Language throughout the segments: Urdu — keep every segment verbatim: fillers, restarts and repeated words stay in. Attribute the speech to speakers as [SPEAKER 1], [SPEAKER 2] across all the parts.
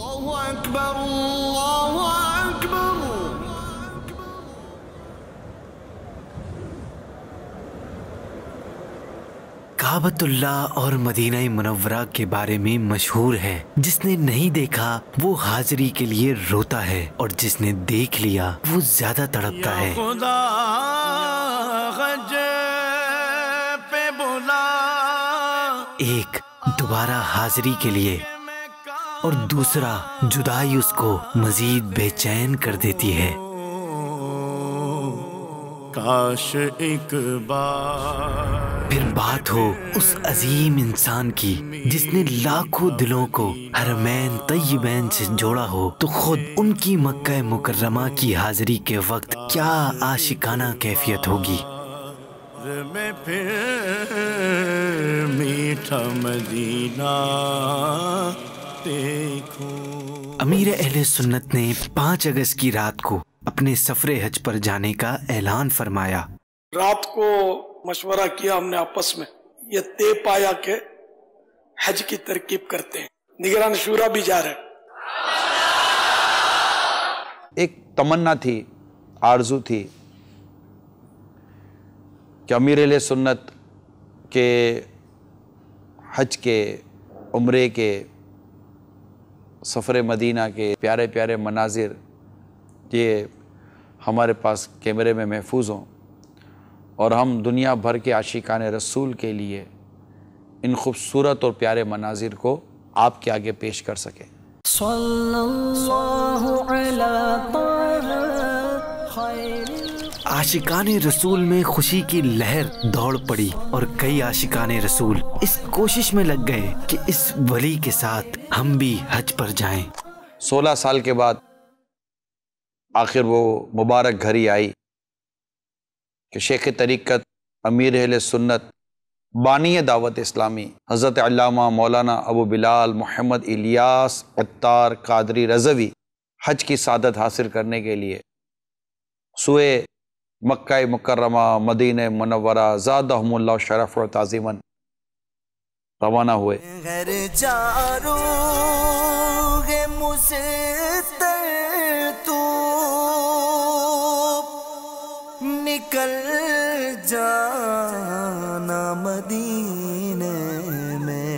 [SPEAKER 1] اللہ اکبر اللہ اکبر۔
[SPEAKER 2] کعبۃ اللہ اور مدینہ منورہ کے بارے میں مشہور ہے، جس نے نہیں دیکھا وہ حاضری کے لیے روتا ہے، اور جس نے دیکھ لیا وہ زیادہ تڑپتا ہے۔
[SPEAKER 1] خدا غج پہ بلا،
[SPEAKER 2] ایک دوبارہ حاضری کے لیے، اور دوسرا جدائی اس کو مزید بے چین کر دیتی ہے۔
[SPEAKER 1] کاش ایک بار
[SPEAKER 2] پھر بات ہو اس عظیم انسان کی جس نے لاکھوں دلوں کو حرمین طیبین سے جوڑا ہو، تو خود ان کی مکہ مکرمہ کی حاضری کے وقت کیا عاشقانہ کیفیت ہوگی۔
[SPEAKER 1] میں پھر میٹھا مدینہ دیکھوں۔
[SPEAKER 2] امیر اہل سنت نے پانچ اگست کی رات کو اپنے سفر حج پر جانے کا اعلان فرمایا۔
[SPEAKER 3] رات کو مشورہ کیا ہم نے آپس میں، یہ طے پایا کہ حج کی ترکیب کرتے ہیں، نگران شورا بھی جا رہے۔
[SPEAKER 4] ایک تمنا تھی، آرزو تھی کہ امیر اہل سنت کے حج کے، عمرے کے، سفر مدینہ کے پیارے پیارے مناظر یہ ہمارے پاس کیمرے میں محفوظ ہوں، اور ہم دنیا بھر کے عاشقان رسول کے لیے ان خوبصورت اور پیارے مناظر کو آپ کے آگے پیش کر سکیں۔
[SPEAKER 5] صلی اللہ علی طه خیر۔
[SPEAKER 2] عاشقان رسول میں خوشی کی لہر دوڑ پڑی، اور کئی عاشقان رسول اس کوشش میں لگ گئے کہ اس ولی کے ساتھ ہم بھی حج پر جائیں۔
[SPEAKER 4] سولہ سال کے بعد آخر وہ مبارک گھڑی آئی کہ شیخ طریقت امیر اہل سنت بانی دعوت اسلامی حضرت علامہ مولانا ابو بلال محمد الیاس عطار قادری رضوی حج کی سعادت حاصل کرنے کے لیے سوئے مکہ مکرمہ مدینہ منورہ زادہم اللہ شرف و تعظیماً روانہ ہوئے۔
[SPEAKER 5] غیر جارو گے مستر تو نکل جانا مدینے میں۔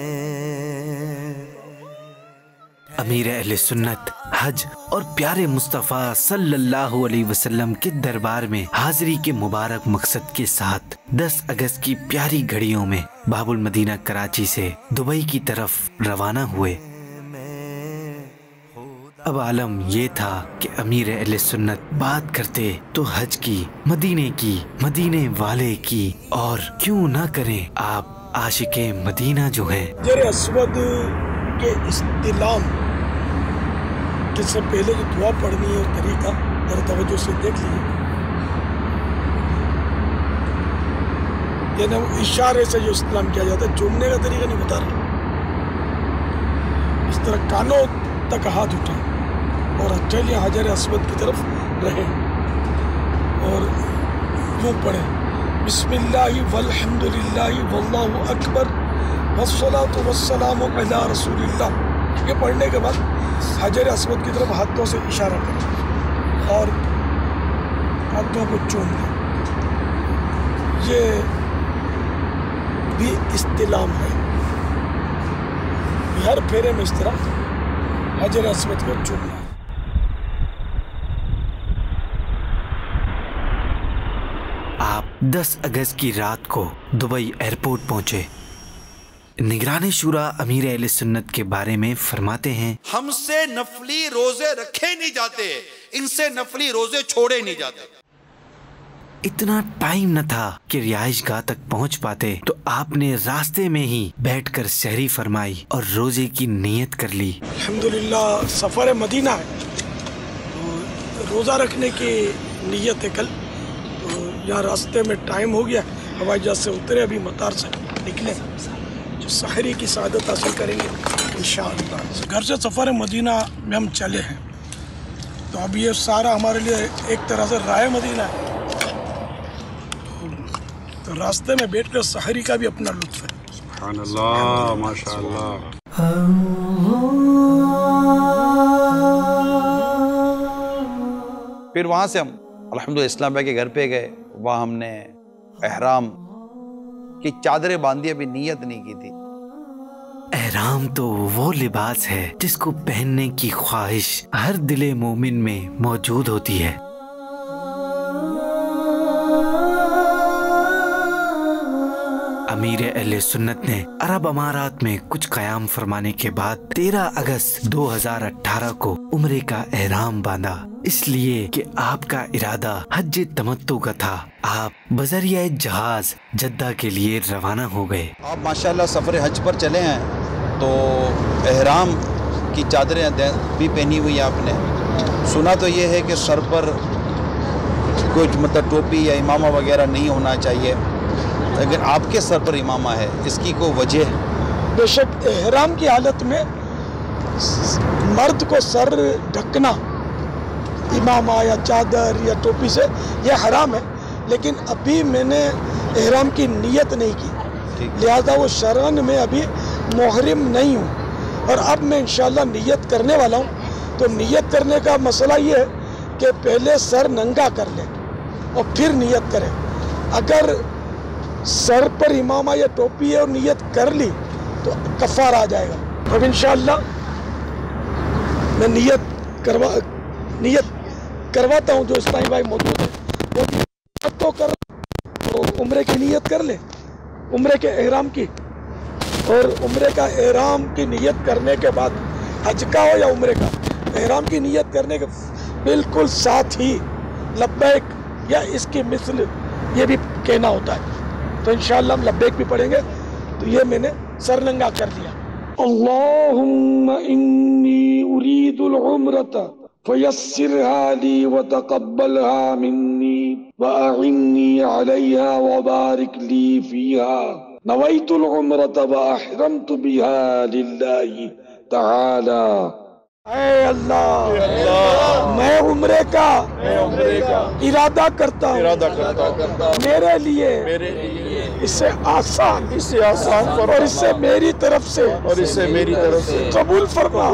[SPEAKER 2] امیر اہل سنت حج اور پیارے مصطفیٰ صلی اللہ علیہ وسلم کے دربار میں حاضری کے مبارک مقصد کے ساتھ دس اگست کی پیاری گھڑیوں میں باب المدینہ کراچی سے دبئی کی طرف روانہ ہوئے۔ اب عالم یہ تھا کہ امیر اہل سنت بات کرتے تو حج کی، مدینے کی، مدینے والے کی، اور کیوں نہ کریں آپ عاشق مدینہ جو ہیں۔
[SPEAKER 3] حجر اسود کے استلام کے سے پہلے جو دعا پڑھنی ہے طریقہ ذرا توجہ سے دیکھ لیجیے، یعنی وہ اشارے سے جو استلام کیا جاتا ہے، چومنے کا طریقہ نہیں بتا رہا، اس طرح کانوں تک ہاتھ اٹھائیں اور ہتھیلیاں حجر اسود کی طرف رہیں اور یوں پڑھیں، بسم اللہ والحمد للہ واللہ اکبر والصلاة والسلام علی رسول اللہ۔ یہ پڑھنے کے بعد حجر اسود کی طرف ہاتھوں سے اشارہ کریں اور ہاتھوں کو چوم لیں۔ یہ بھی استلام ہے، ہر پھیرے میں اس طرح حجر اسود کو چومنا ہے۔
[SPEAKER 2] آپ دس اگست کی رات کو دبئی ایئرپورٹ پہنچے۔ نگران شورا امیر اہل سنت کے بارے میں فرماتے ہیں،
[SPEAKER 6] ہم سے نفلی روزے رکھے نہیں جاتے، ان سے نفلی روزے چھوڑے نہیں جاتے۔
[SPEAKER 2] اتنا ٹائم نہ تھا کہ رہائش گاہ تک پہنچ پاتے، تو آپ نے راستے میں ہی بیٹھ کر سحری فرمائی اور روزے کی نیت کر لی۔
[SPEAKER 3] الحمدللہ سفر مدینہ ہے، روزہ رکھنے کی نیت ہے کل، تو یہاں راستے میں ٹائم ہو گیا، ہوائی جہاز سے اترے، ابھی مطار سے نکلے، جو سحری کی سعادت حاصل کریں گے انشاءاللہ۔ گھر سے سفر مدینہ میں ہم چلے ہیں، تو اب یہ سارا ہمارے لیے ایک طرح سے راہ مدینہ ہے، تو راستے میں بیٹھ کر سحری کا بھی اپنا لطف ہے۔
[SPEAKER 4] سبحان اللہ، ماشاء اللہ۔
[SPEAKER 5] اللہ
[SPEAKER 4] پھر وہاں سے ہم الحمدللہ اسلام بھائی کے گھر پہ گئے، وہاں ہم نے احرام کی چادریں باندھی، ابھی نیت نہیں کی تھی۔
[SPEAKER 2] احرام تو وہ لباس ہے جس کو پہننے کی خواہش ہر دل مومن میں موجود ہوتی ہے۔ امیر اہل سنت نے عرب امارات میں کچھ قیام فرمانے کے بعد تیرہ اگست دو ہزار اٹھارہ کو عمرے کا احرام باندھا، اس لیے کہ آپ کا ارادہ حج تمتع کا تھا۔ آپ بذریعہ جہاز جدہ کے لیے روانہ ہو گئے۔
[SPEAKER 4] آپ ماشاءاللہ سفر حج پر چلے ہیں تو احرام کی چادریں بھی پہنی ہوئی ہیں آپ نے۔ سنا تو یہ ہے کہ سر پر کچھ مطلب ٹوپی یا امامہ وغیرہ نہیں ہونا چاہیے، لیکن آپ کے سر پر امامہ ہے، اس کی کوئی وجہ؟
[SPEAKER 3] بے شک احرام کی حالت میں مرد کو سر ڈھکنا امامہ یا چادر یا ٹوپی سے یہ حرام ہے، لیکن ابھی میں نے احرام کی نیت نہیں کی، لہذا وہ شرعن میں ابھی محرم نہیں ہوں، اور اب میں انشاءاللہ نیت کرنے والا ہوں۔ تو نیت کرنے کا مسئلہ یہ ہے کہ پہلے سر ننگا کر لیں اور پھر نیت کریں۔ اگر سر پر امامہ یا ٹوپی ہے اور نیت کر لی تو کفار آ جائے گا۔ اب انشاءاللہ میں نیت کروا نیت کرواتا ہوں، جو اسلامی بھائی موجود ہیں وہ نیت تو کر تو عمرے کی نیت کر لیں، عمرے کے احرام کی، اور عمرے کا احرام کی نیت کرنے کے بعد حج کا ہو یا عمرے کا احرام کی نیت کرنے کے بالکل ساتھ ہی لبیک یا اس کی مثل یہ بھی کہنا ہوتا ہے۔ تو انشاءاللہ ہم لبیک بھی پڑھیں گے۔ تو یہ میں نے سر ننگا کر دیا۔ اللہم انی ارید العمرۃ فیسرها لی وتقبلها منی واعنی علیہا وبارک لی فیہا، نویت العمرۃ واحرمت بها للہ تعالی۔ اے اللہ، میں عمرے کا ارادہ کرتا ہوں، میرے لیے اس سے آسان اس سے آسان اور اس سے میری طرف سے اور اس سے میری طرف سے قبول فرما،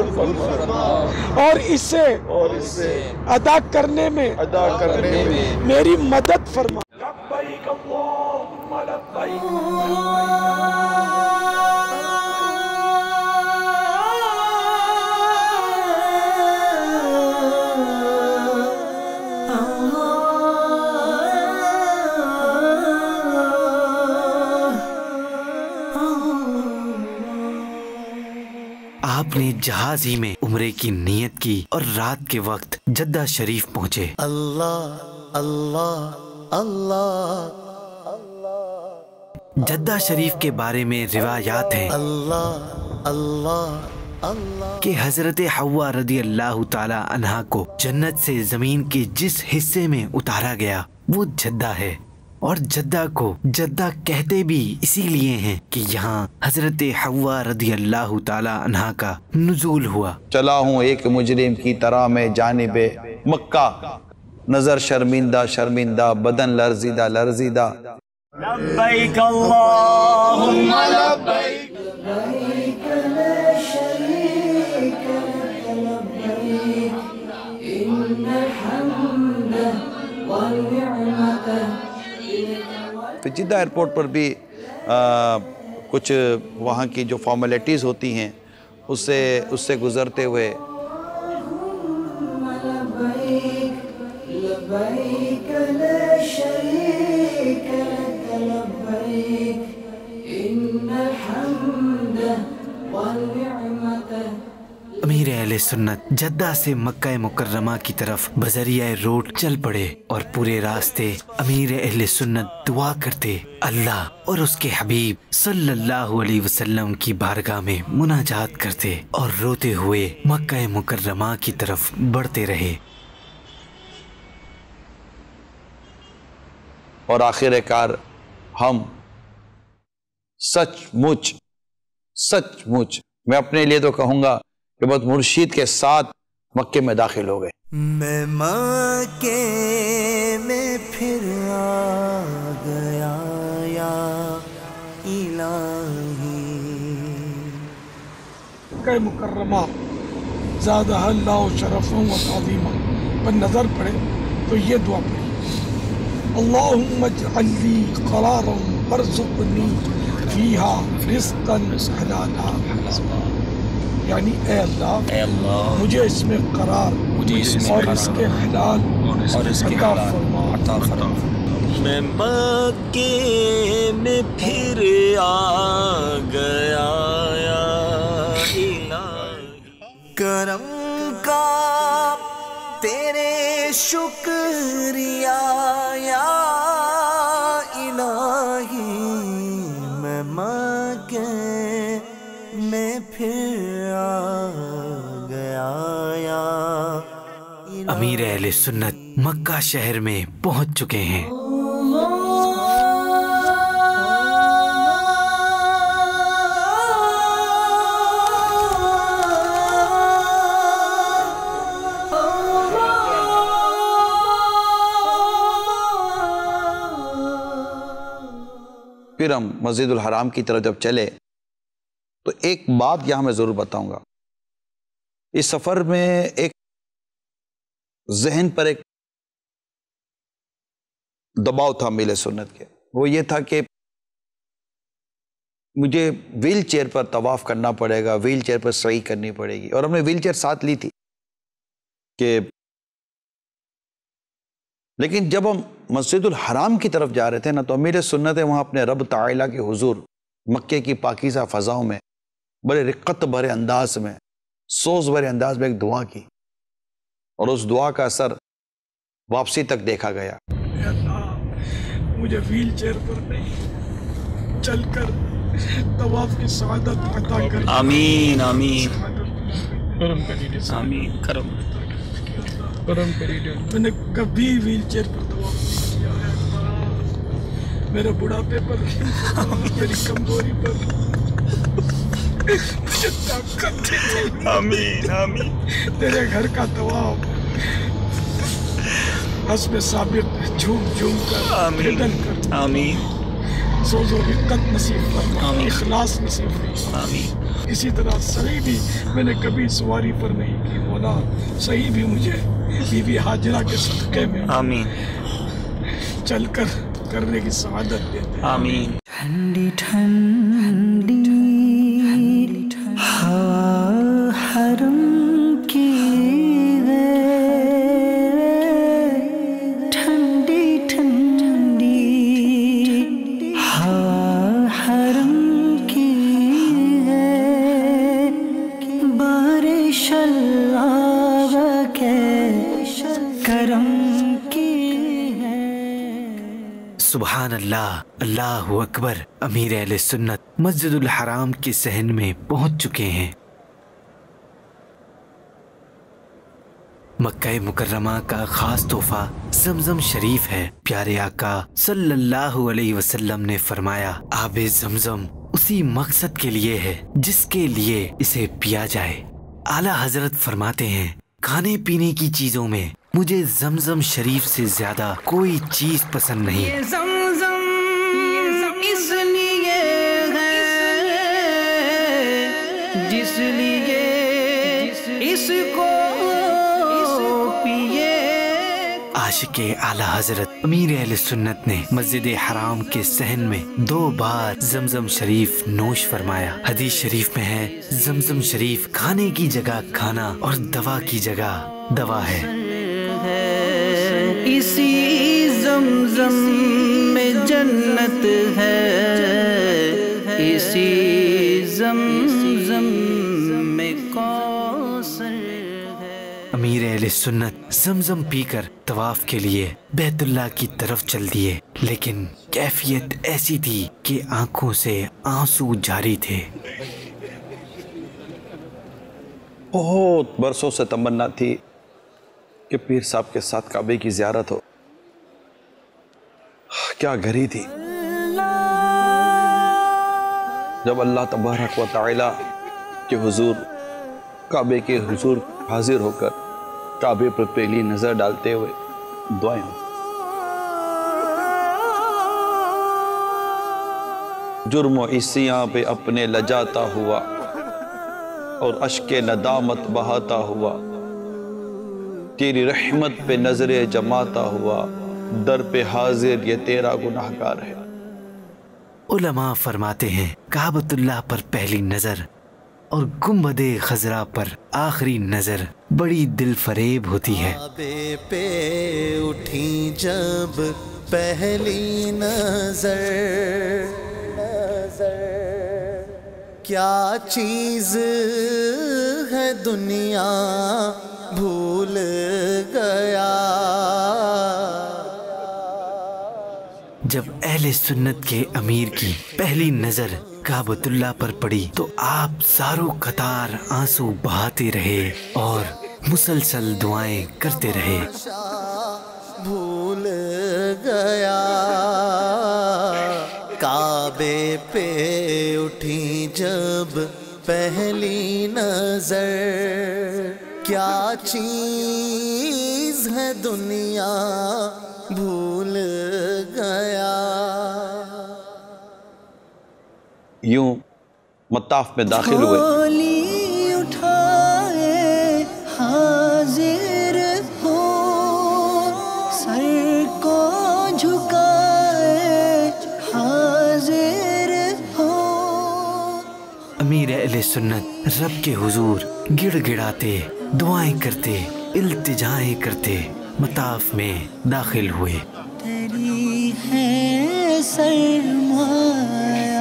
[SPEAKER 3] اور اسے ادا کرنے میں ادا کرنے میں میری مدد فرما۔ لبیک اللہم لبیک۔
[SPEAKER 2] آپ نے جہاز ہی میں عمرے کی نیت کی اور رات کے وقت جدہ شریف پہنچے۔
[SPEAKER 5] اللہ اللہ اللہ
[SPEAKER 2] جدہ شریف کے بارے میں روایات ہیں
[SPEAKER 5] اللہ اللہ اللہ
[SPEAKER 2] کہ حضرت حوا رضی اللہ تعالی عنہا کو جنت سے زمین کے جس حصے میں اتارا گیا وہ جدہ ہے، اور جدہ کو جدہ کہتے بھی اسی لیے ہیں کہ یہاں حضرت حوا رضی اللہ تعالی عنہا کا نزول ہوا۔
[SPEAKER 4] چلا ہوں ایک مجرم کی طرح میں جانب مکہ، نظر شرمندہ شرمندہ بدن لرزیدہ لرزیدہ۔
[SPEAKER 7] لبیک اللہم لبیک
[SPEAKER 5] لبیک لا شریک لک لبیک ان الحمد والنعمت۔
[SPEAKER 4] پھر جدہ ایئرپورٹ پر بھی آ, کچھ وہاں کی جو فارمیلٹیز ہوتی ہیں اس سے اس سے گزرتے ہوئے
[SPEAKER 5] لبیک لبیک لا شریک لک لبیک ان الحمد والنعمت۔
[SPEAKER 2] امیر اہل سنت جدہ سے مکہ مکرمہ کی طرف بذریعہ روڈ چل پڑے، اور پورے راستے امیر اہل سنت دعا کرتے، اللہ اور اس کے حبیب صلی اللہ علیہ وسلم کی بارگاہ میں مناجات کرتے، اور روتے ہوئے مکہ مکرمہ کی طرف بڑھتے رہے۔
[SPEAKER 4] اور آخر کار ہم سچ مچ سچ مچ میں اپنے لیے تو کہوں گا کہ بہت مرشید کے ساتھ مکے میں داخل ہو گئے۔
[SPEAKER 5] میں مکے میں پھر آ گیا یا الہی۔
[SPEAKER 3] مکہ مکرمہ زادہ اللہ شرفا و تعظیما پر نظر پڑے تو یہ دعا پڑھی، اللہم اجعل لی قرارا وارزقنی فیہا رزقا حلالا، یعنی اے اللہ
[SPEAKER 8] اے اللہ
[SPEAKER 3] مجھے اس میں قرار
[SPEAKER 8] مجھے اس میں
[SPEAKER 3] اور
[SPEAKER 8] قرار
[SPEAKER 3] اس کے حلال
[SPEAKER 8] اور اس کے
[SPEAKER 3] عطا
[SPEAKER 8] حلال
[SPEAKER 3] فرما۔
[SPEAKER 8] عطا فرما۔
[SPEAKER 7] میں مکے میں پھر آ گیا یا الہی،
[SPEAKER 5] کرم کا تیرے شکریہ یا الہی، میں مکے میں پھر آ گیا یا الہی۔
[SPEAKER 2] امیر اہل سنت مکہ شہر میں پہنچ چکے ہیں۔
[SPEAKER 4] پھر ہم مسجد الحرام کی طرف جب چلے تو ایک بات یہاں میں ضرور بتاؤں گا، اس سفر میں ایک ذہن پر ایک دباؤ تھا میل سنت کے، وہ یہ تھا کہ مجھے ویل چیئر پر طواف کرنا پڑے گا، ویل چیئر پر سعی کرنی پڑے گی، اور ہم نے ویل چیئر ساتھ لی تھی کہ لیکن جب ہم مسجد الحرام کی طرف جا رہے تھے نا تو امیر سنت وہاں اپنے رب تعالیٰ کے حضور مکے کی پاکیزہ فضاؤں میں بڑے رقت بھرے انداز میں، سوز بھرے انداز میں ایک دعا کی، اور اس دعا کا اثر واپسی تک دیکھا گیا۔
[SPEAKER 3] اے اللہ مجھے ویل چیئر پر نہیں، چل کر طواف کی سعادت عطا کر۔
[SPEAKER 8] آمین آمین
[SPEAKER 3] کرم کریے،
[SPEAKER 8] آمین کرم
[SPEAKER 3] کرم کریے۔ میں نے کبھی ویل چیئر پر طواف نہیں کیا ہے اللہ، میرے بڑھاپے پر، میری کمزوری پر مجھے طاقت دے۔
[SPEAKER 8] آمین آمین
[SPEAKER 3] تیرے گھر کا طواف حسب ثابت جھوم جھوم کر،
[SPEAKER 8] آمین
[SPEAKER 3] پھدل کر،
[SPEAKER 8] آمین
[SPEAKER 3] سوز و رقت نصیب فرما،
[SPEAKER 8] آمین۔
[SPEAKER 3] اخلاص نصیب فرما۔
[SPEAKER 8] آمین
[SPEAKER 3] اسی طرح صحیح بھی میں نے کبھی سواری پر نہیں کی مولا، صحیح بھی مجھے بی بی حاجرہ کے صدقے میں
[SPEAKER 8] آمین
[SPEAKER 3] چل کر کرنے کی سعادت دیتے ہیں۔
[SPEAKER 8] آمین۔
[SPEAKER 5] ٹھنڈی ٹھنڈی ہوا حرم کی ہے، ٹھنڈی ٹھنڈی ہوا حرم کی ہے، بارش اللہ کے کرم کی ہے۔
[SPEAKER 2] سبحان اللہ، اللہ اکبر۔ امیر اہل سنت مسجد الحرام کے صحن میں پہنچ چکے ہیں۔ مکہ مکرمہ کا خاص تحفہ زمزم شریف ہے۔ پیارے آقا صلی اللہ علیہ وسلم نے فرمایا، آب زمزم اسی مقصد کے لیے ہے جس کے لیے اسے پیا جائے۔ اعلیٰ حضرت فرماتے ہیں، کھانے پینے کی چیزوں میں مجھے زمزم شریف سے زیادہ کوئی چیز پسند نہیں۔
[SPEAKER 5] یہ زمزم اس لیے ہے جس لیے اس کو پیے۔
[SPEAKER 2] عاشق اعلیٰ حضرت امیر اہل سنت نے مسجد حرام کے صحن میں دو بار زمزم شریف نوش فرمایا۔ حدیث شریف میں ہے، زمزم شریف کھانے کی جگہ کھانا اور دوا کی جگہ دوا ہے۔
[SPEAKER 5] اسی زمزم میں جنت ہے، اسی زمزم میں کوثر ہے۔
[SPEAKER 2] امیر اہل سنت زمزم پی کر طواف کے لیے بیت اللہ کی طرف چل دیے، لیکن کیفیت ایسی تھی کہ آنکھوں سے آنسو جاری تھے۔
[SPEAKER 4] بہت برسوں سے تمنا تھی کہ پیر صاحب کے ساتھ کعبے کی زیارت ہو، کیا گھڑی تھی جب اللہ تبارک و تعالی کے حضور کعبے کے حضور حاضر ہو کر کعبے پر پہلی نظر ڈالتے ہوئے دعائیں ہوں۔ جرم و عصیاں پہ اپنے لجاتا ہوا اور اشک ندامت بہاتا ہوا، تیری رحمت پہ نظریں جماتا ہوا در پہ حاضر یہ تیرا گناہگار ہے۔
[SPEAKER 2] علماء فرماتے ہیں کعبۃ اللہ پر پہلی نظر اور گنبد خضرا پر آخری نظر بڑی دل فریب ہوتی ہے۔
[SPEAKER 9] کعبے پہ اٹھی جب پہلی نظر، کیا چیز ہے دنیا بھول گیا۔
[SPEAKER 2] جب اہل سنت کے امیر کی پہلی نظر کعبۃ اللہ پر پڑی تو آپ زارو قطار آنسو بہاتے رہے اور مسلسل دعائیں کرتے رہے۔
[SPEAKER 9] بھول گیا کعبے پہ اٹھی جب پہلی نظر، کیا چیز ہے دنیا بھول گیا۔
[SPEAKER 4] یوں مطاف میں داخل ہوئے،
[SPEAKER 9] جھولی اٹھائے حاضر ہو، سر کو جھکائے حاضر ہو۔
[SPEAKER 2] امیر اہل سنت رب کے حضور گڑ گڑاتے دعائیں کرتے التجائیں کرتے مطاف میں داخل ہوئے۔
[SPEAKER 9] تیری ہے سرمایہ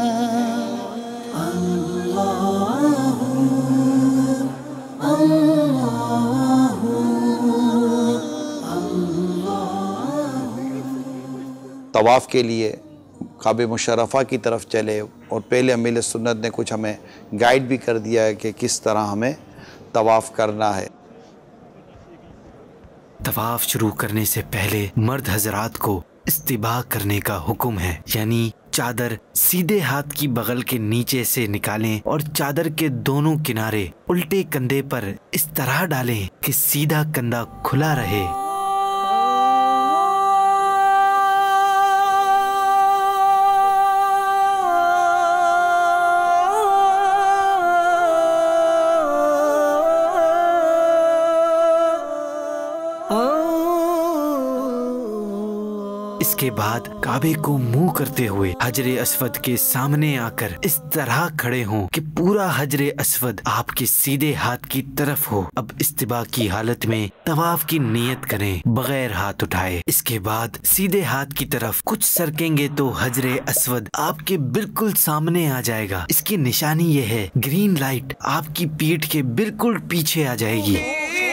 [SPEAKER 4] طواف کے لیے کعبہ مشرفہ کی طرف چلے اور پہلے امیر سنت نے کچھ ہمیں گائیڈ بھی کر دیا ہے کہ کس طرح ہمیں طواف کرنا ہے۔
[SPEAKER 2] طواف شروع کرنے سے پہلے مرد حضرات کو استباح کرنے کا حکم ہے، یعنی چادر سیدھے ہاتھ کی بغل کے نیچے سے نکالیں اور چادر کے دونوں کنارے الٹے کندھے پر اس طرح ڈالیں کہ سیدھا کندھا کھلا رہے۔ اس کے بعد کعبے کو منہ کرتے ہوئے حجر اسود کے سامنے آ کر اس طرح کھڑے ہوں کہ پورا حجر اسود آپ کے سیدھے ہاتھ کی طرف ہو۔ اب استباح کی حالت میں طواف کی نیت کریں بغیر ہاتھ اٹھائے۔ اس کے بعد سیدھے ہاتھ کی طرف کچھ سرکیں گے تو حجر اسود آپ کے بالکل سامنے آ جائے گا۔ اس کی نشانی یہ ہے گرین لائٹ آپ کی پیٹھ کے بالکل پیچھے آ جائے گی۔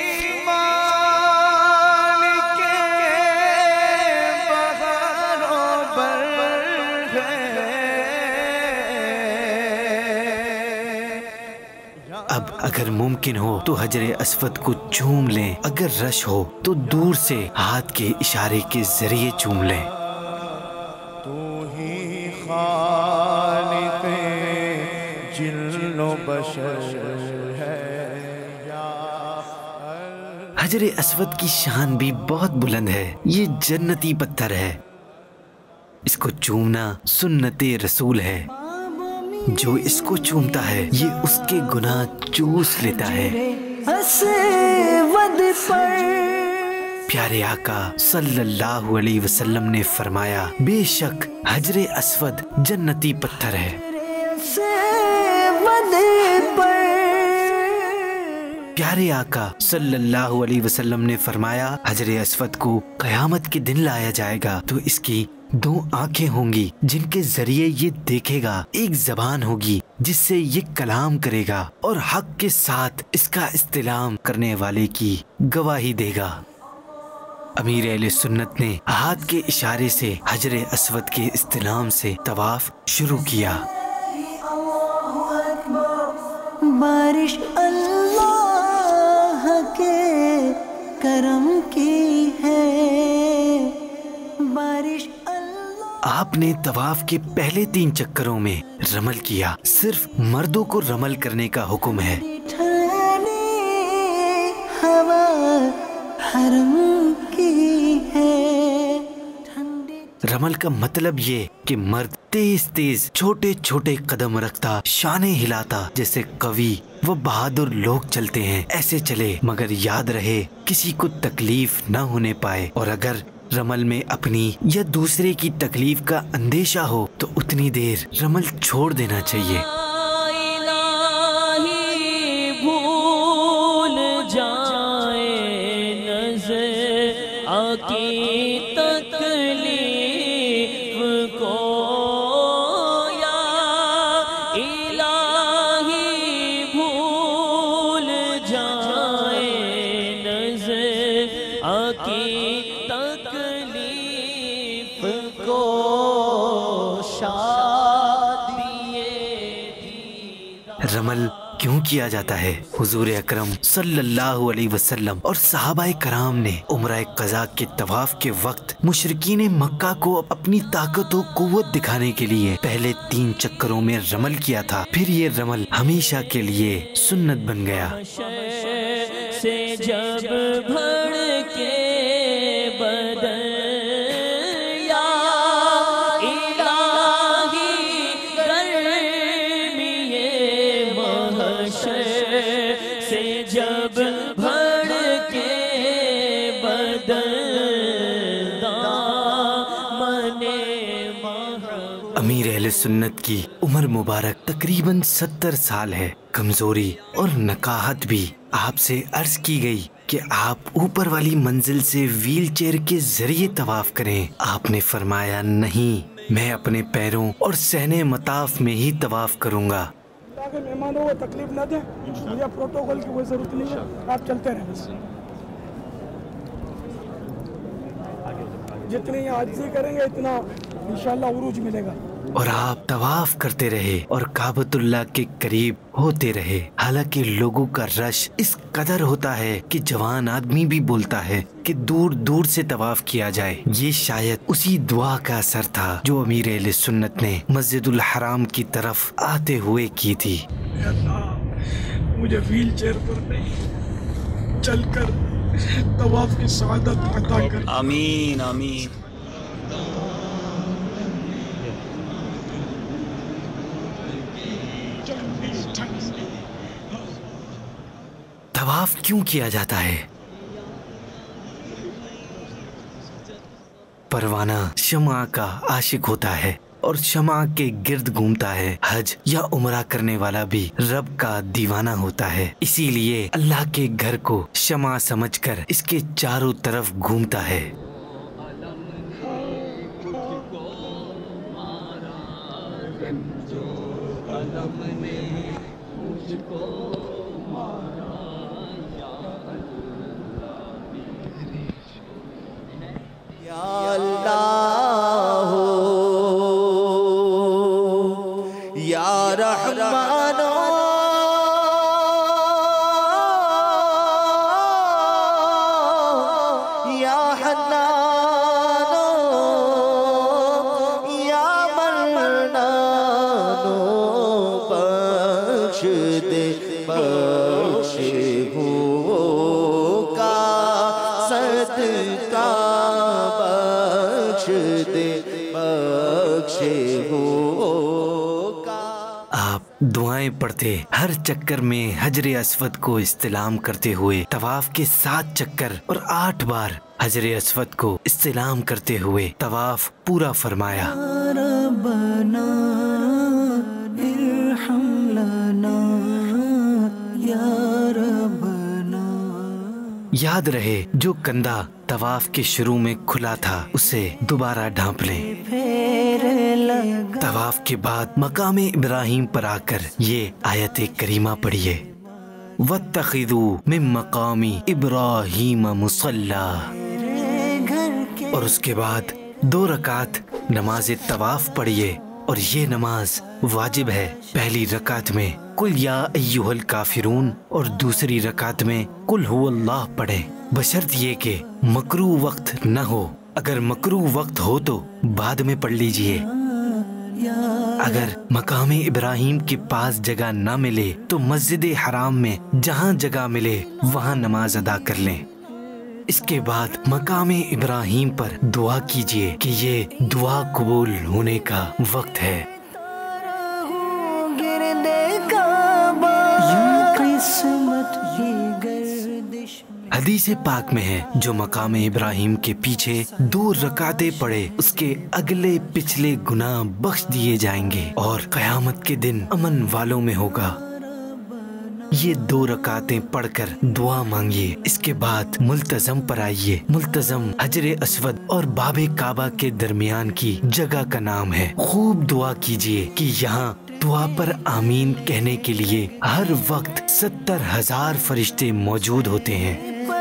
[SPEAKER 2] اب اگر ممکن ہو تو حجر اسود کو چوم لیں، اگر رش ہو تو دور سے ہاتھ کے اشارے کے ذریعے چوم لیں۔
[SPEAKER 1] تو ہی خالق جن و بشر ہے یا
[SPEAKER 2] حجر اسود کی شان بھی بہت بلند ہے، یہ جنتی پتھر ہے، اس کو چومنا سنت رسول ہے۔ جو اس کو چومتا ہے یہ اس کے گناہ چوس لیتا ہے۔
[SPEAKER 9] اسود پر
[SPEAKER 2] پیارے آقا صلی اللہ علیہ وسلم نے فرمایا بے شک حجر اسود جنتی پتھر ہے۔
[SPEAKER 9] اسود پر
[SPEAKER 2] پیارے آقا صلی اللہ علیہ وسلم نے فرمایا حجر اسود کو قیامت کے دن لایا جائے گا تو اس کی دو آنکھیں ہوں گی جن کے ذریعے یہ دیکھے گا، ایک زبان ہوگی جس سے یہ کلام کرے گا اور حق کے ساتھ اس کا استلام کرنے والے کی گواہی دے گا۔ امیر اہل سنت نے ہاتھ کے اشارے سے حجر اسود کے استلام سے طواف شروع کیا۔
[SPEAKER 9] بارش اللہ کے کرم کی ہے، بارش
[SPEAKER 2] آپ نے طواف کے پہلے تین چکروں میں رمل کیا، صرف مردوں کو رمل کرنے کا حکم ہے۔
[SPEAKER 9] ہوا حرم کی ہے،
[SPEAKER 2] رمل کا مطلب یہ کہ مرد تیز تیز چھوٹے چھوٹے قدم رکھتا، شانے ہلاتا، جیسے قوی وہ بہادر لوگ چلتے ہیں ایسے چلے، مگر یاد رہے کسی کو تکلیف نہ ہونے پائے، اور اگر رمل میں اپنی یا دوسرے کی تکلیف کا اندیشہ ہو تو اتنی دیر رمل چھوڑ دینا چاہیے۔ رمل کیوں کیا جاتا ہے؟ حضور اکرم صلی اللہ علیہ وسلم اور صحابہ کرام نے عمرہ قضا کے طواف کے وقت مشرکین مکہ کو اپنی طاقت و قوت دکھانے کے لیے پہلے تین چکروں میں رمل کیا تھا، پھر یہ رمل ہمیشہ کے لیے سنت بن گیا۔
[SPEAKER 7] سے جب بھڑ کے بدن یا الہی گرمی محشر سے جب بھڑ کے بدن دامن محبت۔
[SPEAKER 2] امیر اہل سنت کی عمر مبارک تقریباً ستر سال ہے۔ کمزوری اور نکاہت بھی آپ سے عرض کی گئی کہ آپ اوپر والی منزل سے ویل چیئر کے ذریعے طواف کریں۔ آپ نے فرمایا نہیں، میں اپنے پیروں اور صحن مطاف میں ہی طواف کروں گا۔
[SPEAKER 3] تاکہ مہمانوں کو تکلیف نہ دیں، مجھے پروٹوکول کی کوئی ضرورت نہیں ہے، آپ چلتے رہیں بس۔ جتنی عاجزی کریں گے اتنا انشاءاللہ عروج ملے گا۔
[SPEAKER 2] اور آپ طواف کرتے رہے اور کعبۃ اللہ کے قریب ہوتے رہے، حالانکہ لوگوں کا رش اس قدر ہوتا ہے کہ جوان آدمی بھی بولتا ہے کہ دور دور سے طواف کیا جائے۔ یہ شاید اسی دعا کا اثر تھا جو امیر اہل سنت نے مسجد الحرام کی طرف آتے ہوئے کی تھی۔
[SPEAKER 3] اے اللہ، مجھے ویل چیئر پر نہیں، چل کر طواف کی سعادت عطا کر۔
[SPEAKER 8] آمین آمین۔
[SPEAKER 2] طواف کیوں کیا جاتا ہے؟ پروانہ شمع کا عاشق ہوتا ہے اور شمع کے گرد گھومتا ہے۔ حج یا عمرہ کرنے والا بھی رب کا دیوانہ ہوتا ہے، اسی لیے اللہ کے گھر کو شمع سمجھ کر اس کے چاروں طرف گھومتا ہے۔
[SPEAKER 1] یا اللہ یا رحمان یا حنان یا منان بخش دے بخش ہو کا صدقہ
[SPEAKER 2] آپ دعائیں پڑھتے، ہر چکر میں حجر اسود کو استلام کرتے ہوئے طواف کے سات چکر اور آٹھ بار حجر اسود کو استلام کرتے ہوئے طواف پورا فرمایا۔
[SPEAKER 9] ربنا ارحم لنا یا ربنا۔
[SPEAKER 2] یاد رہے جو کندھا طواف کے شروع میں کھلا تھا اسے دوبارہ ڈھانپ لیں۔ طواف کے بعد مقام ابراہیم پر آ کر یہ آیت کریمہ پڑھیے، وَاتَّخِذُوا مِن مَّقَامِ إِبْرَاهِيمَ مُصَلَّى، اور اس کے بعد دو رکعت نماز طواف پڑھیے، اور یہ نماز واجب ہے۔ پہلی رکعت میں قل یا ایھا الکافرون اور دوسری رکعت میں قل ھو اللہ پڑھیں، بشرط یہ کہ مکروہ وقت نہ ہو۔ اگر مکروہ وقت ہو تو بعد میں پڑھ لیجئے۔ اگر مقام ابراہیم کے پاس جگہ نہ ملے تو مسجد حرام میں جہاں جگہ ملے وہاں نماز ادا کر لیں۔ اس کے بعد مقام ابراہیم پر دعا کیجئے کہ یہ دعا قبول ہونے کا وقت ہے۔ حدیث پاک میں ہے جو مقام ابراہیم کے پیچھے دو رکعتیں پڑھے اس کے اگلے پچھلے گناہ بخش دیے جائیں گے اور قیامت کے دن امن والوں میں ہوگا۔ یہ دو رکعتیں پڑھ کر دعا مانگیے، اس کے بعد ملتزم پر آئیے۔ ملتزم حجر اسود اور باب کعبہ کے درمیان کی جگہ کا نام ہے۔ خوب دعا کیجیے کہ یہاں دعا پر آمین کہنے کے لیے ہر وقت ستر ہزار فرشتے موجود ہوتے ہیں۔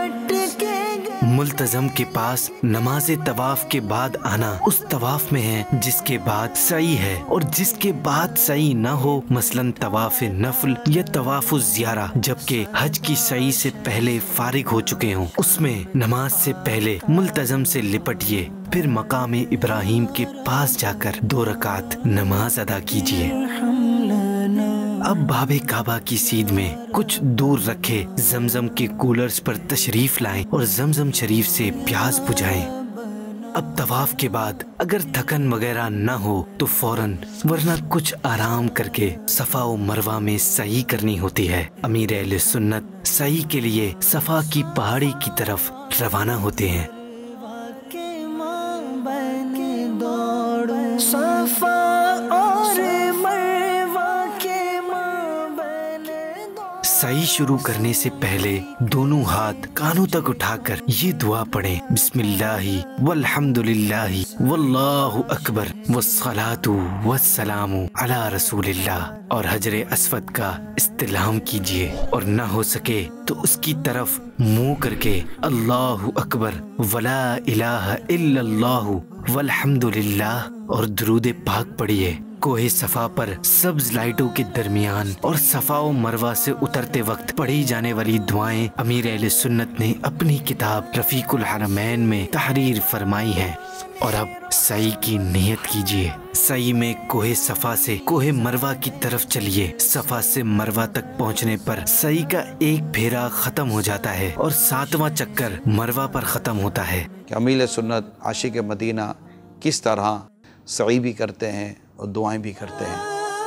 [SPEAKER 2] ملتزم کے پاس نماز طواف کے بعد آنا اس طواف میں ہے جس کے بعد سعی ہے، اور جس کے بعد سعی نہ ہو مثلاً طواف نفل یا طواف الزیارہ جبکہ حج کی سعی سے پہلے فارغ ہو چکے ہوں، اس میں نماز سے پہلے ملتزم سے لپٹیے، پھر مقام ابراہیم کے پاس جا کر دو رکعت نماز ادا کیجیے۔ اب باب کعبہ کی سیدھ میں کچھ دور رکھے زمزم کے کولرز پر تشریف لائیں اور زمزم شریف سے پیاس بجھائیں۔ اب طواف کے بعد اگر تھکن وغیرہ نہ ہو تو فوراً ورنہ کچھ آرام کر کے صفا و مروہ میں سعی کرنی ہوتی ہے۔ امیر اہل سنت سعی کے لیے صفا کی پہاڑی کی طرف روانہ ہوتے ہیں۔ سعی شروع کرنے سے پہلے دونوں ہاتھ کانوں تک اٹھا کر یہ دعا پڑھیں، بسم اللہ والحمد للہ واللہ اکبر والصلاۃ والسلام علی رسول اللہ، اور حجر اسود کا استلام کیجیے، اور نہ ہو سکے تو اس کی طرف منہ کر کے اللہ اکبر ولا الہ الا اللہ والحمد للہ اور درود پاک پڑھیے۔ کوہ صفا پر سبز لائٹوں کے درمیان اور صفا و مروہ سے اترتے وقت پڑھی جانے والی دعائیں امیر اہل سنت نے اپنی کتاب رفیق الحرمین میں تحریر فرمائی ہیں۔ اور اب سعی کی نیت کیجیے۔ سعی میں کوہ صفا سے کوہ مروہ کی طرف چلیے۔ صفا سے مروہ تک پہنچنے پر سعی کا ایک پھیرا ختم ہو جاتا ہے اور ساتواں چکر مروہ پر ختم ہوتا ہے۔
[SPEAKER 4] کہ امیر سنت عاشق مدینہ کس طرح سعی بھی کرتے ہیں اور دعائیں بھی کرتے ہیں۔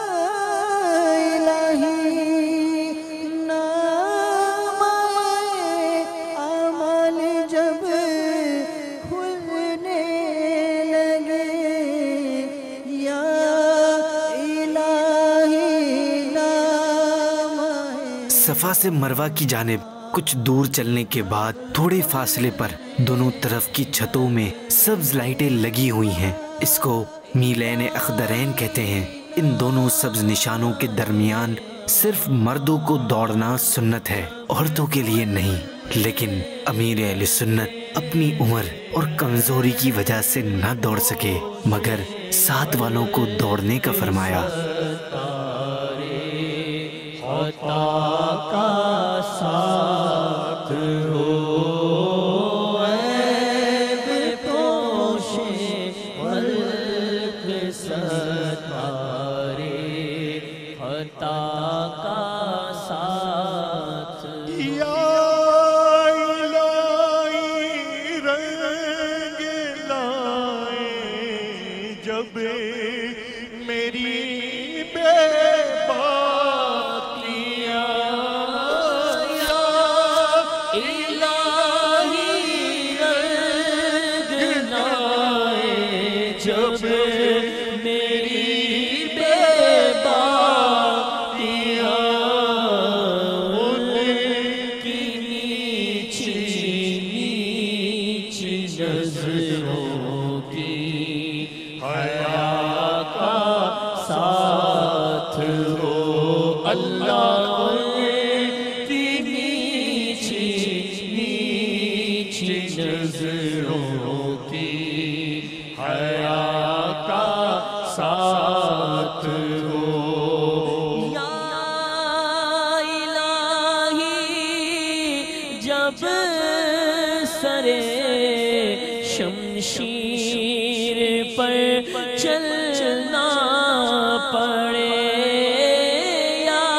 [SPEAKER 2] صفا سے مروہ کی جانب کچھ دور چلنے کے بعد تھوڑے فاصلے پر دونوں طرف کی چھتوں میں سبز لائٹیں لگی ہوئی ہیں۔ اس کو میلین اخضرین کہتے ہیں۔ ان دونوں سبز نشانوں کے درمیان صرف مردوں کو دوڑنا سنت ہے، عورتوں کے لیے نہیں۔ لیکن امیر اہل سنت اپنی عمر اور کمزوری کی وجہ سے نہ دوڑ سکے، مگر ساتھ والوں کو دوڑنے کا فرمایا۔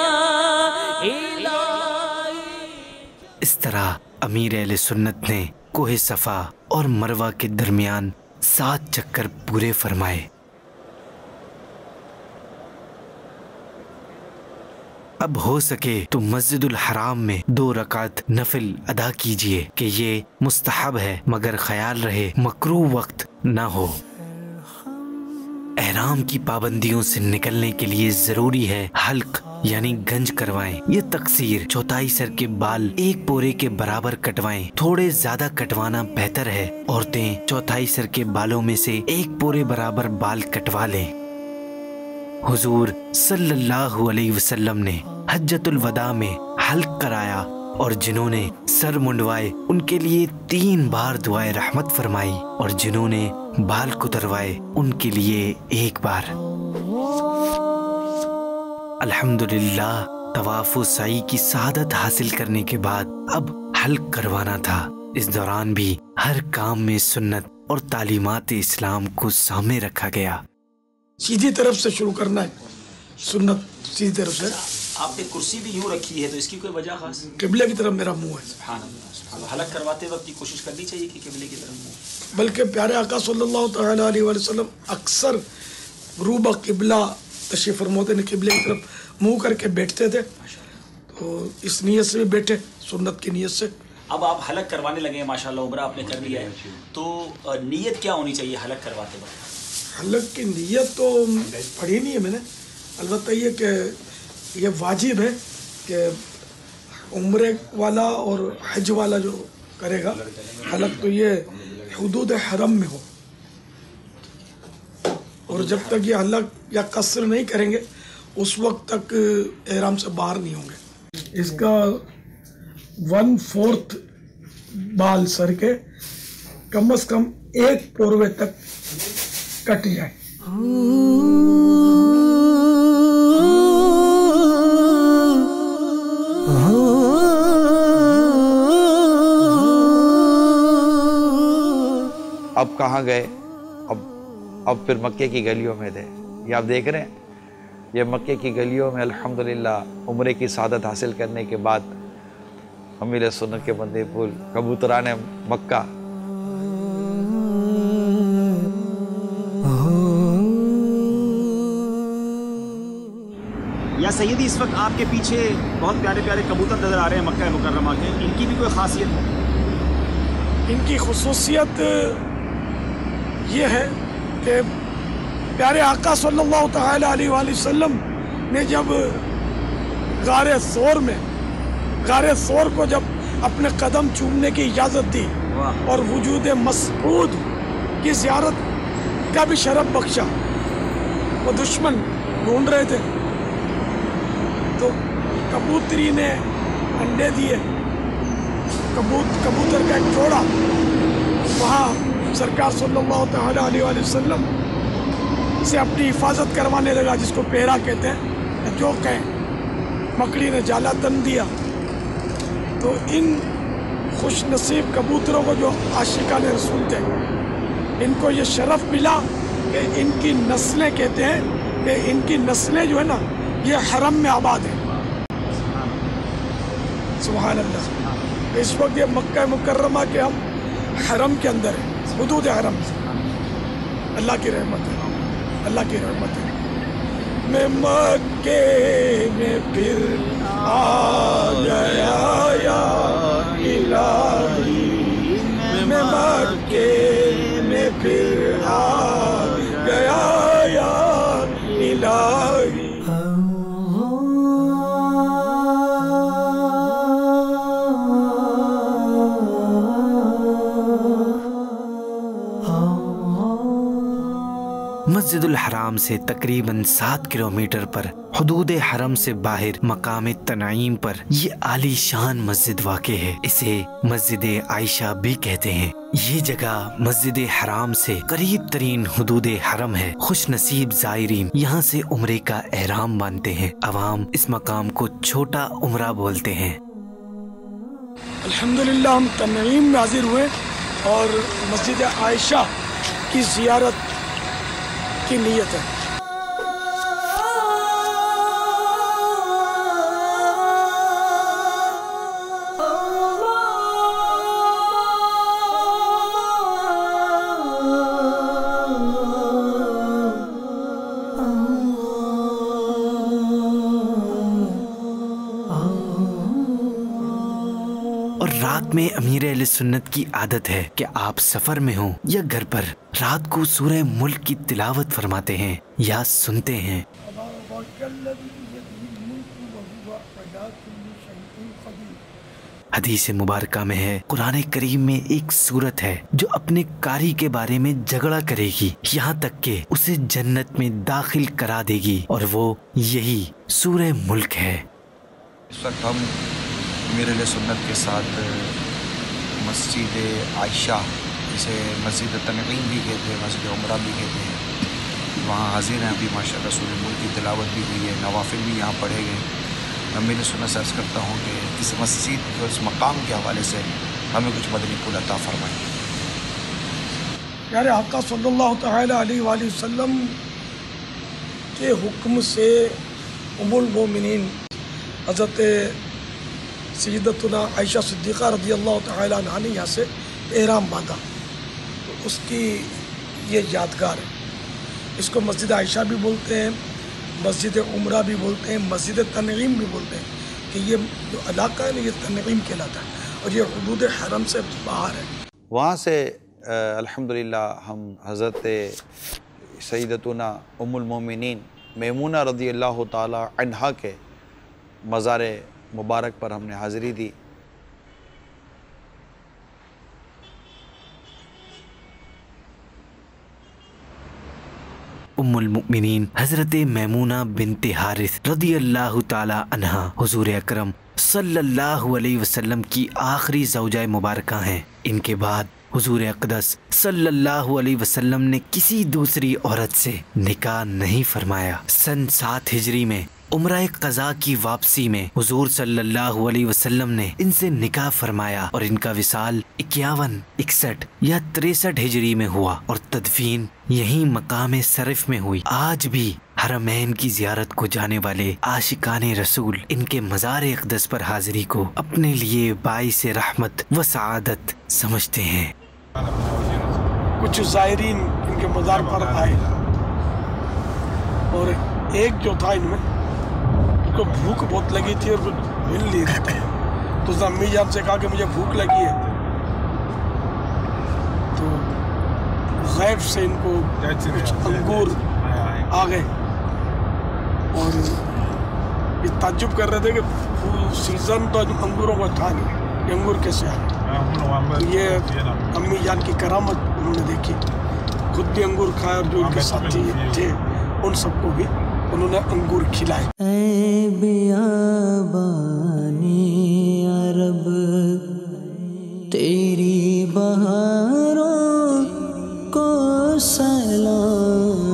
[SPEAKER 2] امیر اہل سنت نے کوہ صفا اور مروہ کے درمیان سات چکر پورے فرمائے۔ اب ہو سکے تو مسجد الحرام میں دو رکعت نفل ادا کیجئے کہ یہ مستحب ہے، مگر خیال رہے مکروہ وقت نہ ہو۔ احرام کی پابندیوں سے نکلنے کے لیے ضروری ہے حلق یعنی گنج کروائیں۔ یہ تقصیر چوتھائی سر کے بال ایک پورے کے برابر کٹوائیں، تھوڑے زیادہ کٹوانا بہتر ہے۔ عورتیں چوتھائی سر کے بالوں میں سے ایک پورے برابر بال کٹوا لیں۔ حضور صلی اللہ علیہ وسلم نے حجۃ الوداع میں حلق کرایا اور جنہوں نے سر منڈوائے ان کے لیے تین بار دعائے رحمت فرمائی، اور جنہوں نے بال کتروائے ان کے لیے ایک بار۔ الحمدللہ طواف و سعی کی سعادت حاصل کرنے کے بعد اب حلق کروانا تھا۔ اس دوران بھی ہر کام میں سنت اور تعلیمات اسلام کو سامنے رکھا گیا۔
[SPEAKER 3] سیدھی طرف سے شروع کرنا ہے، سنت سیدھی طرف سے۔
[SPEAKER 8] آپ نے کرسی بھی یوں رکھی ہے تو اس کی کوئی وجہ خاص؟
[SPEAKER 3] قبلے کی طرف میرا منہ ہے۔
[SPEAKER 8] سبحان اللہ، سبحان اللہ۔ حلق کرواتے وقت کی کوشش کرنی چاہیے کہ قبلے کی طرف منہ،
[SPEAKER 3] بلکہ پیارے آقا صلی اللہ تعالیٰ علیہ وآلہ وسلم اکثر غروب قبلہ تشریف فرماتے ہیں، قبلے کی طرف منہ کر کے بیٹھتے تھے، تو اس نیت سے بھی بیٹھے، سنت کی نیت سے۔
[SPEAKER 8] اب آپ حلق کروانے لگے ہیں، ماشاءاللہ عمرہ آپ نے کر لیا ہے، تو نیت کیا ہونی چاہیے حلق کرواتے وقت؟
[SPEAKER 3] حلق کی نیت تو پڑھی نہیں ہے میں نے، البتہ یہ کہ یہ واجب ہے کہ عمرے والا اور حج والا جو کرے گا حلق تو یہ حدود حرم میں ہو، اور جب تک یہ حلق یا قصر نہیں کریں گے اس وقت تک احرام سے باہر نہیں ہوں گے۔ اس کا ون فورتھ بال سر کے کم از کم ایک پوروے تک کٹ جائے۔
[SPEAKER 4] اب کہاں گئے؟ اب اب پھر مکے کی گلیوں میں تھے۔ یہ آپ دیکھ رہے ہیں، یہ مکے کی گلیوں میں الحمدللہ عمرے کی سعادت حاصل کرنے کے بعد امیر سنت کے بندے پھول کبوتران مکہ۔
[SPEAKER 8] یا سیدی اس وقت آپ کے پیچھے بہت پیارے پیارے کبوتر نظر آ رہے ہیں مکہ مکرمہ کے، ان کی بھی کوئی خاصیت ہے؟
[SPEAKER 3] ان کی خصوصیت یہ ہے کہ پیارے آقا صلی اللہ تعالیٰ علیہ وآلہ وسلم نے جب غار ثور میں غار ثور کو جب اپنے قدم چومنے کی اجازت دی اور وجود مسعود کی زیارت کا بھی شرف بخشا، وہ دشمن ڈھونڈ رہے تھے تو کبوتری نے انڈے دیے، کبوت کبوتر کا ایک جوڑا وہاں سرکار صلی اللہ تعالیٰ علیہ وآلہ وسلم سے اپنی حفاظت کروانے لگا، جس کو پہرا کہتے ہیں، جو کہیں مکڑی نے جالا تن دیا۔ تو ان خوش نصیب کبوتروں کو جو عاشقان رسول تھے، ان کو یہ شرف ملا کہ ان کی نسلیں کہتے ہیں کہ ان کی نسلیں جو ہے نا یہ حرم میں آباد ہیں۔ سبحان اللہ۔ اس وقت یہ مکہ مکرمہ کے ہم حرم کے اندر ہیں، حدود حرم سے۔ اللہ کی رحمت ہے، اللہ کی رحمت ہے۔ میں مکے میں پھر آ گیا یا الہی، میں مکے میں پھر آ گیا یا الہی۔
[SPEAKER 2] مسجد الحرام سے تقریباً سات کلومیٹر پر حدود حرم سے باہر مقام تنعیم پر یہ عالی شان مسجد واقع ہے۔ اسے مسجد عائشہ بھی کہتے ہیں۔ یہ جگہ مسجد حرام سے قریب ترین حدود حرم ہے۔ خوش نصیب زائرین یہاں سے عمرے کا احرام باندھتے ہیں۔ عوام اس مقام کو چھوٹا عمرہ بولتے ہیں۔
[SPEAKER 3] الحمدللہ ہم تنعیم میں حاضر ہوئے اور مسجد عائشہ کی زیارت کی نیت ہے۔
[SPEAKER 2] رات میں امیر اہل سنت کی عادت ہے کہ آپ سفر میں ہوں یا گھر پر رات کو سورہ ملک کی تلاوت فرماتے ہیں یا سنتے ہیں۔ حدیث مبارکہ میں ہے، قرآن کریم میں ایک سورت ہے جو اپنے قاری کے بارے میں جھگڑا کرے گی یہاں تک کہ اسے جنت میں داخل کرا دے گی، اور وہ یہی سورہ ملک ہے۔
[SPEAKER 4] اس وقت ہم امیر اہل سنت کے ساتھ مسجد عائشہ، جسے مسجد تنعیم بھی کہتے ہیں، مسجد عمرہ بھی کہتے ہیں، وہاں حاضر ہیں ابھی ماشاءاللہ۔ سورہ ملک کی تلاوت بھی ہوئی ہے، نوافل بھی یہاں پڑھے گئے۔ امیر سنت سے عرض کرتا ہوں کہ اس مسجد کے اس مقام کے حوالے سے ہمیں کچھ مدنی پھول عطا فرمائیں۔
[SPEAKER 3] پیارے آقا صلی اللہ تعالی علیہ وآلہ وسلم کے حکم سے ام المومنین حضرت سیدتنا عائشہ صدیقہ رضی اللہ تعالی عنہ نے یہاں سے احرام باندھا، تو اس کی یہ یادگار ہے۔ اس کو مسجد عائشہ بھی بولتے ہیں، مسجد عمرہ بھی بولتے ہیں، مسجد تنعیم بھی بولتے ہیں، کہ یہ جو علاقہ ہے نا یہ تنعیم کہلاتا ہے اور یہ حدود حرم سے باہر ہے۔
[SPEAKER 4] وہاں سے الحمدللہ ہم حضرت سیدتنا ام المومنین میمونہ رضی اللہ تعالی عنہا کے مزار مبارک پر ہم نے حاضری دی۔
[SPEAKER 2] ام المؤمنین حضرت میمونہ بنت حارث رضی اللہ تعالی عنہا حضور اکرم صلی اللہ علیہ وسلم کی آخری زوجہ مبارکہ ہیں۔ ان کے بعد حضور اقدس صلی اللہ علیہ وسلم نے کسی دوسری عورت سے نکاح نہیں فرمایا۔ سن سات ہجری میں عمرہ قضاء کی واپسی میں حضور صلی اللہ علیہ وسلم نے ان سے نکاح فرمایا اور ان کا وصال اکیاون اکسٹھ یا تریسٹھ ہجری میں ہوا اور تدفین یہیں مقام صرف میں ہوئی۔ آج بھی حرمین کی زیارت کو جانے والے عاشقان رسول ان کے مزار اقدس پر حاضری کو اپنے لیے باعث رحمت و سعادت سمجھتے ہیں۔
[SPEAKER 3] کچھ زائرین ان کے مزار پر آئے اور ایک جو تھا ان میں ان کو بھوک بہت لگی تھی اور کچھ مل نہیں رہے تھے، تو اس نے امی جان سے کہا کہ مجھے بھوک لگی ہے، تو غیب سے ان کو کچھ انگور آ گئے اور یہ تعجب کر رہے تھے کہ سیزن تو انگوروں کا تھا نہیں، یہ انگور کیسے آئے۔ یہ امی جان کی کرامت انہوں نے دیکھی، خود بھی انگور کھائے اور جو ان کے ساتھی تھے ان سب کو بھی انہوں نے انگور کھلائے۔
[SPEAKER 9] اے بیابانی عرب تیری بہاروں کو سلام،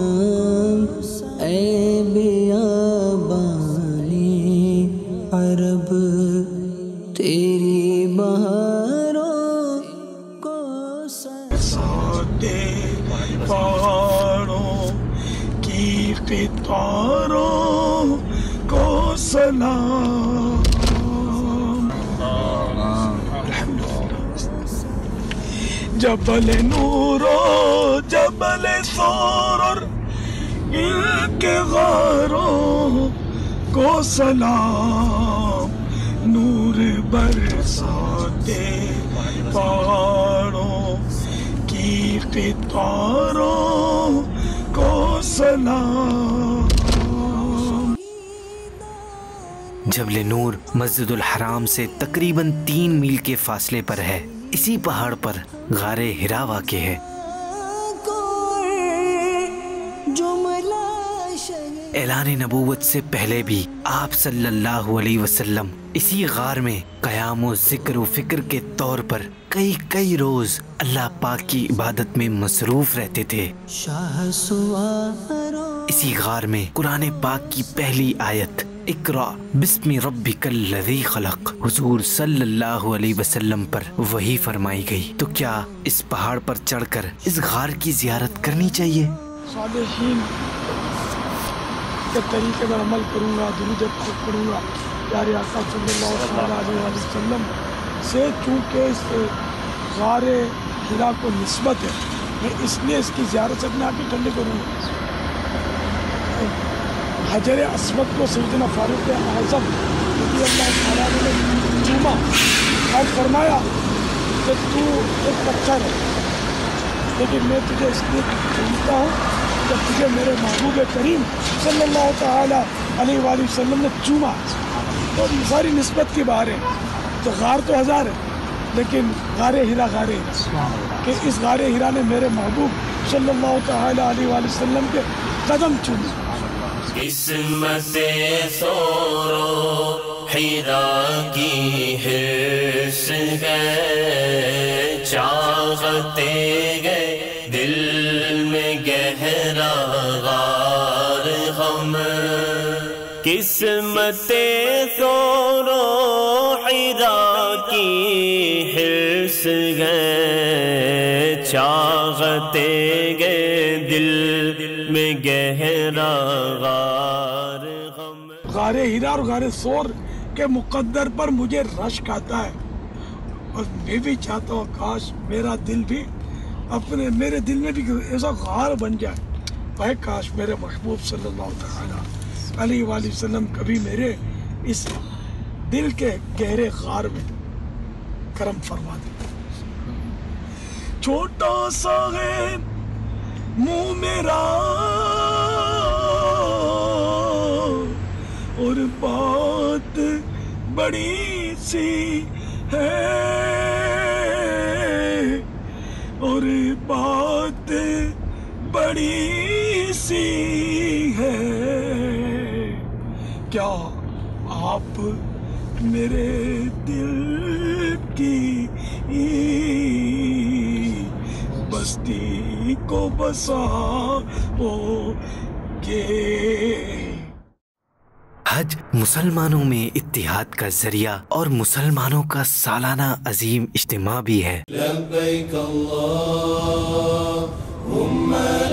[SPEAKER 9] اے بیابانی عرب تیری بہاروں کو
[SPEAKER 3] سادے پہاڑوں کی قطاروں کو سلام، جبل نور و جبل ثور اور ان کے غاروں کو سلام، نور برساتے پہاڑوں کی قطاروں کو سلام۔
[SPEAKER 2] جبل نور مسجد الحرام سے تقریباً تین میل کے فاصلے پر ہے۔ اسی پہاڑ پر غار حرا واقع ہے۔ اعلان نبوت سے پہلے بھی آپ صلی اللہ علیہ وسلم اسی غار میں قیام و ذکر و فکر کے طور پر کئی کئی روز اللہ پاک کی عبادت میں مصروف رہتے تھے۔ اسی غار میں قرآن پاک کی پہلی آیت اقرأ بسم ربک الذی خلق حضور صلی اللہ علیہ وسلم پر وحی فرمائی گئی۔ تو کیا اس پہاڑ پر چڑھ کر اس غار کی زیارت کرنی چاہیے؟
[SPEAKER 3] صالحین کے طریقے میں عمل کروں گا، درود پاک پڑھوں گا پیارے آقا صلی اللہ علیہ وسلم سے، چونکہ اس غار حرا کو نسبت ہے، میں اس لیے اس کی زیارت سے اپنے آپ ہی ٹھنڈے کروں گا۔ حجر اسود کو سیدنا فاروق اعظم رضی اللہ تعالیٰ نے چوما، اور فرمایا کہ تو ایک پتھر ہے لیکن میں تجھے اس لیے چنتا ہوں جب تجھے میرے محبوب کریم صلی اللہ تعالیٰ علیہ وآلہ وسلم نے چوما. اور یہ ساری نسبت کی بات ہے. تو غار تو ہزار ہے لیکن غار ہیرا غار ہیرا کہ اس غار ہیرا نے میرے محبوب صلی اللہ تعالیٰ علیہ وآلہ وسلم کے قدم چومے.
[SPEAKER 7] قسمت سورو ہیرا کی حرص ہے چاہتے گئے دل میں گہرا غار غم. قسمت سورو ہیرا کی حرص ہے چاہتے گئے دل میں گہرا غار غم.
[SPEAKER 3] غار ہیرا اور غار سور کے مقدر پر مجھے رشک آتا ہے اور میں بھی چاہتا ہوں کاش میرا دل بھی اپنے میرے دل میں بھی ایسا غار بن جائے. اے کاش میرے محبوب صلی اللہ تعالیٰ علیہ وآلہ وسلم کبھی میرے اس دل کے گہرے غار میں کرم فرما دے. چھوٹا سا ہے منہ میرا اور بات بڑی سی ہے اور بات بڑی سی ہے. کیا آپ میرے دل کی بستی کو بساؤ گے.
[SPEAKER 2] حج مسلمانوں میں اتحاد کا ذریعہ اور مسلمانوں کا سالانہ عظیم اجتماع بھی ہے.
[SPEAKER 7] لبیک اللہم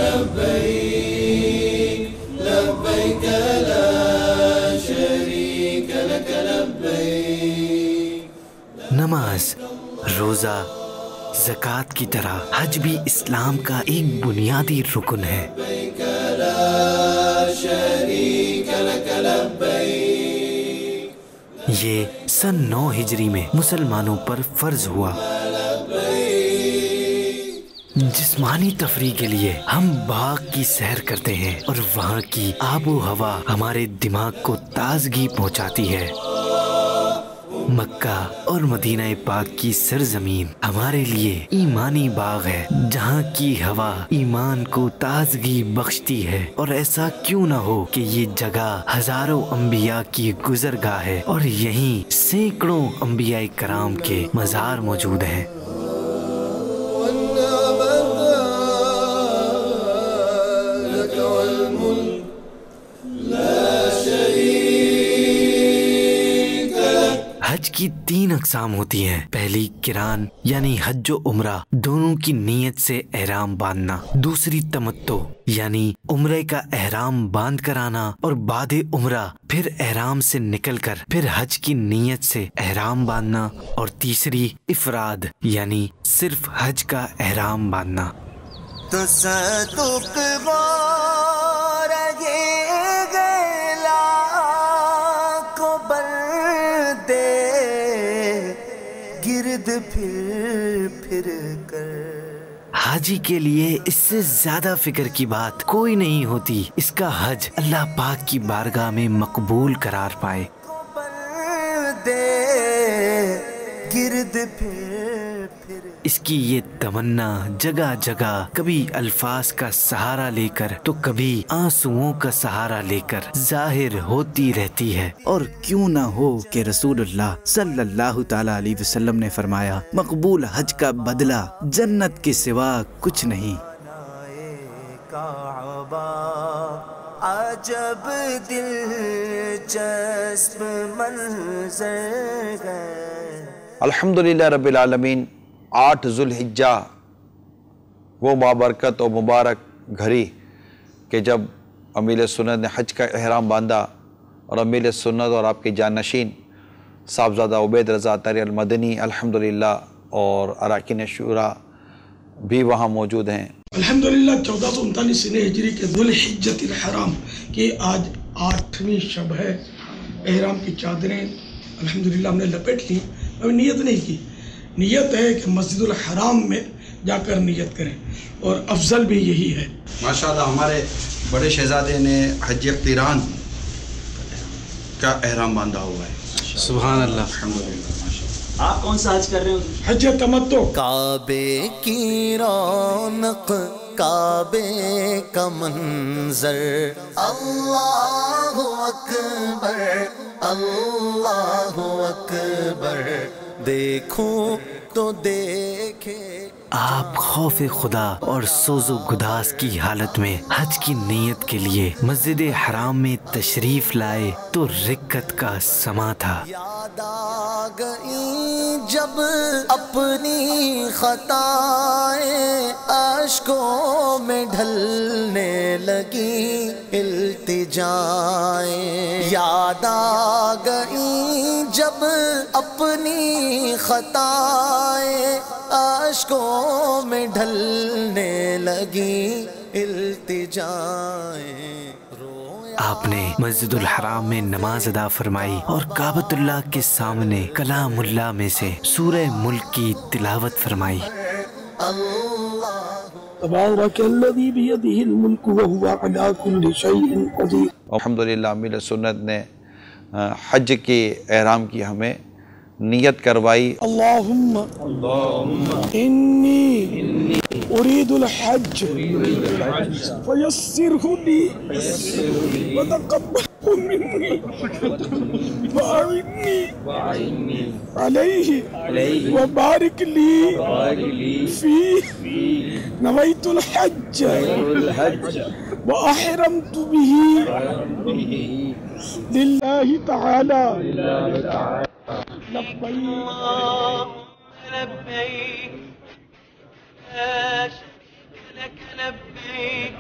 [SPEAKER 7] لبیک لبیک لا شریک لک لبیک.
[SPEAKER 2] نماز، روزہ، زکوٰۃ کی طرح حج بھی اسلام کا ایک بنیادی رکن ہے.
[SPEAKER 7] لبیک لا شریک لک لبیک.
[SPEAKER 2] یہ سن نو ہجری میں مسلمانوں پر فرض ہوا. جسمانی تفریح کے لیے ہم باغ کی سیر کرتے ہیں اور وہاں کی آب و ہوا ہمارے دماغ کو تازگی پہنچاتی ہے. مکہ اور مدینہ پاک کی سرزمین ہمارے لیے ایمانی باغ ہے جہاں کی ہوا ایمان کو تازگی بخشتی ہے. اور ایسا کیوں نہ ہو کہ یہ جگہ ہزاروں انبیاء کی گزرگاہ ہے اور یہیں سینکڑوں انبیاء کرام کے مزار موجود ہیں. حج کی تین اقسام ہوتی ہیں. پہلی قران یعنی حج و عمرہ دونوں کی نیت سے احرام باندھنا. دوسری تمتع یعنی عمرے کا احرام باندھ کر آنا اور بعد عمرہ پھر احرام سے نکل کر پھر حج کی نیت سے احرام باندھنا. اور تیسری افراد یعنی صرف حج کا احرام باندھنا.
[SPEAKER 1] گرد پھر پھر کر
[SPEAKER 2] حاجی کے لیے اس سے زیادہ فکر کی بات کوئی نہیں ہوتی. اس کا حج اللہ پاک کی بارگاہ میں مقبول قرار پائے.
[SPEAKER 1] گرد پھر پھر
[SPEAKER 2] اس کی یہ تمنا جگہ جگہ کبھی الفاظ کا سہارا لے کر تو کبھی آنسوؤں کا سہارا لے کر ظاہر ہوتی رہتی ہے. اور کیوں نہ ہو کہ رسول اللہ صلی اللہ تعالی علیہ وسلم نے فرمایا مقبول حج کا بدلہ جنت کے سوا کچھ نہیں.
[SPEAKER 1] عجب دلچسپ منظر ہے.
[SPEAKER 4] الحمدللہ رب العالمین. آٹھ ذوالحجہ وہ بابرکت و مبارک گھڑی کہ جب امیر سنت نے حج کا احرام باندھا اور امیر سنت اور آپ کے جانشین صاحبزادہ عبید رضا اطہری المدنی الحمدللہ اور اراکین شورا بھی وہاں موجود ہیں.
[SPEAKER 3] الحمدللہ چودہ سو انتالیس سنہ ہجری کے ذوالحجۃ الحرام کی آج آٹھویں شب ہے. احرام کی چادریں الحمدللہ ہم نے لپیٹ لی ابھی نیت نہیں کی. نیت ہے کہ مسجد الحرام میں جا کر نیت کریں اور افضل بھی یہی ہے.
[SPEAKER 10] ماشاءاللہ ہمارے بڑے شہزادے نے حج قران کا احرام باندھا ہوا ہے.
[SPEAKER 2] سبحان اللہ.
[SPEAKER 10] الحمدللہ.
[SPEAKER 8] آپ کون سا حج کر رہے ہو؟
[SPEAKER 3] حج تمتع.
[SPEAKER 1] کعبے کی رونق کعبے کا منظر اللہ اکبر اللہ اکبر دیکھوں تو دیکھے.
[SPEAKER 2] آپ خوف خدا اور سوز و گداز کی حالت میں حج کی نیت کے لیے مسجد حرام میں تشریف لائے تو رکت کا سما تھا.
[SPEAKER 1] یاد آ گئی جب اپنی خطائیں اشکوں میں ڈھلنے لگی التجائیں. یاد آ گئی جب اپنی خطائیں اشکوں میں ڈھلنے لگی التجائیں.
[SPEAKER 2] آپ نے مسجد الحرام میں نماز ادا فرمائی اور کعبۃ اللہ کے سامنے کلام اللہ میں سے سورہ ملک کی تلاوت فرمائی.
[SPEAKER 3] تبارک الذی بیدہ الملک وہو علی کل شیء قدیر.
[SPEAKER 4] الحمدللہ امیر سنت نے حج کے احرام کی ہمیں نیت کروائی.
[SPEAKER 3] اللہم انی اريد الحج فيسره لي وتقبله مني وأعني عليه وبارك لي فيه. نويت الحج وأحرمت به لله تعالى. لبيك
[SPEAKER 5] لبيك لا شريك لك لبيك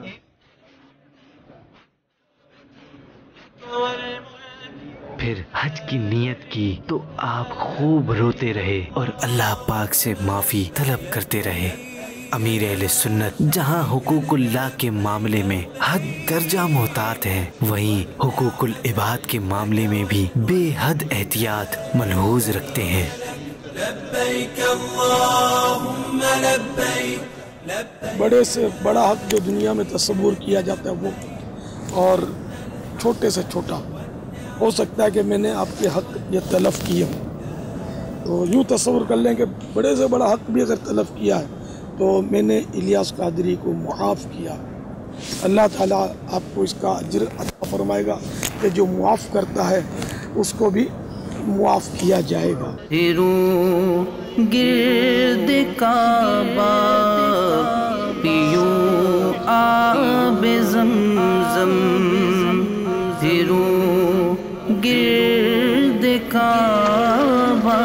[SPEAKER 2] پھر حج کی نیت کی تو آپ خوب روتے رہے اور اللہ پاک سے معافی طلب کرتے رہے. امیر اہل سنت جہاں حقوق اللہ کے معاملے میں حد درجہ محتاط ہیں، وہیں حقوق العباد کے معاملے میں بھی بے حد احتیاط ملحوظ رکھتے ہیں.
[SPEAKER 7] لبیک اللہم لبیک.
[SPEAKER 3] بڑے سے بڑا حق جو دنیا میں تصور کیا جاتا ہے وہ، اور چھوٹے سے چھوٹا ہو سکتا ہے کہ میں نے آپ کے حق یہ تلف کیے ہوں. تو یوں تصور کر لیں کہ بڑے سے بڑا حق بھی اگر تلف کیا ہے تو میں نے الیاس قادری کو معاف کیا. اللہ تعالیٰ آپ کو اس کا اجر عطا فرمائے گا کہ جو معاف کرتا ہے اس کو بھی معاف کیا جائے گا.
[SPEAKER 5] پھروں گرد کعبہ پیوں آب زمزم. پھروں گرد کعبہ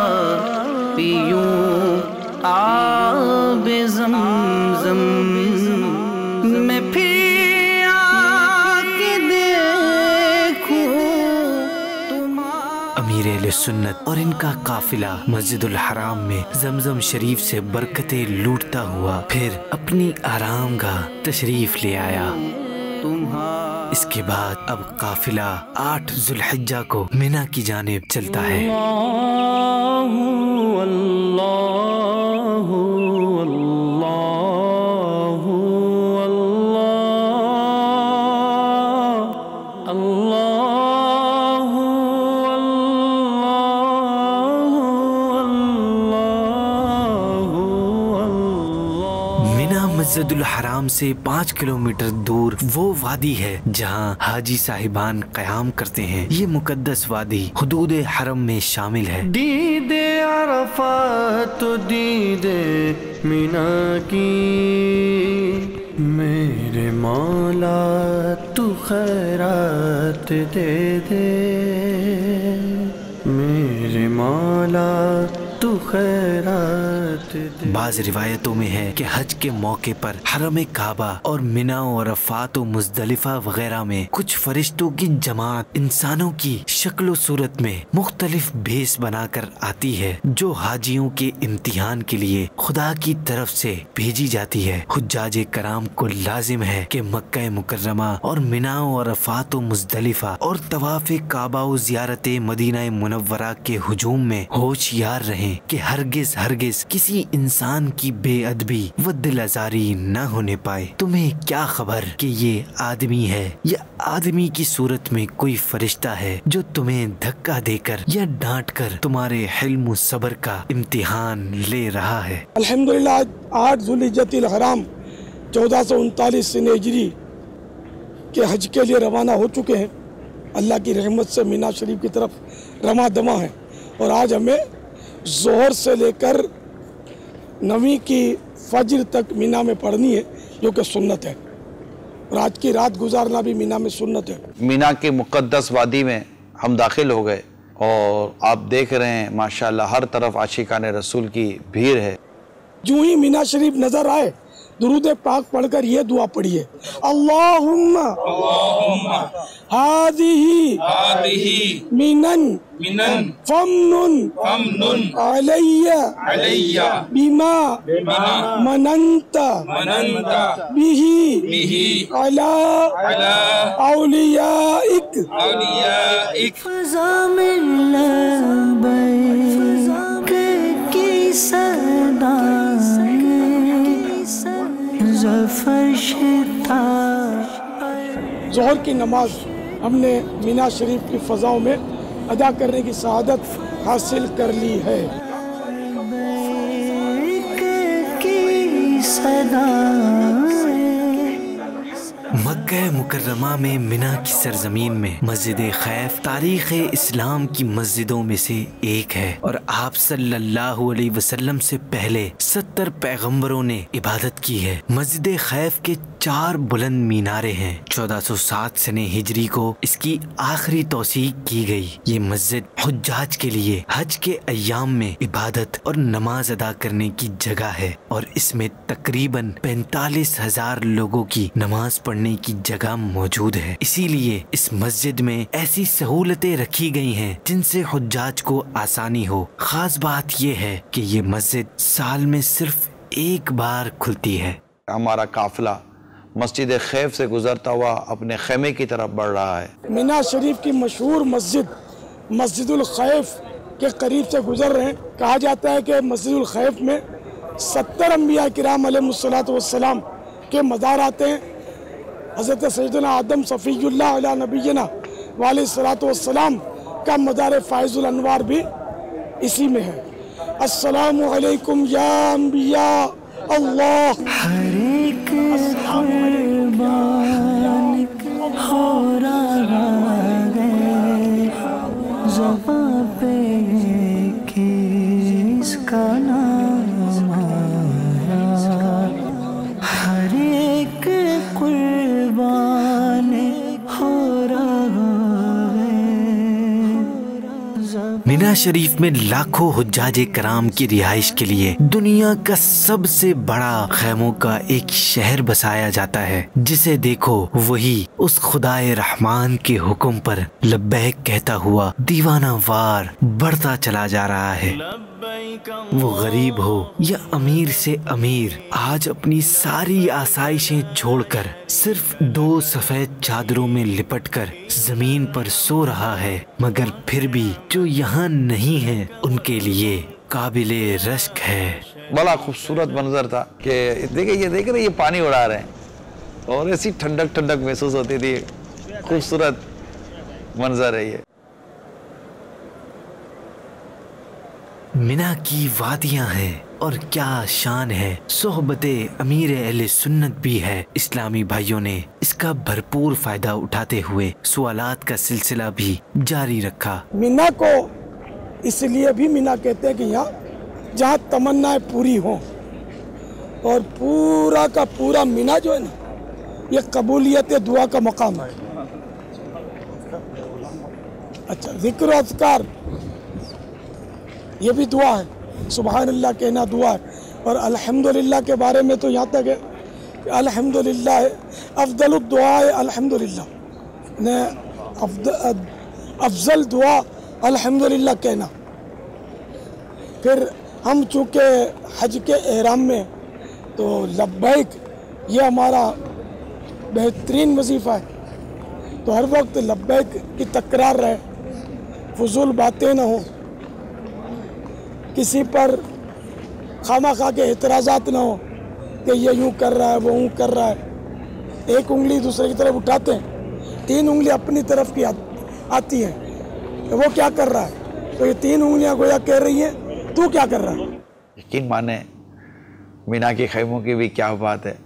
[SPEAKER 5] پیوں آب زمزم. میں پھر آ کے دیکھوں تمہارا.
[SPEAKER 2] امیر اہل سنت اور ان کا قافلہ مسجد الحرام میں زمزم شریف سے برکتیں لوٹتا ہوا پھر اپنی آرام گاہ تشریف لے آیا. اس کے بعد اب قافلہ آٹھ ذو الحجہ کو مینا کی جانب چلتا ہے.
[SPEAKER 5] اللہ اللہ اللہ اللہ اللہ.
[SPEAKER 2] مینا مسجد الحرام سے پانچ کلومیٹر دور وہ وادی ہے جہاں حاجی صاحبان قیام کرتے ہیں. یہ مقدس وادی حدود حرم میں شامل ہے.
[SPEAKER 5] دید عرفات دید مینا کی میرے مولا تو خیرات دے دے. میرے مولا تو खैरात दे।
[SPEAKER 2] बाज रिवायतों में है कि हज के मौके पर हरम काबा और मिना और अरफात और मुजदलिफा वगैरह में कुछ फरिश्तों की जमात इंसानों की शक्ल सूरत में मुख्तलिफ भेस बनाकर आती है, जो हाजियों के इम्तिहान के लिए खुदा की तरफ से भेजी जाती है। हुज्जाज कराम को लाजिम है कि मक्का मुकर्रमा और मिना और अरफात और मुजदलिफा और तवाफ काबा और ज़ियारत मदीना मुनव्वरा के हुजूम में होशियार रहें कि हरगिज हरगिज किसी इंसान की बेअदबी व दिल आजारी न होने पाए। तुम्हें क्या खबर कि ये आदमी है या आदमी की सूरत में कोई फरिश्ता है जो तुम्हें धक्का देकर या डांट कर तुम्हारे हिल्म सब्र का इम्तिहान ले रहा है।
[SPEAKER 3] अल्हम्दुलिल्लाह आठ ज़ुल्हिज्जतिल हराम चौदह सौ उनतालीस हिजरी के हज के लिए रवाना हो चुके हैं। अल्लाह की रहमत से मीना शरीफ की तरफ रमा दमा है और आज हमें ज़ोहर से लेकर नवी की फजर तक मीना में पढ़नी है, जो कि सुन्नत है, और आज की रात गुजारना भी मीना में सुन्नत है।
[SPEAKER 4] मीना के मुक़द्दस वादी में हम दाखिल हो गए और आप देख रहे हैं माशाल्लाह हर तरफ आशिकाने रसूल की भीड़ है।
[SPEAKER 3] जो ही मीना शरीफ नजर आए दुरूद पाक पढ़कर ये दुआ पढ़िए, अल्लाहुम्मा हादिही हादिही मिनन मिनन फमनुन फमनुन अलैया अलैया बिमा बिमा मनंता मनंता बिही बिही अला अला औलियाइक औलियाइक
[SPEAKER 9] फज़ा में लबैक की सदा
[SPEAKER 3] ज़ोहर की नमाज हमने मीना शरीफ की फ़ज़ाओं में अदा करने की सआदत हासिल कर ली है।
[SPEAKER 2] मक्का मुकर्रमा में मिना की सरजमीन में मस्जिद खैफ तारीख़ इस्लाम की मस्जिदों में से एक है और आप सल्लल्लाहु अलैहि वसल्लम से पहले सत्तर पैगंबरों ने इबादत की है। मस्जिद खैफ के चार बुलंद मीनारे हैं। चौदह सौ सात सने हिजरी को इसकी आखिरी तौसीक की गई। ये मस्जिद हुज्जाज के लिए हज के अय्याम में इबादत और नमाज अदा करने की जगह है और इसमें तकरीबन पैंतालीस हजार लोगों की नमाज पढ़ने की जगह मौजूद है। इसीलिए इस मस्जिद में ऐसी सहूलतें रखी गई हैं जिनसे हुज्जाज को आसानी हो। खास बात यह है कि ये मस्जिद साल में सिर्फ एक बार खुलती है।
[SPEAKER 4] हमारा काफिला मस्जिद खैफ से गुजरता हुआ अपने खेमे की तरफ बढ़ रहा है।
[SPEAKER 3] मीना शरीफ की मशहूर मस्जिद मस्जिदुल खैफ के करीब से गुजर रहे हैं। कहा जाता है कि मस्जिदुल खैफ में सत्तर अम्बिया किराम अलैहिमुस्सलातु वस्सलाम के मज़ार आते हैं। हज़रत सैयदना आदम सफ़ीयुल्लाह अला नबीना वालैहिस्सलातु वस्सलाम का मज़ार फ़ाइज़ुल अनवार भी इसी में है। अस्सलामु अलैकुम या अम्बिया अल्लाह।
[SPEAKER 9] हर एक कुर्बान हो रहा है ज़बां पे किसका नाम आया। हर एक कुर्बान हो रहा है।
[SPEAKER 2] मीना शरीफ में लाखों हुज्जाजे कराम की रिहाइश के लिए दुनिया का सबसे बड़ा खैमों का एक शहर बसाया जाता है, जिसे देखो वही उस खुदाए रहमान के हुक्म पर लब्बैक कहता हुआ दीवाना वार बढ़ता चला जा रहा है। वो गरीब हो या अमीर से अमीर, आज अपनी सारी आसाइशें छोड़कर सिर्फ दो सफेद चादरों में लिपटकर जमीन पर सो रहा है, मगर फिर भी जो यहाँ नहीं है उनके लिए काबिले रश्क है।
[SPEAKER 4] बड़ा खूबसूरत मंजर था कि देखिए ये देख रहे ये पानी उड़ा रहे हैं और ऐसी ठंडक ठंडक महसूस होती थी। खूबसूरत मंजर है ये।
[SPEAKER 2] मिना की वादियां हैं और क्या शान है। सोहबते अमीर अहले सुन्नत भी है। इस्लामी भाइयों ने इसका भरपूर फायदा उठाते हुए सवालात का सिलसिला भी जारी रखा।
[SPEAKER 3] मिना को इसलिए भी मिना कहते हैं कि यहाँ जहाँ तमन्नाएं पूरी हों, और पूरा का पूरा मिना जो है ना, ये कबूलियत दुआ का मकाम है। अच्छा, जिक्र अज़कार ये भी दुआ है। सुबहान अल्लाह कहना दुआ है। और अल्हम्दुलिल्लाह के बारे में तो यहाँ तक है कि अल्हम्दुलिल्लाह अफजल दुआ है अल्हम्दुलिल्लाह, ने अफजल दुआ अल्हम्दुलिल्लाह कहना। फिर हम चूँकि हज के एहराम में तो लब्बैक ये हमारा बेहतरीन वजीफ़ा है, तो हर वक्त लब्बैक की तकरार रहे, फजूल बातें ना हो, किसी पर खामा खा के एतराज़ात ना हो कि ये यूँ कर रहा है वो यूँ कर रहा है। एक उंगली दूसरे की तरफ उठाते हैं, तीन उंगली अपनी तरफ की आ, आती है, तो वो क्या कर रहा है, तो ये तीन उंगलियां गोया कह रही हैं तू क्या कर रहा है।
[SPEAKER 4] यकीन माने मीना के खैमों की भी क्या बात है,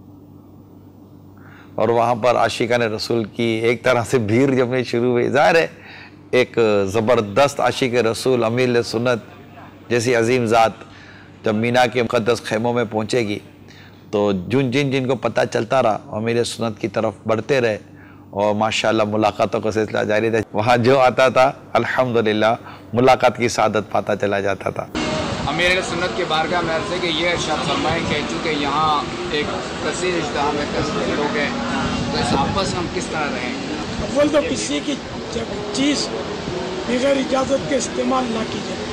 [SPEAKER 4] और वहाँ पर आशिकान रसूल की एक तरह से भीड़ जब नहीं शुरू हुई, ज़ाहिर है एक ज़बरदस्त आशिक रसूल अमीर सुन्नत जैसी अजीम ज़ात जब मीना के मुक़द्दस खैमों में पहुँचेगी तो जिन जिन जिनको पता चलता रहा अमीर सुन्नत की तरफ बढ़ते रहे और माशाल्लाह मुलाकातों का सिलसिला जारी था। वहाँ जो आता था अल्हम्दुलिल्लाह मुलाकात की सादत पाता चला जाता था।
[SPEAKER 11] अमीर सुन्नत के बारगाह में अर्ज़ है कि ये इरशाद फरमाएं कि चूँकि यहाँ एक कसीर इज्तिहाद में कसीर लोग हैं, तो इस आपस में हम किस तरह रहें।
[SPEAKER 3] अव्वल तो किसी की चीज़ बगैर इजाज़त के इस्तेमाल ना की जाए,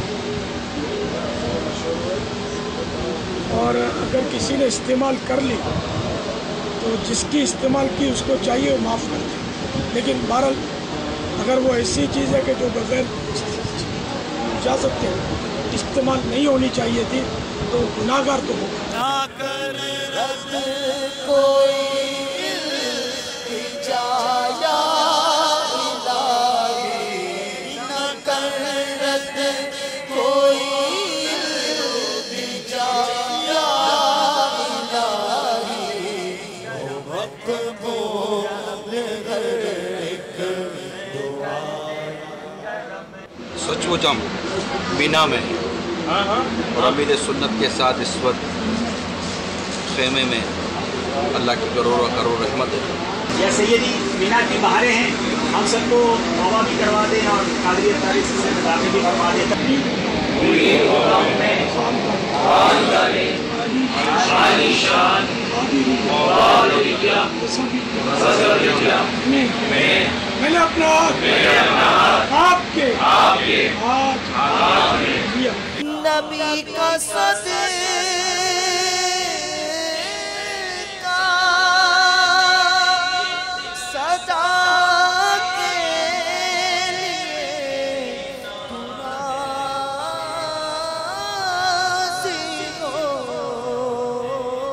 [SPEAKER 3] और अगर किसी ने इस्तेमाल कर ली तो जिसकी इस्तेमाल की उसको चाहिए वो माफ़ कर दे, लेकिन बहरहाल अगर वो ऐसी चीज़ है कि जो बगैर इजाज़त के इस्तेमाल नहीं होनी चाहिए थी तो गुनाहगार तो होगा।
[SPEAKER 10] सचमुच हम मीना में और अमीर सुन्नत के साथ इस वक्त खेमे में अल्लाह की करोड़ों करोड़ रहमत है।
[SPEAKER 8] जैसे ये मीना की बहारें हैं, हम सबको तौबा भी करवा दें और कादरियत तारीख से दाखिल भी करवा दें।
[SPEAKER 3] मैंने अपना हाथ आपके हाथ दिया।
[SPEAKER 1] नबी का सदका सदा के लिए तू राज़ी हो।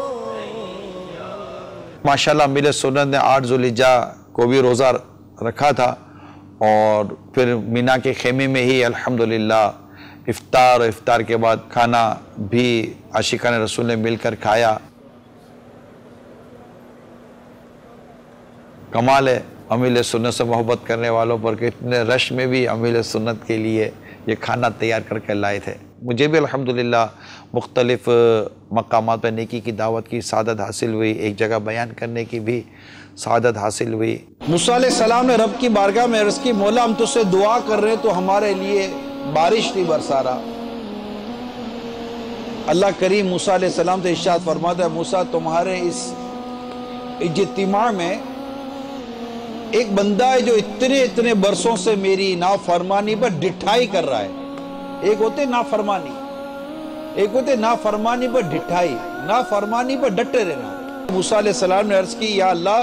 [SPEAKER 4] माशाल्लाह अमीर सुन्नत ने आठ ज़ुल्हिज्जा को भी रोज़ा रखा था और फिर मीना के खेमे में ही अल्हम्दुलिल्लाह इफ्तार और इफ्तार के बाद खाना भी आशिकान रसूल ने मिलकर खाया। कमाल है अमीर सुन्नत से मोहब्बत करने वालों पर कि इतने रश में भी अमीर सुन्नत के लिए ये खाना तैयार करके लाए थे। मुझे भी अल्हम्दुलिल्लाह मुख्तलिफ़ मकामात पर नेकी की दावत की सादत हासिल हुई, एक जगह बयान करने की भी सादत हासिल हुई।
[SPEAKER 10] मूसा अलैहिस्सलाम ने रब की बारगाह में अर्ज़ की, मौला हम तुझसे दुआ कर रहे हैं तो हमारे लिए बारिश नहीं बरसा रहा। अल्लाह करीम मूसा अलैहिस्सलाम से इरशाद फरमाता है, मूसा तुम्हारे इस इज्तिमा में एक बंदा है जो इतने इतने बरसों से मेरी नाफरमानी पर डिठाई कर रहा है। एक होते नाफरमानी, एक होते नाफरमानी पर डिठाई, नाफरमानी पर डटे रहना। मूसा अलैहिस्सलाम ने अर्ज़ की, या अल्लाह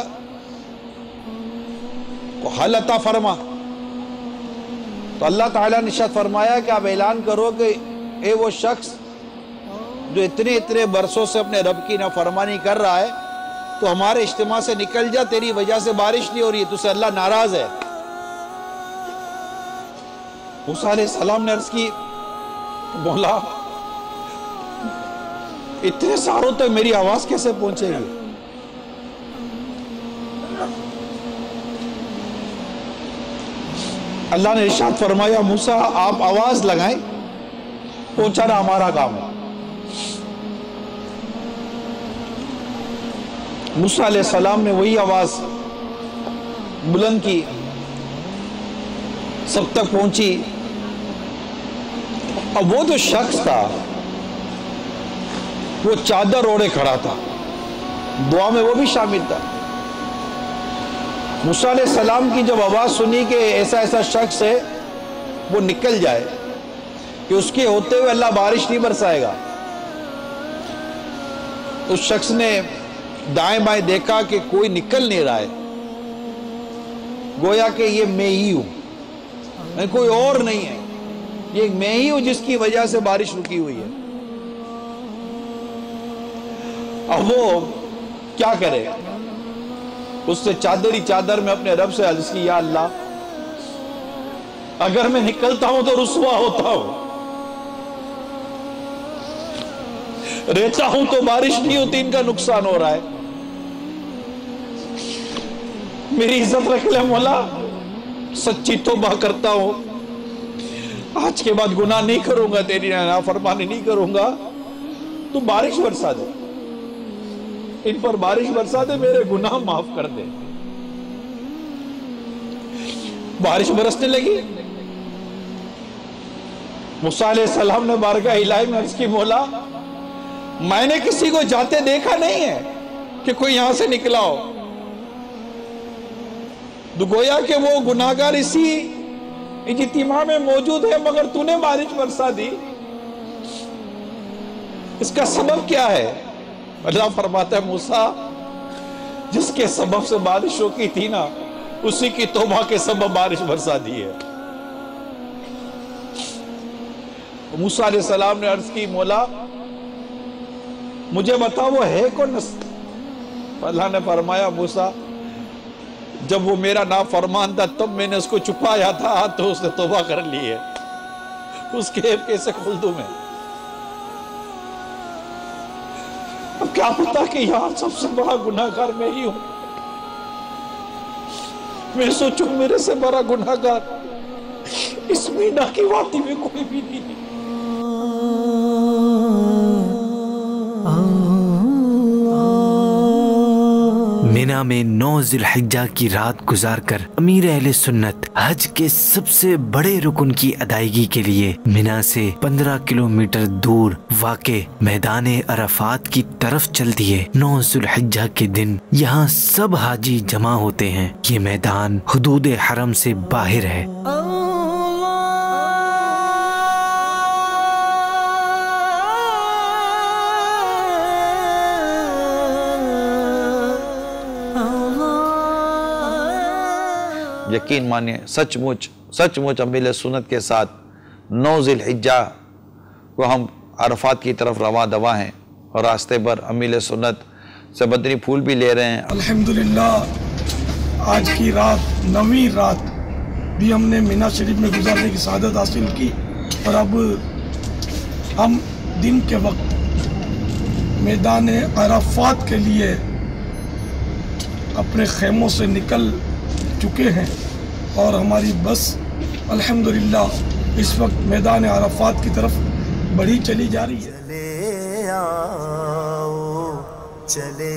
[SPEAKER 10] को हल अता फरमा। तो अल्लाह ताला ने इरशाद फरमाया कि आप ऐलान करो कि ए वो शख्स जो इतने इतने बरसों से अपने रब की नाफरमानी कर रहा है, तो हमारे इज्तिमा से निकल जा, तेरी वजह से बारिश नहीं हो रही है, तुझसे अल्लाह नाराज है। मूसा अलैहिस्सलाम ने अर्ज़ की, बोला इतने सारों तक मेरी आवाज कैसे पहुंचेगी। अल्लाह ने इरशाद फरमाया, मूसा आप आवाज लगाएं, पहुंचाना हमारा काम है। मूसा अलैहिस्सलाम ने वही आवाज बुलंद की, सब तक पहुंची। اب وہ جو شخص تھا وہ چادر اوڑھے کھڑا تھا، دعا میں وہ بھی شامل تھا۔ موسیٰ علیہ السلام کی جب آواز سنی کہ ایسا ایسا شخص ہے وہ نکل جائے، کہ اس کے ہوتے ہوئے اللہ بارش نہیں برسائے گا، اس شخص نے دائیں بائیں دیکھا کہ کوئی نکل نہیں رہا ہے، گویا کہ یہ میں ہی ہوں، کوئی اور نہیں ہے، یہ میں ہی ہوں جس کی وجہ سے بارش رکی ہوئی ہے۔ اب وہ کیا کرے؟ اس سے چادری چادر میں اپنے رب سے عرض کی، یا اللہ اگر میں نکلتا ہوں تو رسوا ہوتا ہوں، رہتا ہوں تو بارش نہیں ہوتی، ان کا نقصان ہو رہا ہے، میری عزت رکھ لے مولا، سچی توبہ کرتا ہوں، آج کے بعد گناہ نہیں کروں گا، تیری نافرمانی نہیں کروں گا، تو بارش برسا دے، ان پر بارش برسا دے، میرے گناہ معاف کر دے۔ بارش برسنے لگی، موسیٰ علیہ السلام نے بارگاہ الہی میں عرض کی، مولا میں نے کسی کو جاتے دیکھا نہیں ہے کہ کوئی یہاں سے نکلا ہو، تو گویا کہ وہ گناہگار اسی اجتماع میں موجود ہے، مگر تو نے بارش برسا دی، اس کا سبب کیا ہے؟ اللہ فرماتا ہے، موسیٰ جس کے سبب سے بارش روکی تھی نا، اسی کی توبہ کے سبب بارش برسا دی ہے۔ موسیٰ علیہ السلام نے عرض کی، مولا مجھے بتا وہ ہے کون؟ اللہ نے فرمایا، موسیٰ جب وہ میرا نافرمان تھا تب میں نے اس کو چھپایا تھا، تو اس نے توبہ کر لی ہے، اس کے عیب کیسے کھول دوں میں؟ اب کیا پتا کہ یہاں سب سے بڑا گناہگار میں ہی ہوں، میں سوچوں میرے سے بڑا گناہگار اس مینا کی وادی میں کوئی بھی نہیں ہے۔
[SPEAKER 2] مینا میں نو ذی الحجہ کی رات گزار کر امیر اہل سنت حج کے سب سے بڑے رکن کی ادائیگی کے لیے مینا سے پندرہ کلومیٹر دور واقع میدان عرفات کی طرف چل دیے۔ نو ذی الحجہ کے دن یہاں سب حاجی جمع ہوتے ہیں، یہ میدان حدود حرم سے باہر ہے۔
[SPEAKER 4] یقین مانیے سچ مچ سچ مچ امیر سنت کے ساتھ نو ذی الحجہ کو ہم عرفات کی طرف رواں دوا ہیں، اور راستے پر امیر سنت سے بدنی پھول بھی لے رہے ہیں۔
[SPEAKER 3] الحمدللہ آج کی رات نویں رات بھی ہم نے مینا شریف میں گزارنے کی سعادت حاصل کی، اور اب ہم دن کے وقت میدان عرفات کے لیے اپنے خیموں سے نکل چکے ہیں، اور ہماری بس الحمدللہ اس وقت میدان عرفات کی طرف بڑھی چلی جا رہی ہے۔
[SPEAKER 1] چلے آؤ چلے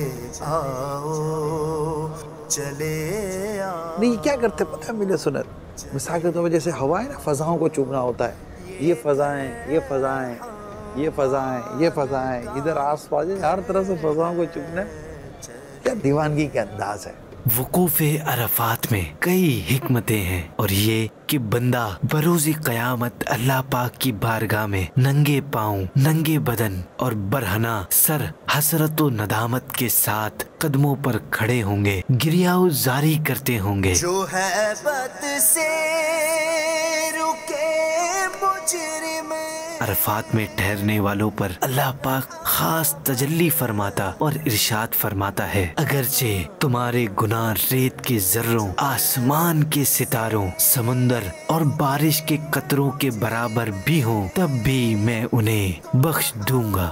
[SPEAKER 1] آؤ چلے آؤ۔
[SPEAKER 12] نہیں، کیا کرتے پتہ ہے میرے سنت، مثال کے طور پر جیسے ہوا ہے نا، فضاؤں کو چومنا ہوتا ہے، یہ فضائیں یہ فضائیں یہ فضائیں یہ فضائیں، ادھر آس پاس ہر طرح سے فضاؤں کو چومنا، کیا دیوانگی کا انداز ہے۔
[SPEAKER 2] وقوف عرفات میں کئی حکمتیں ہیں، اور یہ کہ بندہ بروز قیامت اللہ پاک کی بارگاہ میں ننگے پاؤں، ننگے بدن اور برہنہ سر حسرت و ندامت کے ساتھ قدموں پر کھڑے ہوں گے، گریاؤ زاری کرتے ہوں گے۔
[SPEAKER 1] جو ہے بد سے رکے مجرم،
[SPEAKER 2] عرفات میں ٹھہرنے والوں پر اللہ پاک خاص تجلی فرماتا اور ارشاد فرماتا ہے، اگرچہ تمہارے گناہ ریت کے ذروں، آسمان کے ستاروں، سمندر اور بارش کے قطروں کے برابر بھی ہوں، تب بھی میں انہیں بخش دوں گا۔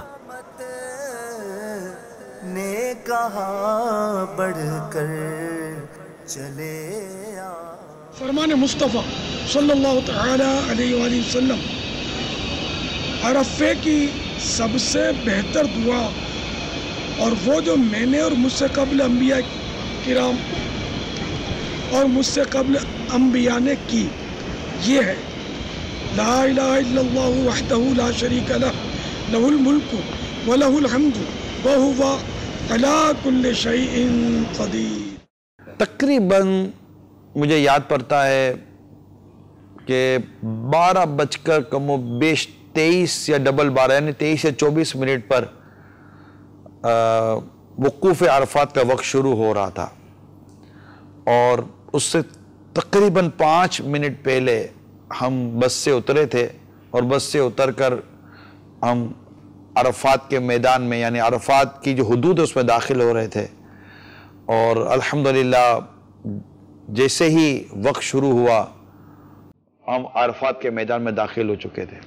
[SPEAKER 1] نے کہا بڑھ کر چلے آ۔
[SPEAKER 3] فرمان مصطفیٰ صلی اللہ تعالی علیہ وآلہ وسلم، عرفے کی سب سے بہتر دعا، اور وہ جو میں نے اور مجھ سے قبل انبیاء کرام اور مجھ سے قبل انبیاء نے کی، یہ ہے لا الہ الا اللہ وحدہ لا شریک لہ لہ الملک ولہ الحمد وہو علی کل شیء قدیر۔
[SPEAKER 10] تقریباً مجھے یاد پڑتا ہے کہ بارہ بج کر کم و بیش تیئیس یا ڈبل بارہ یعنی تیئیس یا چوبیس منٹ پر وقوف عرفات کا وقت شروع ہو رہا تھا، اور اس سے تقریباً پانچ منٹ پہلے ہم بس سے اترے تھے، اور بس سے اتر کر ہم عرفات کے میدان میں یعنی عرفات کی جو حدود ہے اس میں داخل ہو رہے تھے، اور الحمدللہ جیسے ہی وقت شروع ہوا ہم عرفات کے میدان میں داخل ہو چکے تھے۔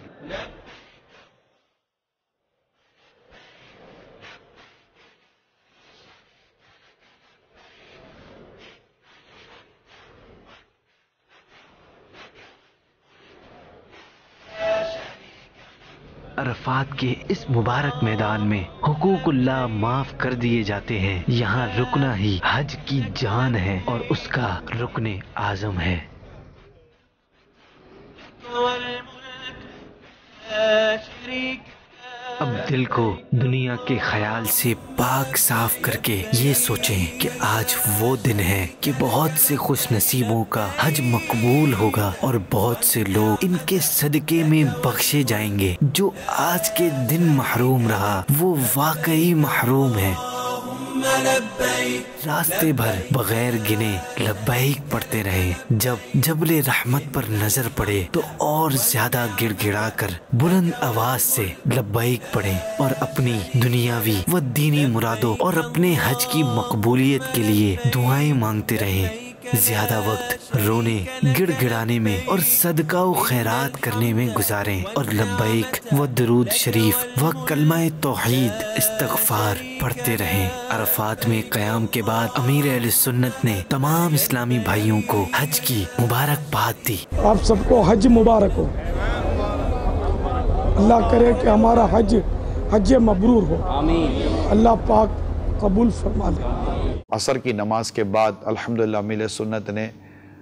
[SPEAKER 2] عرفات کے اس مبارک میدان میں حقوق اللہ معاف کر دیے جاتے ہیں۔ یہاں رکنا ہی حج کی جان ہے اور اس کا رکن اعظم ہے۔ اب دل کو دنیا کے خیال سے پاک صاف کر کے یہ سوچیں کہ آج وہ دن ہے کہ بہت سے خوش نصیبوں کا حج مقبول ہوگا، اور بہت سے لوگ ان کے صدقے میں بخشے جائیں گے۔ جو آج کے دن محروم رہا وہ واقعی محروم ہے۔ راستے بھر بغیر گنے لبیک پڑھتے رہے، جب جبل رحمت پر نظر پڑے تو اور زیادہ گڑ گڑا کر بلند آواز سے لبیک پڑھیں، اور اپنی دنیاوی و دینی مرادوں اور اپنے حج کی مقبولیت کے لیے دعائیں مانگتے رہیں۔ زیادہ وقت رونے گڑ گڑانے میں اور صدقہ و خیرات کرنے میں گزاریں، اور لبیک و درود شریف و کلمہ توحید استغفار پڑھتے رہیں۔ عرفات میں قیام کے بعد امیر اہل سنت نے تمام اسلامی بھائیوں کو حج کی مبارکباد دی۔
[SPEAKER 3] آپ سب کو حج مبارک ہو، اللہ کرے کہ ہمارا حج حج مبرور ہو، آمین، اللہ پاک قبول فرما لے۔
[SPEAKER 10] عصر کی نماز کے بعد الحمدللہ امیر سنت نے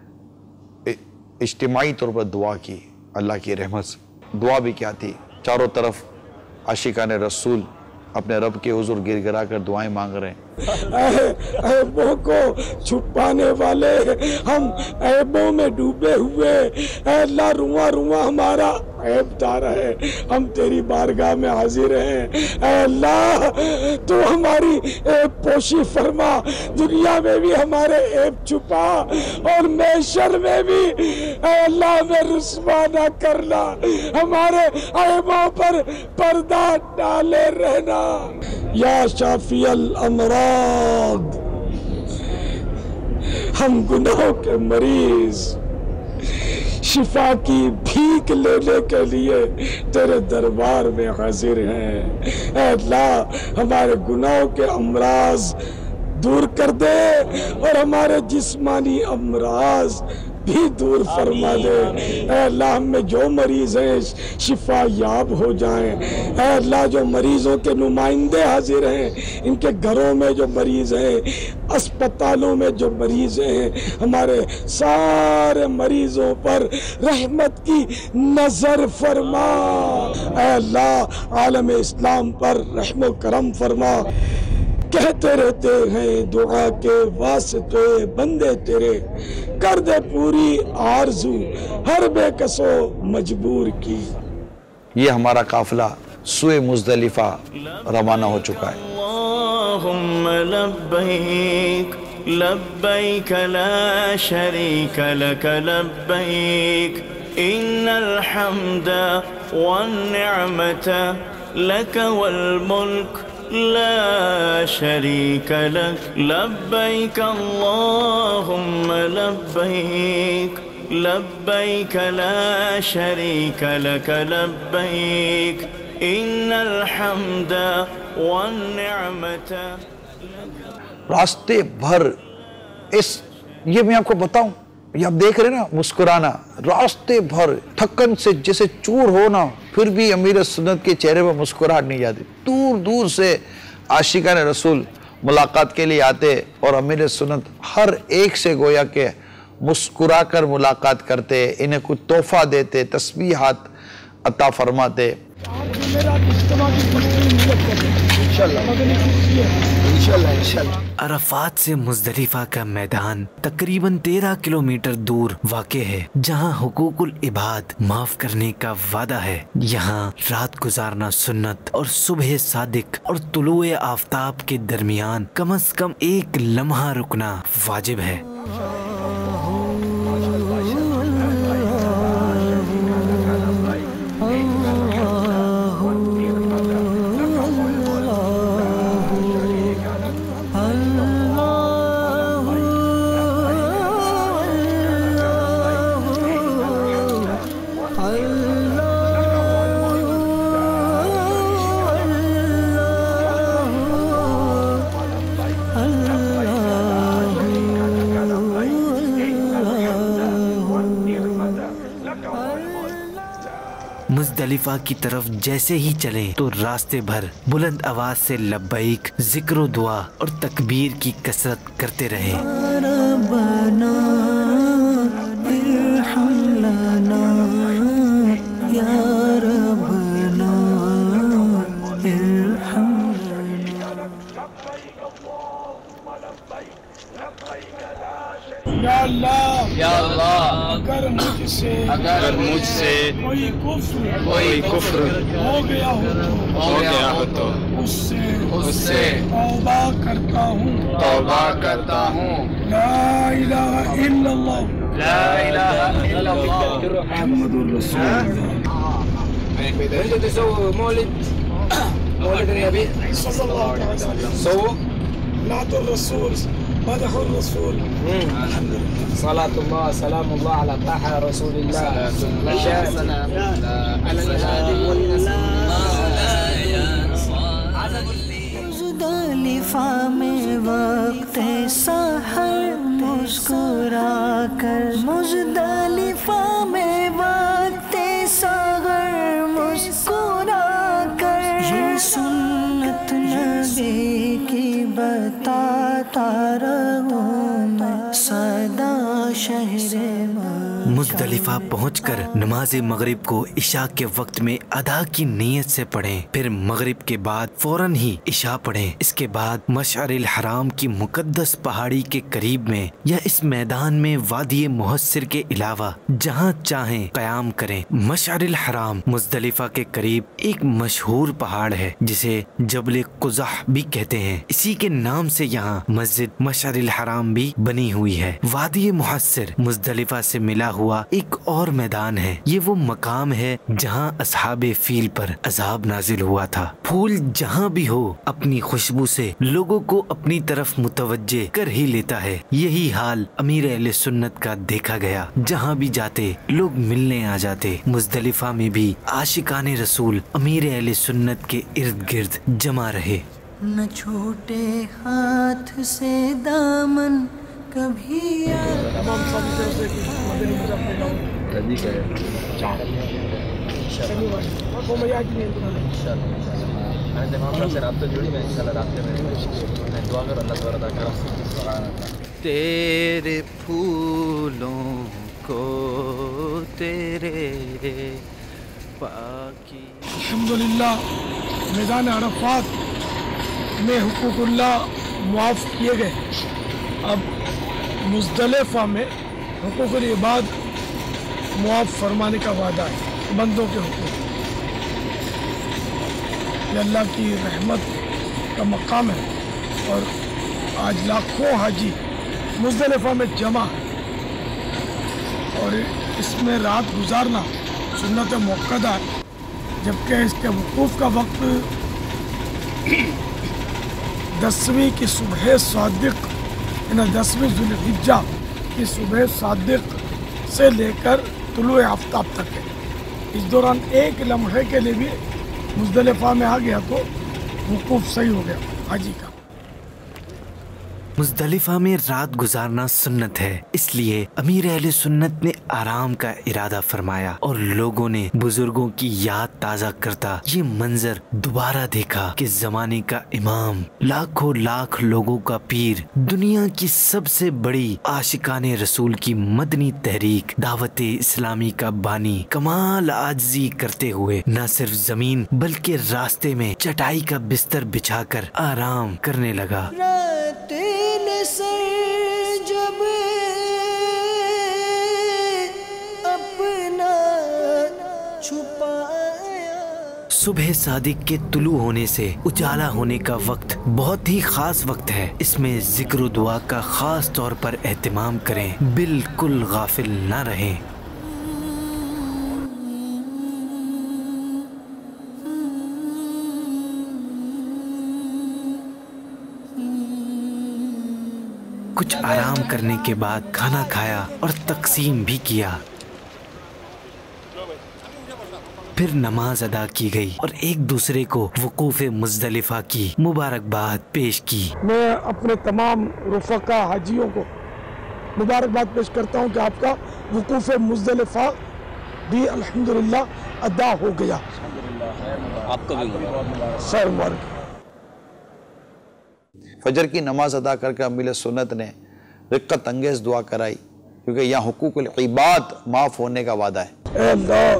[SPEAKER 10] اجتماعی طور پر دعا کی، اللہ کی رحمت سے۔ دعا بھی کیا تھی، چاروں طرف عاشقان رسول اپنے رب کے حضور گر گرا کر دعائیں مانگ رہے ہیں۔
[SPEAKER 3] عیبوں کو چھپانے والے، ہم عیبوں میں ڈوبے ہوئے، اے اللہ رواں رواں ہمارا عیب دار ہے، ہم تیری بارگاہ میں حاضر ہیں۔ اے اللہ تو ہماری عیب پوشی فرما، دنیا میں بھی ہمارے عیب چھپا اور محشر میں بھی اے اللہ ہمیں رسوا نہ کرنا، ہمارے عیبوں پر پردہ ڈالے رہنا۔ یا شافی الامراض، ہم گناہوں کے مریض شفا کی بھیک لینے کے لیے تیرے دربار میں حاضر ہیں۔ اے اللہ ہمارے گناہوں کے امراض دور کر دے، اور ہمارے جسمانی امراض بھی دور فرما دے۔ اے اللہ ہم میں جو مریض ہیں شفا یاب ہو جائیں۔ اے اللہ جو مریضوں کے نمائندے حاضر ہیں، ان کے گھروں میں جو مریض ہیں، اسپتالوں میں جو مریض ہیں، ہمارے سارے مریضوں پر رحمت کی نظر فرما۔ اے اللہ عالم اسلام پر رحم و کرم فرما۔ کہتے رہتے ہیں دعا کے واسطے بندے تیرے، کر دے پوری آرزو ہر بے کسو مجبور کی۔
[SPEAKER 10] یہ ہمارا قافلہ سوئے مزدلفہ روانہ ہو چکا ہے۔
[SPEAKER 5] اللہم لبیک لبیک لا شریک لک لبیک ان الحمد والنعمت لک والملک لا شریک لک لبیک اللہم لبیک لبیک لا شریک لک لبیک ان الحمد والنعمت۔
[SPEAKER 10] راستے بھر اس یہ میں آپ کو بتاؤں، یہ آپ دیکھ رہے نا مسکرانا، راستے بھر تھکن سے جیسے چور ہونا، پھر بھی امیر سنت کے چہرے پر مسکراہٹ نہیں جاتی۔ دور دور سے عاشقان رسول ملاقات کے لیے آتے، اور امیر سنت ہر ایک سے گویا کہ مسکرا کر ملاقات کرتے، انہیں کچھ تحفہ دیتے، تسبیحات عطا فرماتے۔
[SPEAKER 2] عرفات سے مزدلفہ کا میدان تقریباً تیرہ کلومیٹر دور واقع ہے، جہاں حقوق العباد معاف کرنے کا وعدہ ہے۔ یہاں رات گزارنا سنت اور صبح صادق اور طلوع آفتاب کے درمیان کم از کم ایک لمحہ رکنا واجب ہے۔ مزدلفہ کی طرف جیسے ہی چلیں تو راستے بھر بلند آواز سے لبیک، ذکر و دعا اور تکبیر کی کثرت کرتے رہیں۔
[SPEAKER 9] ربنا ارحم لنا یا ربنا ارحم
[SPEAKER 3] یا اللہ
[SPEAKER 11] یا اللہ
[SPEAKER 3] اگر مجھ سے
[SPEAKER 11] اگر مجھ سے
[SPEAKER 3] کوئی کفر
[SPEAKER 11] کوئی کفر
[SPEAKER 3] ہو گیا ہو تو
[SPEAKER 11] ہو گیا ہو تو
[SPEAKER 3] اس سے
[SPEAKER 11] اس سے
[SPEAKER 3] توبہ کرتا ہوں
[SPEAKER 11] توبہ کرتا ہوں۔
[SPEAKER 3] لا الہ الا اللہ
[SPEAKER 11] لا الہ الا اللہ
[SPEAKER 3] محمد رسول
[SPEAKER 11] انتوا تسووا مولد مولد النبي
[SPEAKER 3] صلی اللہ علیہ وسلم
[SPEAKER 11] سووا
[SPEAKER 3] نعت الرسول مدح الرسول
[SPEAKER 11] صلاة الله سلام الله على طه رسول الله سلام على الهادي
[SPEAKER 9] مزدلفہ میں وقت سحر مسکرا کر، مزدلفہ میں وقت سحر مسکرا کر، یہ سنت نبی کی بتاتا رہوں میں سدا شہر
[SPEAKER 2] مزدلفہ پہنچ کر نماز مغرب کو عشاء کے وقت میں ادا کی نیت سے پڑھیں، پھر مغرب کے بعد فوراً ہی عشاء پڑھیں۔ اس کے بعد مشعر الحرام کی مقدس پہاڑی کے قریب میں یا اس میدان میں وادی محسر کے علاوہ جہاں چاہیں قیام کریں۔ مشعر الحرام مزدلفہ کے قریب ایک مشہور پہاڑ ہے جسے جبل قزح بھی کہتے ہیں، اسی کے نام سے یہاں مسجد مشعر الحرام بھی بنی ہوئی ہے۔ وادی محسر مزدلفہ سے ملا ہوا ایک اور میدان ہے، یہ وہ مقام ہے جہاں اصحاب فیل پر عذاب نازل ہوا تھا۔ پھول جہاں بھی ہو اپنی خوشبو سے لوگوں کو اپنی طرف متوجہ کر ہی لیتا ہے۔ یہی حال امیر اہل سنت کا دیکھا گیا، جہاں بھی جاتے لوگ ملنے آ جاتے۔ مزدلفہ میں بھی عاشقان رسول امیر اہل سنت کے ارد گرد جمع رہے۔
[SPEAKER 9] نہ چھوٹے ہاتھ سے دامن کبھی
[SPEAKER 3] تمام سب سے مدنی مظفر گاؤں
[SPEAKER 12] رضی کا ہے
[SPEAKER 3] شنیوار وہ میں آج نہیں انشاءاللہ
[SPEAKER 12] میں تمام صاحب سے رابطہ جوڑی میں انشاءاللہ رابطے میں میں دعا کر اللہ تعالیٰ کا
[SPEAKER 1] تیرے پھولوں کو تیرے پاکی۔
[SPEAKER 3] الحمدللہ میدان عرفات میں حقوق اللہ معاف کیے گئے، اب مزدلفہ میں حقوق العباد معاف فرمانے کا وعدہ ہے، بندوں کے حقوق۔ یہ اللہ کی رحمت کا مقام ہے اور آج لاکھوں حاجی مزدلفہ میں جمع ہے اور اس میں رات گزارنا سنت موقدہ ہے، جبکہ اس کے وقوف کا وقت دسویں کی صبح صادق یعنی دسویں ذوالحجہ کی صبح صادق سے لے کر طلوع آفتاب تک ہے۔ اس دوران ایک لمحے کے لیے بھی مزدلفہ میں آ گیا تو وقوف صحیح ہو گیا حاجی کا۔
[SPEAKER 2] मुजदलिफा में रात गुजारना सुन्नत है, इसलिए अमीर अहले सुन्नत ने आराम का इरादा फरमाया और लोगों ने बुजुर्गों की याद ताज़ा करता ये मंजर दोबारा देखा कि जमाने का इमाम, लाखों लाख लोगों का पीर, दुनिया की सबसे बड़ी आशिकाने रसूल की मदनी तहरीक दावत इस्लामी का बानी कमाल आजिज़ी करते हुए न सिर्फ जमीन बल्कि रास्ते में चटाई का बिस्तर बिछाकर आराम करने लगा।
[SPEAKER 9] जब अपना छुपाया।
[SPEAKER 2] सुबह सादिक के तुलू होने से उजाला होने का वक्त बहुत ही खास वक्त है। इसमें जिक्र दुआ का खास तौर पर एहतमाम करें, बिल्कुल गाफिल न रहें। कुछ आराम करने के बाद खाना खाया और तकसीम भी किया। फिर नमाज अदा की गई और एक दूसरे को वकूफ मुजदलिफा की मुबारकबाद पेश की।
[SPEAKER 3] मैं अपने तमाम रुफ़क़ा हाजियों को मुबारकबाद पेश करता हूँ कि आपका वकूफ मुजदलिफा भी अल्हम्दुलिल्लाह अदा हो गया।
[SPEAKER 13] आपको भी
[SPEAKER 3] सर मुबारक।
[SPEAKER 4] फजर की नमाज अदा करके अमीर सुन्नत ने रिक्कत अंगेज दुआ कराई, क्योंकि यहाँ हुकूकुल इबाद माफ होने का वादा है।
[SPEAKER 3] ऐ अल्लाह,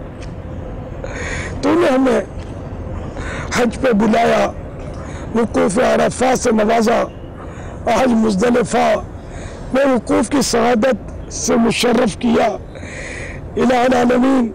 [SPEAKER 3] तूने हमें हज पे बुलाया, वकूफ अरफा से नवाजा, आज मुजदलिफा में वकूफ की सआदत से मुशर्रफ किया। इलाहुल आलमीन,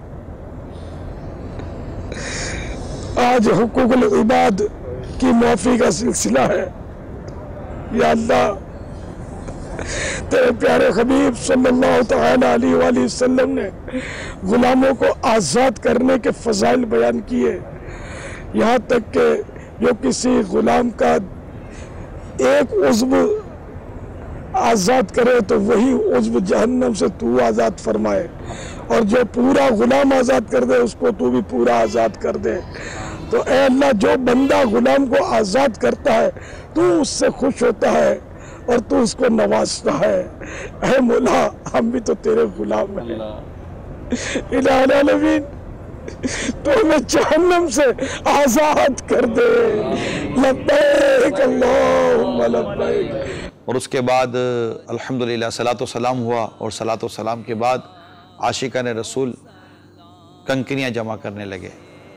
[SPEAKER 3] आज हुकूकुल इबाद की माफी का सिलसिला है। या अल्लाह, तेरे प्यारे हबीब सल्लल्लाहु तआला अलैहि वसल्लम ने गुलामों को आज़ाद करने के फ़ज़ाइल बयान किए, यहाँ तक कि जो किसी गुलाम का एक उज़्व आज़ाद करे तो वही उज़्व जहन्नम से तू आज़ाद फरमाए, और जो पूरा गुलाम आज़ाद कर दे उसको तू भी पूरा आज़ाद कर दे। तो ऐ अल्लाह, जो बंदा गुलाम को आज़ाद करता है तू उससे खुश होता है और तू उसको नवाजता है। ऐ मौला, हम भी तो तेरे गुलाम हैं। इलाहुल आलमीन, तो हमें जहन्नम से आज़ाद कर दे। लब्बैक अल्लाहुम्मा लब्बैक।
[SPEAKER 4] और उसके बाद अल्हम्दुलिल्लाह सलातो सलाम हुआ, और सलातो सलाम के बाद आशिकान रसूल कंकरियाँ जमा करने लगे।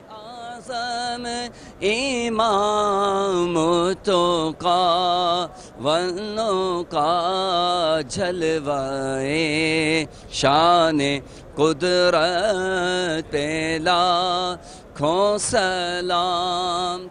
[SPEAKER 13] इमाम तो का वनो का झलवाए शान कुदरत पे लाखों सलाम।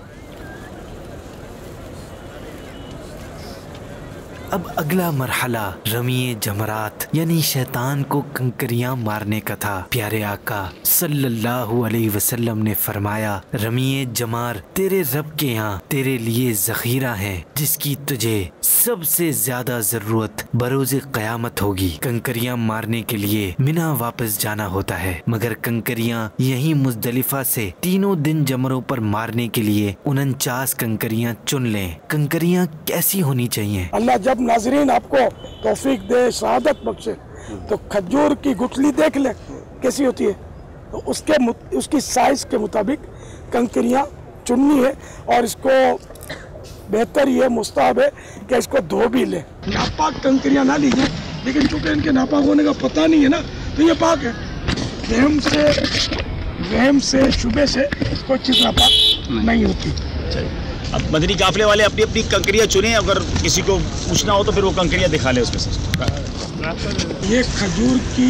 [SPEAKER 2] अब अगला मरहला रमीए जमरात यानी शैतान को कंकरियां मारने का था। प्यारे आका सल्लल्लाहु अलैहि वसल्लम ने फरमाया, रमीए जमार तेरे रब के यहाँ तेरे लिए जखीरा है जिसकी तुझे सबसे ज्यादा जरूरत बरोज़े क़यामत होगी। कंकरियां मारने के लिए मिना वापस जाना होता है, मगर कंकरियां यहीं मुजदलिफा से तीनों दिन जमरों पर मारने के लिए उनचास कंकरियां चुन लें। कंकरियां कैसी होनी चाहिए?
[SPEAKER 3] अल्लाह जब नाज़रीन आपको तौफीक दे, शहादत बख्शे, तो खजूर की गुठली देख ले कैसी होती है, तो उसके उसकी साइज के मुताबिक कंकरियां चुननी है। और इसको बेहतर ये मुस्ताहब है कि इसको धो भी ले। नापाक कंकरियां ना लीजिए, लेकिन चूंकि इनके नापाक होने का पता नहीं है ना, तो ये पाक है। वहम से वहम से शुबे से कोई चीज़ नापाक नहीं होती।
[SPEAKER 8] अब मदनी काफले वाले अपनी अपनी कंकरियां चुने, अगर किसी को पूछना हो तो फिर वो कंकरियां दिखा ले उसमें से।
[SPEAKER 3] ये खजूर की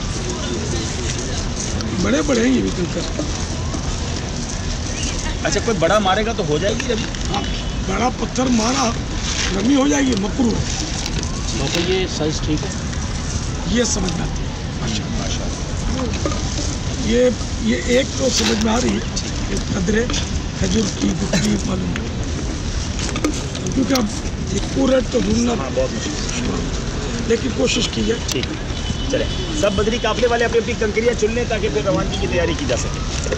[SPEAKER 3] बड़े बड़े हैं ये भी कंकर।
[SPEAKER 8] अच्छा, कोई बड़ा मारेगा तो हो जाएगी रमी?
[SPEAKER 3] हाँ, बड़ा पत्थर मारा रमी हो जाएगी, मकरू।
[SPEAKER 13] तो ये साइज ठीक है,
[SPEAKER 3] ये समझ में आती है। माशाल्लाह, ये ये एक तो समझ में आ रही है, कदरे खजूर की गुठली मालूम है, क्योंकि अब पूरा तो ढूंढना बहुत मुश्किल, लेकिन कोशिश की है।
[SPEAKER 8] ठीक है, चले सब बदरी काफले वाले अपनी अपनी कंकरियां चुन लें ताकि फिर रवानगी की तैयारी की जा सके।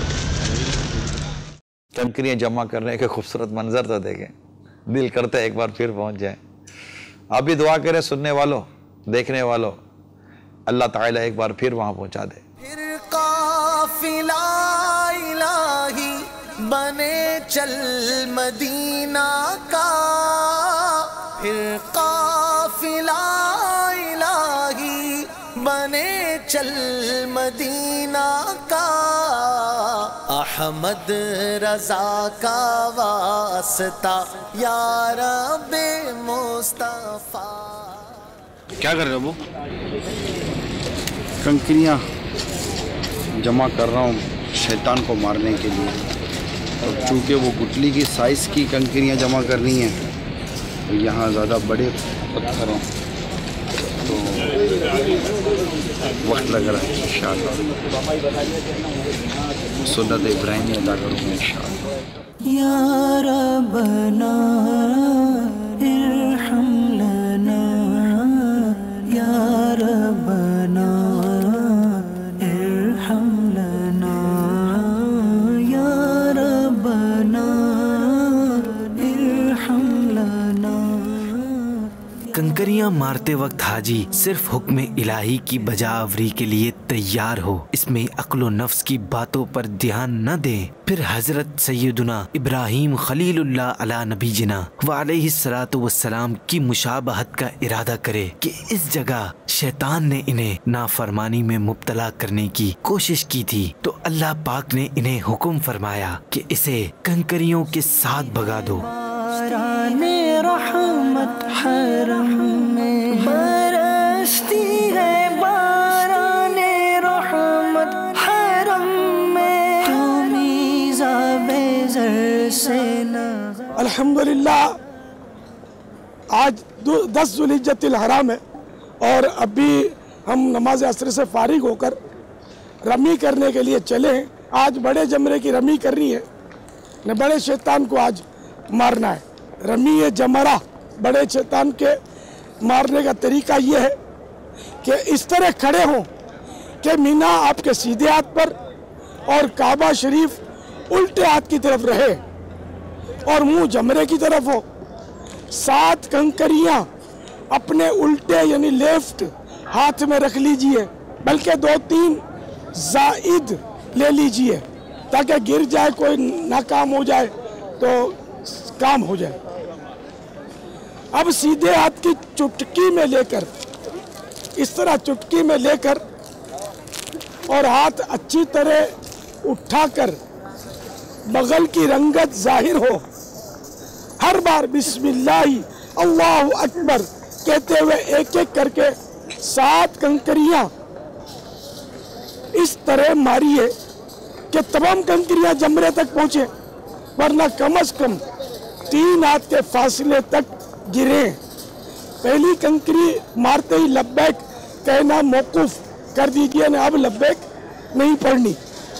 [SPEAKER 4] कंकरियां जमा करने के खूबसूरत मंजर तो देखें, दिल करता है एक बार फिर पहुंच जाए। آپ بھی دعا کریں سننے والوں دیکھنے والوں، اللہ تعالیٰ ایک بار پھر وہاں پہنچا دے۔
[SPEAKER 14] پھر قافلہ الہی بنے چل مدینہ کا، پھر قافلہ الہی بنے چل مدینہ کا، احمد رضا کا واسطہ یا رب مصطفیٰ۔
[SPEAKER 15] کیا کر رہے ہو؟ وہ کنکریاں جمع کر رہا ہوں شیطان کو مارنے کے لیے، اور چونکہ وہ گٹلی کی سائز کی کنکریاں جمع کرنی ہیں، یہاں زیادہ بڑے پتھر ہوں تو وقت لگ رہا ہے۔ انشاءاللہ سنت ابراہیمی ادا کروں گا انشاءاللہ۔
[SPEAKER 9] یا ربنا ارحم لنا، یا ربنا ارحم لنا، یا ربنا ارحم لنا۔
[SPEAKER 2] کنکریاں مارتے وقت حاجی صرف حکم الہی کی بجاوری کے لیے تیار ہو، اس میں عقل و نفس کی باتوں پر دھیان نہ دیں، پھر حضرت سیدنا ابراہیم خلیل اللہ علی نبی جنا و علیہ الصلوۃ والسلام کی مشابہت کا ارادہ کرے کہ اس جگہ شیطان نے انہیں نافرمانی میں مبتلا کرنے کی کوشش کی تھی، تو اللہ پاک نے انہیں حکم فرمایا کہ اسے کنکریوں کے ساتھ بھگا دو۔
[SPEAKER 9] باران رحمت حرم میں برستی ہے، باران رحمت حرم میں، میزاب زر سے نہ۔
[SPEAKER 3] الحمدللہ آج دس ذوالحجۃ الحرام ہے، اور ابھی ہم نماز عصر سے فارغ ہو کر رمی کرنے کے لیے چلے ہیں۔ آج بڑے جمرے کی رمی کرنی ہے، نہ بڑے شیطان کو آج مارنا ہے۔ رمی جمرہ بڑے شیطان کے مارنے کا طریقہ یہ ہے کہ اس طرح کھڑے ہوں کہ مینا آپ کے سیدھے ہاتھ پر اور کعبہ شریف الٹے ہاتھ کی طرف رہے اور منہ جمرے کی طرف ہو۔ سات کنکریاں اپنے الٹے یعنی لیفٹ ہاتھ میں رکھ لیجئے، بلکہ دو تین زائد لے لیجئے تاکہ گر جائے کوئی ناکام ہو جائے تو کام ہو جائے۔ اب سیدھے ہاتھ کی چٹکی میں لے کر اس طرح چٹکی میں لے کر اور ہاتھ اچھی طرح اٹھا کر بغل کی رنگت ظاہر ہو، ہر بار بسم اللہ اللہ اکبر کہتے ہوئے ایک ایک کر کے سات کنکریاں اس طرح ماریے کہ تمام کنکریاں جمرے تک پہنچے، ورنہ کم از کم تین ہاتھ کے فاصلے تک گریں۔ پہلی کنکری مارتے ہی لبیک کہنا موقوف کر دیجئے، نہ اب لبیک نہیں پڑھنی۔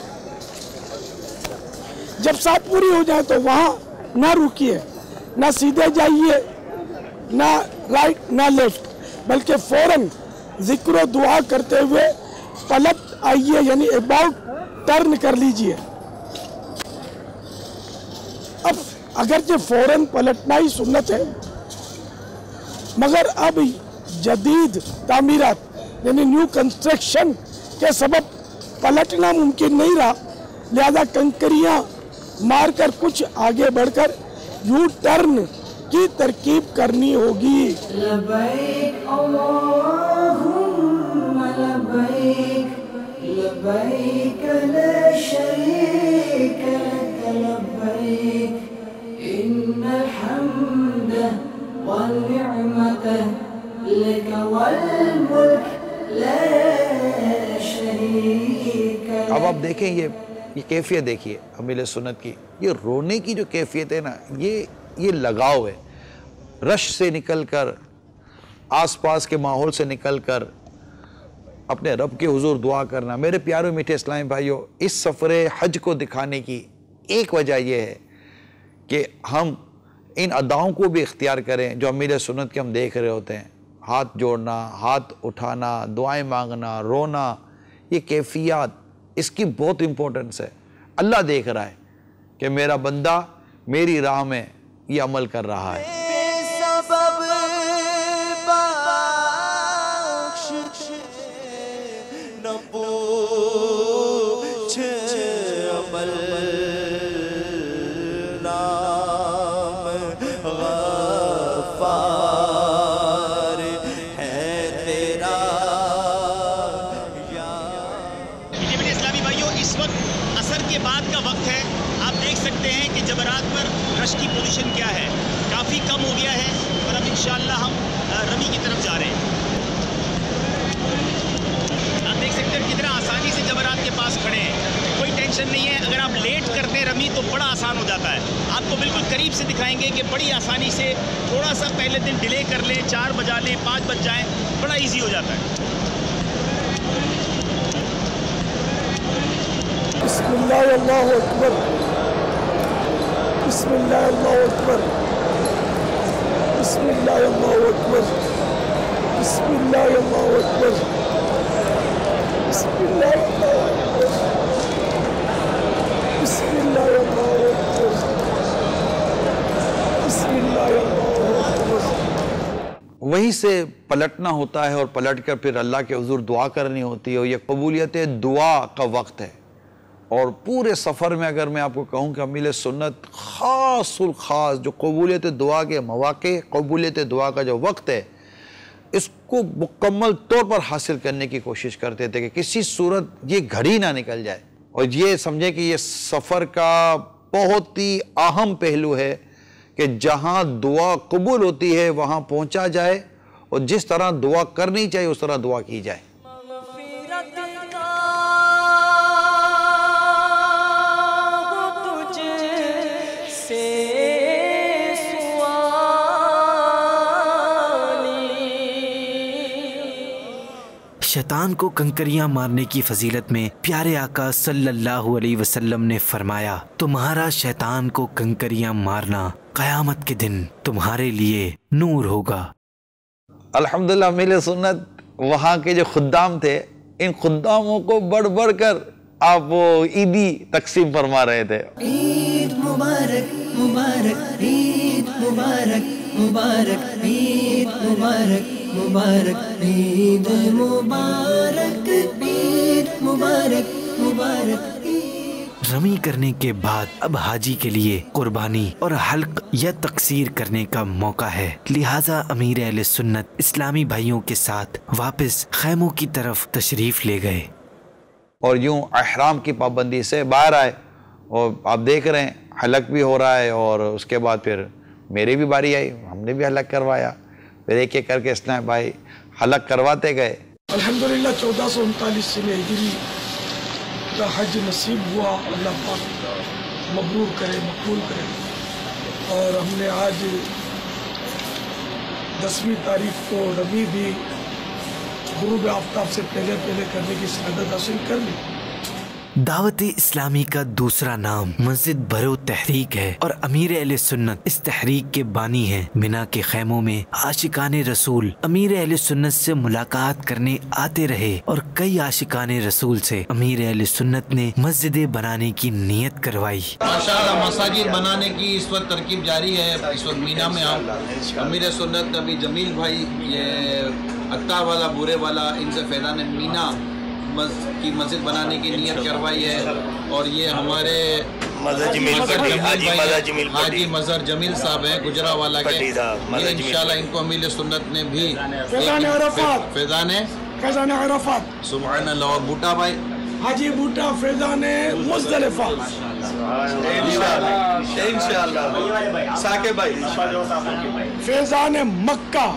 [SPEAKER 3] جب سات پوری ہو جائے تو وہاں نہ رکیے، نہ سیدھے جائیے، نہ رائٹ نہ لیفٹ، بلکہ فوراً ذکر و دعا کرتے ہوئے پلٹ آئیے، یعنی اباؤٹ ٹرن کر لیجئے۔ اب اگرچہ فوراً پلٹنا ہی سنت ہے، مگر اب جدید تعمیرات یعنی نیو کنسٹرکشن کے سبب پلٹنا ممکن نہیں رہا، لہذا کنکریاں مار کر کچھ آگے بڑھ کر یو ٹرن کی ترکیب کرنی ہوگی۔
[SPEAKER 9] لبیک اللہم لبیک، لبیک لا شریک لک لبیک، ان الحمد والنعمت لک والملک لا شریک لک۔
[SPEAKER 4] اب آپ دیکھیں یہ یہ کیفیت دیکھیے امیل سنت کی، یہ رونے کی جو کیفیت ہے نا، یہ یہ لگاؤ ہے، رش سے نکل کر، آس پاس کے ماحول سے نکل کر اپنے رب کے حضور دعا کرنا۔ میرے پیارے میٹھے اسلامی بھائیوں، اس سفر حج کو دکھانے کی ایک وجہ یہ ہے کہ ہم ان اداؤں کو بھی اختیار کریں جو امیل سنت کے ہم دیکھ رہے ہوتے ہیں، ہاتھ جوڑنا، ہاتھ اٹھانا، دعائیں مانگنا، رونا، یہ کیفیات، اس کی بہت امپورٹنس ہے۔ اللہ دیکھ رہا ہے کہ میرا بندہ میری راہ میں یہ عمل کر رہا ہے۔
[SPEAKER 14] بے سبب
[SPEAKER 8] پر رش کی پوزیشن کیا ہے؟ کافی کم ہو گیا ہے اور اب انشاءاللہ ہم رمی کی طرف جا رہے ہیں۔ آپ دیکھ سکتے ہیں کتنا آسانی سے جمرات کے پاس کھڑے ہیں، کوئی ٹینشن نہیں ہے۔ اگر آپ لیٹ کرتے ہیں رمی تو بڑا آسان ہو جاتا ہے۔ آپ کو بالکل قریب سے دکھائیں گے کہ بڑی آسانی سے تھوڑا سا پہلے دن ڈیلے کر لیں، چار بجا لیں، پانچ بج جائیں، بڑا ایزی ہو جاتا ہے۔
[SPEAKER 3] بسم اللہ اللہ اکبر، بسم اللہ اللہ اکبر، بسم اللہ اللہ اکبر، بسم اللہ اللہ اکبر، بسم اللہ اللہ اکبر، بسم اللہ اللہ اکبر، بسم اللہ اللہ اکبر۔
[SPEAKER 4] وہیں سے پلٹنا ہوتا ہے اور پلٹ کر پھر اللہ کے حضور دعا کرنی ہوتی ہے، اور یہ قبولیت دعا کا وقت ہے۔ اور پورے سفر میں اگر میں آپ کو کہوں کہ امیل سنت خاص الخاص جو قبولیت دعا کے مواقع، قبولیت دعا کا جو وقت ہے، اس کو مکمل طور پر حاصل کرنے کی کوشش کرتے تھے کہ کسی صورت یہ گھڑی نہ نکل جائے۔ اور یہ سمجھیں کہ یہ سفر کا بہت ہی اہم پہلو ہے کہ جہاں دعا قبول ہوتی ہے وہاں پہنچا جائے، اور جس طرح دعا کرنی چاہیے اس طرح دعا کی جائے۔
[SPEAKER 2] شیطان کو کنکریاں مارنے کی فضیلت میں پیارے آقا صلی اللہ علیہ وسلم نے فرمایا، تمہارا شیطان کو کنکریاں مارنا قیامت کے دن تمہارے لیے نور ہوگا۔
[SPEAKER 4] الحمدللہ امیل سنت وہاں کے جو خدام تھے، ان خداموں کو بڑھ بڑھ کر آپ وہ عیدی تقسیم فرما رہے تھے۔
[SPEAKER 9] عید مبارک مبارک، عید مبارک مبارک، عید مبارک مبارک، عید مبارک، عید مبارک مبارک۔
[SPEAKER 2] رمی کرنے کے بعد اب حاجی کے لیے قربانی اور حلق یا تقصیر کرنے کا موقع ہے، لہٰذا امیر اہل سنت اسلامی بھائیوں کے ساتھ واپس خیموں کی طرف تشریف لے گئے
[SPEAKER 4] اور یوں احرام کی پابندی سے باہر آئے، اور آپ دیکھ رہے ہیں حلق بھی ہو رہا ہے، اور اس کے بعد پھر میری بھی باری آئی، ہم نے بھی حلق کروایا، پھر ایک ایک کر کے اسلام بھائی حلق کرواتے گئے۔
[SPEAKER 3] الحمدللہ چودہ سو انتالیس سنے ہجری کا حج نصیب ہوا، اللہ پاک مبرور کرے، مقبول کرے۔ اور ہم نے آج دسویں تاریخ کو رمی بھی غروب آفتاب سے پہلے پہلے کرنے کی سعادت حاصل کر لی۔
[SPEAKER 2] دعوت اسلامی کا دوسرا نام مسجد بھرو تحریک ہے، اور امیر اہل سنت اس تحریک کے بانی ہیں۔ منا کے خیموں میں عاشقان رسول امیر اہل سنت سے ملاقات کرنے آتے رہے، اور کئی عاشقان رسول سے امیر اہل سنت نے مسجدیں بنانے کی نیت کروائی۔
[SPEAKER 16] ماشاءاللہ مساجد بنانے کی اس وقت ترکیب جاری ہے۔ اس وقت مینا میں ہم امیر سنت نبی جمیل بھائی، یہ اختار والا بورے والا، ان سے فیضان مینا کی مسجد بنانے کی نیت کروائی ہے، اور یہ ہمارے حاجی مظہر جمیل صاحب ہیں گجرا والا کے، یہ انشاءاللہ ان کو امیر سنت نے بھی فیضان
[SPEAKER 3] فیضان عرفات
[SPEAKER 16] سبحان اللہ، اور بوٹا بھائی
[SPEAKER 3] حاجی بوٹا فیضان مزدلفہ انشاءاللہ، ساکے بھائی فیضان مکہ،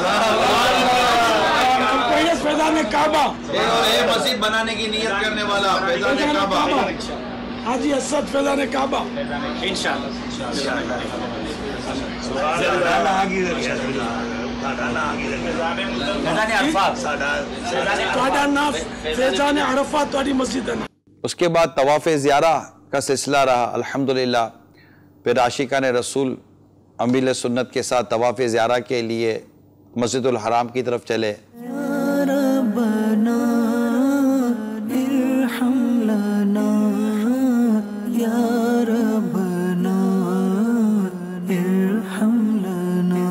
[SPEAKER 3] فیضان کعبہ،
[SPEAKER 16] مسجد بنانے کی نیت کرنے والا فیضان کعبہ،
[SPEAKER 3] حاجی اسد فیضان کعبہ انشاءاللہ، فیضان عرفات والی مسجد ہے۔
[SPEAKER 4] اس کے بعد طواف زیارہ کا سلسلہ رہا الحمدللہ۔ پھر عاشقان رسول امیر سنت کے ساتھ طواف زیارہ کے لیے مسجد الحرام کی طرف چلے۔
[SPEAKER 9] ربنا ارحم لنا یا ربنا ارحم لنا،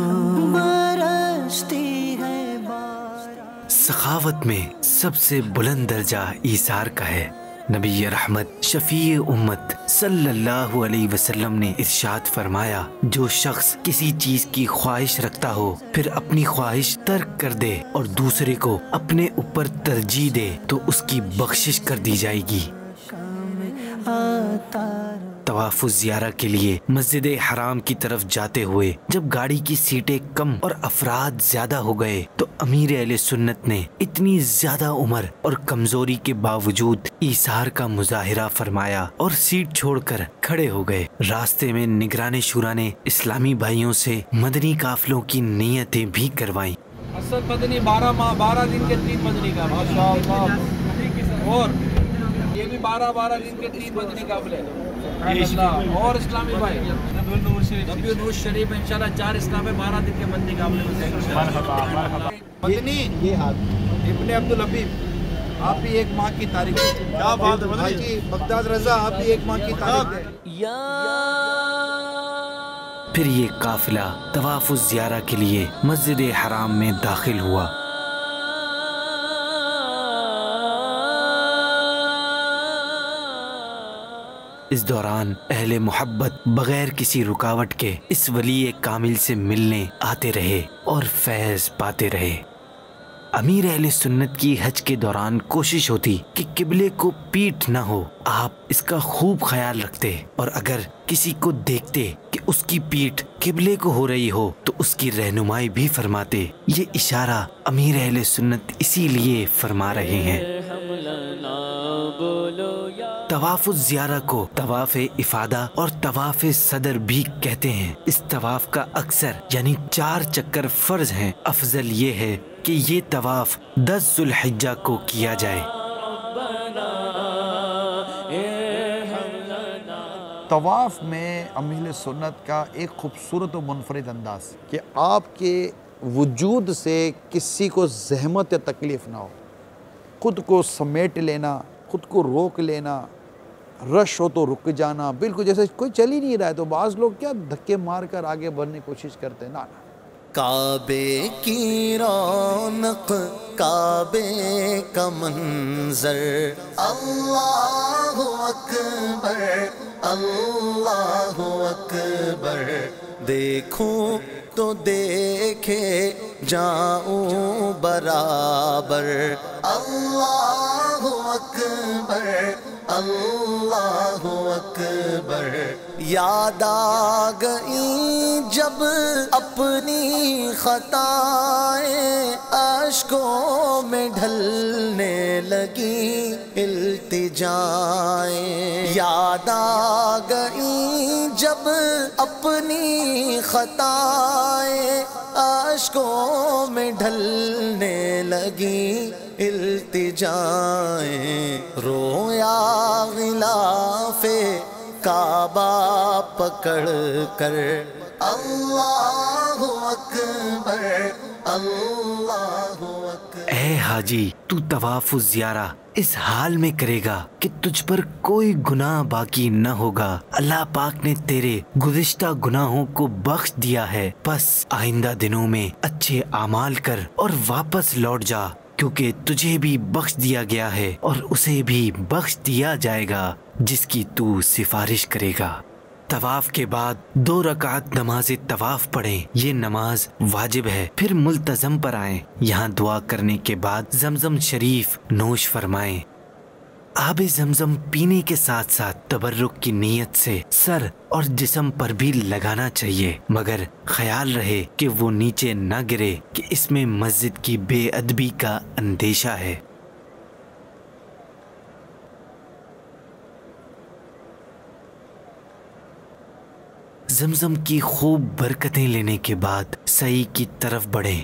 [SPEAKER 9] برستی ہے
[SPEAKER 2] سخاوت میں سب سے بلند درجہ ایثار کا ہے۔ نبی رحمت شفیع امت صلی اللہ علیہ وسلم نے ارشاد فرمایا، جو شخص کسی چیز کی خواہش رکھتا ہو پھر اپنی خواہش ترک کر دے اور دوسرے کو اپنے اوپر ترجیح دے تو اس کی بخشش کر دی جائے گی۔
[SPEAKER 9] आता
[SPEAKER 2] तवाफ ज़ियारा के लिए मस्जिद हराम की तरफ जाते हुए जब गाड़ी की सीटें कम और अफराद ज्यादा हो गए तो अमीर अहले सुन्नत ने इतनी ज्यादा उम्र और कमजोरी के बावजूद ईसार का मुजाहिरा फरमाया और सीट छोड़कर खड़े हो गए। रास्ते में निगरान शुरा ने इस्लामी भाइयों से मदनी काफिलों की नियतें भी करवाईं।
[SPEAKER 17] असद मदनी बारह माह बारह दिन के तीन मदनी का माशाअल्लाह, और ये भी बारह बारह दिन के तीन मदनी काफिले और इस्लामी भाई नबी नूर शरीफ इंशाल्लाह चार इस्लामी बारह दिन के मदनी काफिले।
[SPEAKER 16] मदनी ये इब्ने अब्दुल हबीब आप भी एक माह की तारीख, क्या बात है भाई जी, बगदाद रजा आप भी एक माह की तारीख।
[SPEAKER 2] फिर ये काफिला तवाफ ज़ियारा के लिए मस्जिद हराम में दाखिल हुआ। इस दौरान अहले मोहब्बत बगैर किसी रुकावट के इस वली कामिल से मिलने आते रहे और फैज पाते रहे। अमीर अहले सुन्नत की हज के दौरान कोशिश होती कि किबले को पीठ न हो, आप इसका खूब ख्याल रखते और अगर किसी को देखते कि उसकी पीठ किबले को हो रही हो तो उसकी रहनुमाई भी फरमाते। ये इशारा अमीर अहले सुन्नत इसीलिए फरमा रहे हैं। तवाफ ज़ियारा को तवाफ इफादा और तवाफ सदर भी कहते हैं। इस तवाफ का अक्सर यानी चार चक्कर फर्ज हैं। अफजल ये है कि ये तवाफ दस जुल्हिज्जा को किया जाए।
[SPEAKER 10] तवाफ में अमीर सुन्नत का एक खूबसूरत और मुनफरिद अंदाज कि आपके वजूद से किसी को ज़हमत या तकलीफ़ ना हो, खुद को समेट लेना, खुद को रोक लेना, रश हो तो रुक जाना, बिल्कुल जैसे कोई चल ही नहीं रहा है तो बाज़ लोग क्या धक्के मार कर आगे बढ़ने की कोशिश करते हैं। ना ना,
[SPEAKER 14] काबे की रौनक, काबे का मंजर, अल्लाहु अकबर अल्लाहु अकबर, देखूं तो देखे जाऊं बराबर, अल्लाहु अकबर अल्लाहु अकबर। याद आ गई जब अपनी खताएं, अश्कों में ढलने लगी इल्तिजाएं, याद आ गई जब अपनी खताएं, अश्कों में ढलने लगी इल्तिजाएं, रोया गिलाफे काबा पकड़ कर, अल्लाहु अकबर अल्लाहु अकबर।
[SPEAKER 2] ऐ हाजी, तू तवाफ ज़ियारा इस हाल में करेगा कि तुझ पर कोई गुनाह बाकी न होगा। अल्लाह पाक ने तेरे गुज़िश्ता गुनाहों को बख्श दिया है। बस आइंदा दिनों में अच्छे आमाल कर और वापस लौट जा, क्योंकि तुझे भी बख्श दिया गया है और उसे भी बख्श दिया जाएगा जिसकी तू सिफारिश करेगा। तवाफ के बाद दो रकात नमाज तवाफ पढ़ें। ये नमाज वाजिब है। फिर मुल्तज़म पर आएं। यहाँ दुआ करने के बाद जमजम शरीफ नोश फरमाएं। आब जमजम पीने के साथ साथ तबर्रुक की नीयत से सर और जिस्म पर भी लगाना चाहिए, मगर ख्याल रहे कि वो नीचे न गिरे कि इसमें मस्जिद की बेअदबी का अंदेशा है। जमजम की खूब बरकतें लेने के बाद सई की तरफ बढ़ें।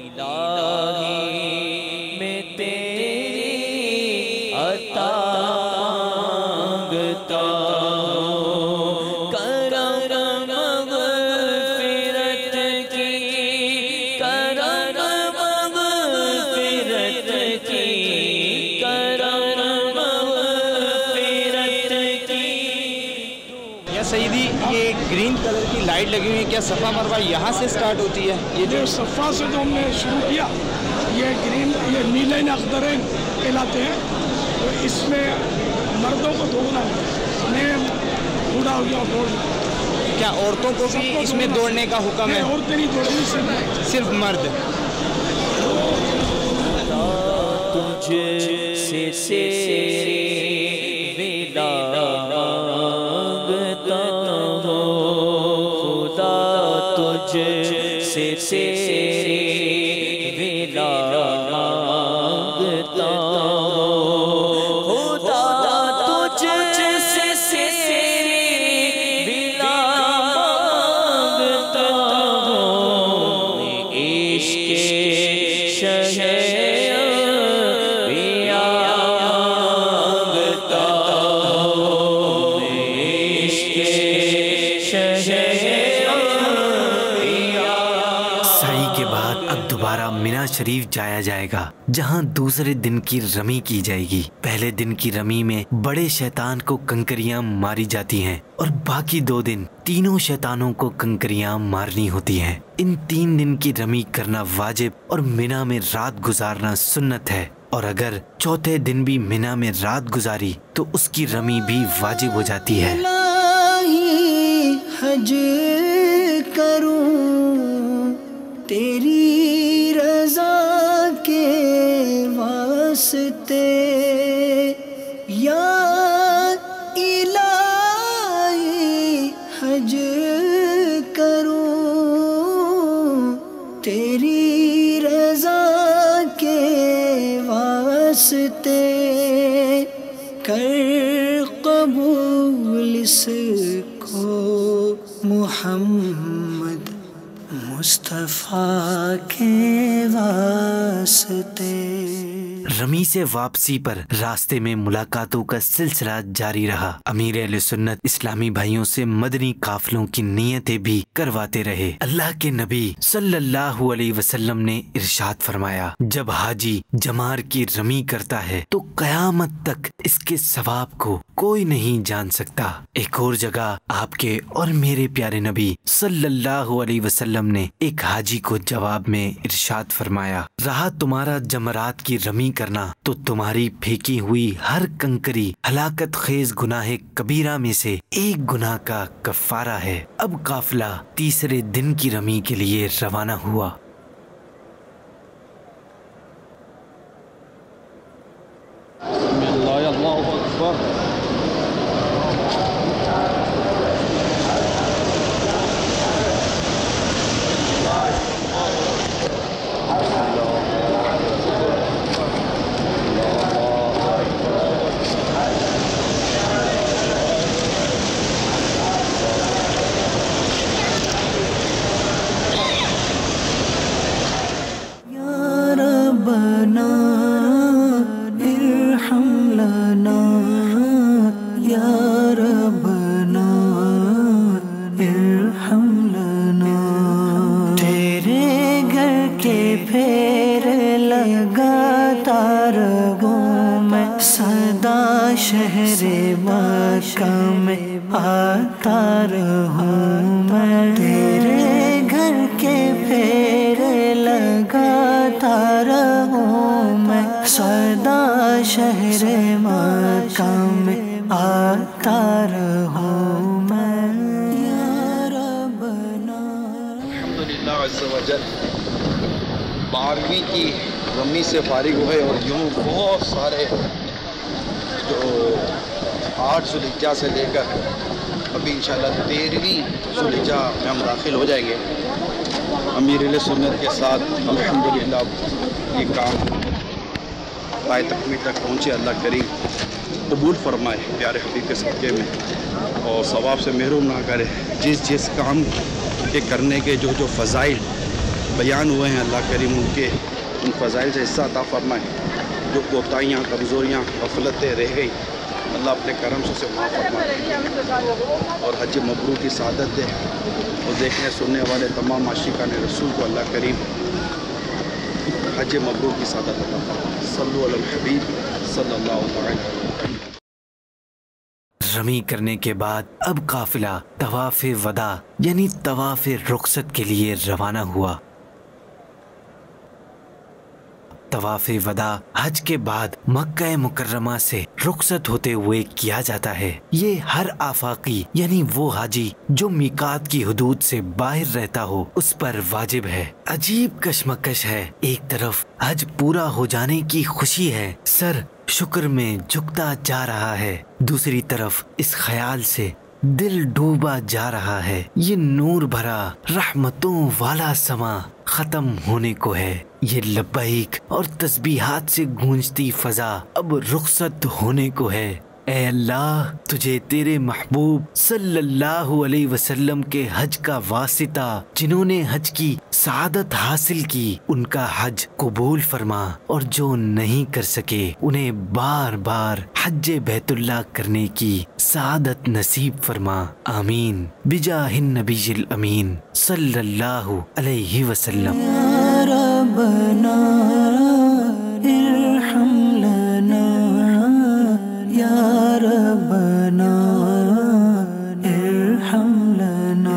[SPEAKER 8] ग्रीन कलर की लाइट लगी हुई है, क्या सफ़ा मरवा यहाँ से स्टार्ट होती है?
[SPEAKER 3] ये जो सफ़ा से जो हमने शुरू किया, ये ग्रीन ये नीलैन अख्दरैन कहलाते हैं। तो इसमें मर्दों को दौड़ना है, मैं बूढ़ा हो गया दौड़ना।
[SPEAKER 8] क्या औरतों को भी इसमें दौड़ने का हुक्म है?
[SPEAKER 3] औरतें नहीं दौड़नी, सिर्फ
[SPEAKER 8] सिर्फ मर्द। तुझसे
[SPEAKER 5] तुझ से तेरी विला मांगता हूँ खुदा तुझ से तेरी विला मांगता हूँ इश्क शहर पिया मांगता हूँ इश्क
[SPEAKER 2] सही के बाद अब दोबारा मिना शरीफ जाया जाएगा, जहां दूसरे दिन की रमी की जाएगी। पहले दिन की रमी में बड़े शैतान को कंकरियां मारी जाती हैं और बाकी दो दिन तीनों शैतानों को कंकरियां मारनी होती हैं। इन तीन दिन की रमी करना वाजिब और मिना में रात गुजारना सुन्नत है, और अगर चौथे दिन भी मिना में रात गुजारी तो उसकी रमी भी वाजिब हो जाती है।
[SPEAKER 9] हज करूं तेरी रजा के वास्ते या इलाही हज करूं तेरी रजा के वास्ते कर कबूल इसको मुहम्मद मुस्तफा के वास्ते।
[SPEAKER 2] रमी से वापसी पर रास्ते में मुलाकातों का सिलसिला जारी रहा। अमीर अहले सुन्नत इस्लामी भाइयों से मदनी काफिलों की नियतें भी करवाते रहे। अल्लाह के नबी सल्लल्लाहु अलैहि वसल्लम ने इरशाद फरमाया, जब हाजी जमार की रमी करता है तो कयामत तक इसके सवाब को कोई नहीं जान सकता। एक और जगह आपके और मेरे प्यारे नबी सल्लल्लाहु अलैहि वसल्लम ने एक हाजी को जवाब में इरशाद फरमाया, रहा तुम्हारा जमरात की रमी करना तो तुम्हारी फेंकी हुई हर कंकरी हलाकत खेज गुनाह कबीरा में से एक गुनाह का कफारा है। अब काफिला तीसरे दिन की रमी के लिए रवाना हुआ।
[SPEAKER 9] शहरे मक्का में आता रहूं मैं, तेरे घर के फेरे लगाता रहूं मैं, सदा शहरे मक्का में आता रहूं मैं। या रब्बना
[SPEAKER 15] अल्हम्दुलिल्लाह अज़्ज़ा वजल बारहवीं की रमी से फारिग हुए और यूँ बहुत सारे जो आठ ज़ुल्हिज्जा से लेकर अभी इंशाल्लाह तेरहवीं ज़ुल्हिज्जा में हम दाखिल हो जाएंगे। अमीर अहले सुन्नत के साथ अल्हम्दुलिल्लाह ये काम पाए तकमील तक पहुँचे। अल्लाह करीम कबूल फरमाए प्यारे हबीब के सदक़े में और सवाब से महरूम ना करे। जिस जिस काम के करने के जो जो फ़ज़ाइल बयान हुए हैं अल्लाह करीम उनके उन फ़ज़ाइल से हिस्सा अता फरमाए। जो कोताहियाँ कमज़ोरियाँ गफलतें रह गई अल्लाह अपने करम से उसे माफ़ फरमाए और हज मबरूर की सआदत दे और देखने सुनने वाले तमाम आशिकान रसूल को अल्लाह करीम हज मबरूर की सआदत अता फरमाए। सल्लु अलल हबीब सल्लल्लाहु अलैहि वसल्लम।
[SPEAKER 2] रमी करने के बाद अब काफिला तवाफ़े वदा यानी तवाफ़े रुखसत के लिए रवाना हुआ। तवाफ़े वदा हज के बाद मक्का मुकर्रमा से रुखसत होते हुए किया जाता है। ये हर आफाकी यानी वो हाजी जो मीकात की हुदूद से बाहर रहता हो उस पर वाजिब है। अजीब कशमकश है, एक तरफ हज पूरा हो जाने की खुशी है, सर शुक्र में झुकता जा रहा है, दूसरी तरफ इस ख्याल से दिल डूबा जा रहा है। ये नूर भरा रहमतों वाला समा खत्म होने को है। ये लब्बैक और तस्बीहात से गूंजती फजा अब रुखसत होने को है। ऐ अल्लाह, तुझे तेरे महबूब सल्लल्लाहु अलैहि वसल्लम के हज का वासिता, जिन्होंने हज की सादत हासिल की, उनका हज कबूल फरमा, और जो नहीं कर सके उन्हें बार बार हज बैतुल्लाह करने की सादत नसीब फरमा। आमीन बिजाहिन नबील अमीन सल्लल्लाहु अलैहि वसल्लम।
[SPEAKER 9] या रब्बना इरहम लना, या रब्बना इरहम लना।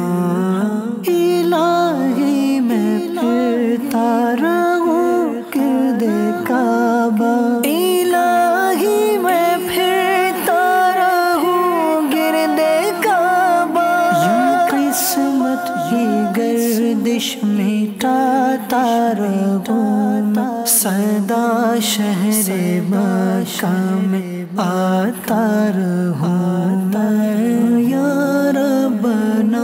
[SPEAKER 9] इलाही मैं फिरता रहूं किर्दे काबा, इलाही मैं फिरता रहूं गिरदे काबा। यूं किस्मत की गर्दिश मिटाता रहूं सदा शहरे मक्का में आता रहूं मैं। या रब्बना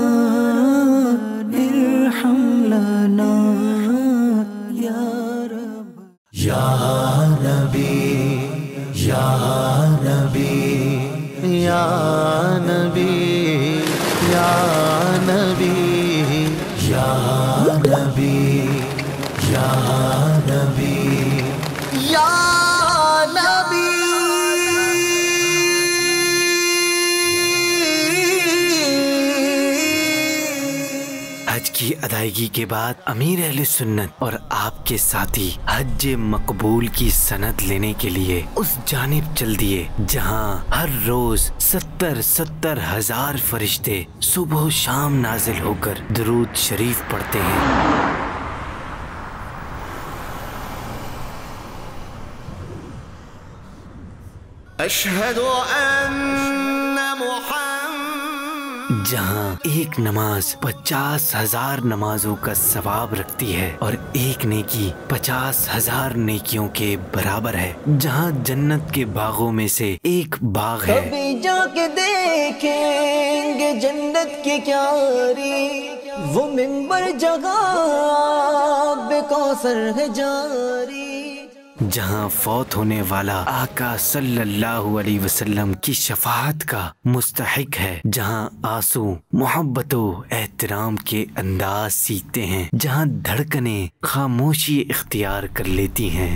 [SPEAKER 9] इरहम लना, या रब। या नबी या नबी या नबी या नबी या नबी या नबी या नबी।
[SPEAKER 2] हज की अदायगी के बाद अमीर अहले सुन्नत और आपके साथी हज मकबूल की सनद लेने के लिए उस जानिब चल दिए जहां हर रोज सत्तर सत्तर हजार फरिश्ते सुबह शाम नाजिल होकर दुरूद शरीफ पढ़ते हैं।
[SPEAKER 14] अशहदु अन्ना मुहम्मद,
[SPEAKER 2] जहाँ एक नमाज पचास हजार नमाजों का सवाब रखती है और एक नेकी पचास हजार नेकियों के बराबर है। जहाँ जन्नत के बागों में से एक बाग है।
[SPEAKER 9] कभी जाके देखेंगे जन्नत की क्यारी, वो मिंबर जगह बेकौसर है जारी।
[SPEAKER 2] जहाँ फौत होने वाला आका सल्लल्लाहु अलैहि वसल्लम की शफाअत का मुस्तहिक है। जहाँ आंसू मोहब्बतों एहतराम के अंदाज सीखते हैं। जहाँ धड़कने खामोशी इख्तियार कर लेती हैं।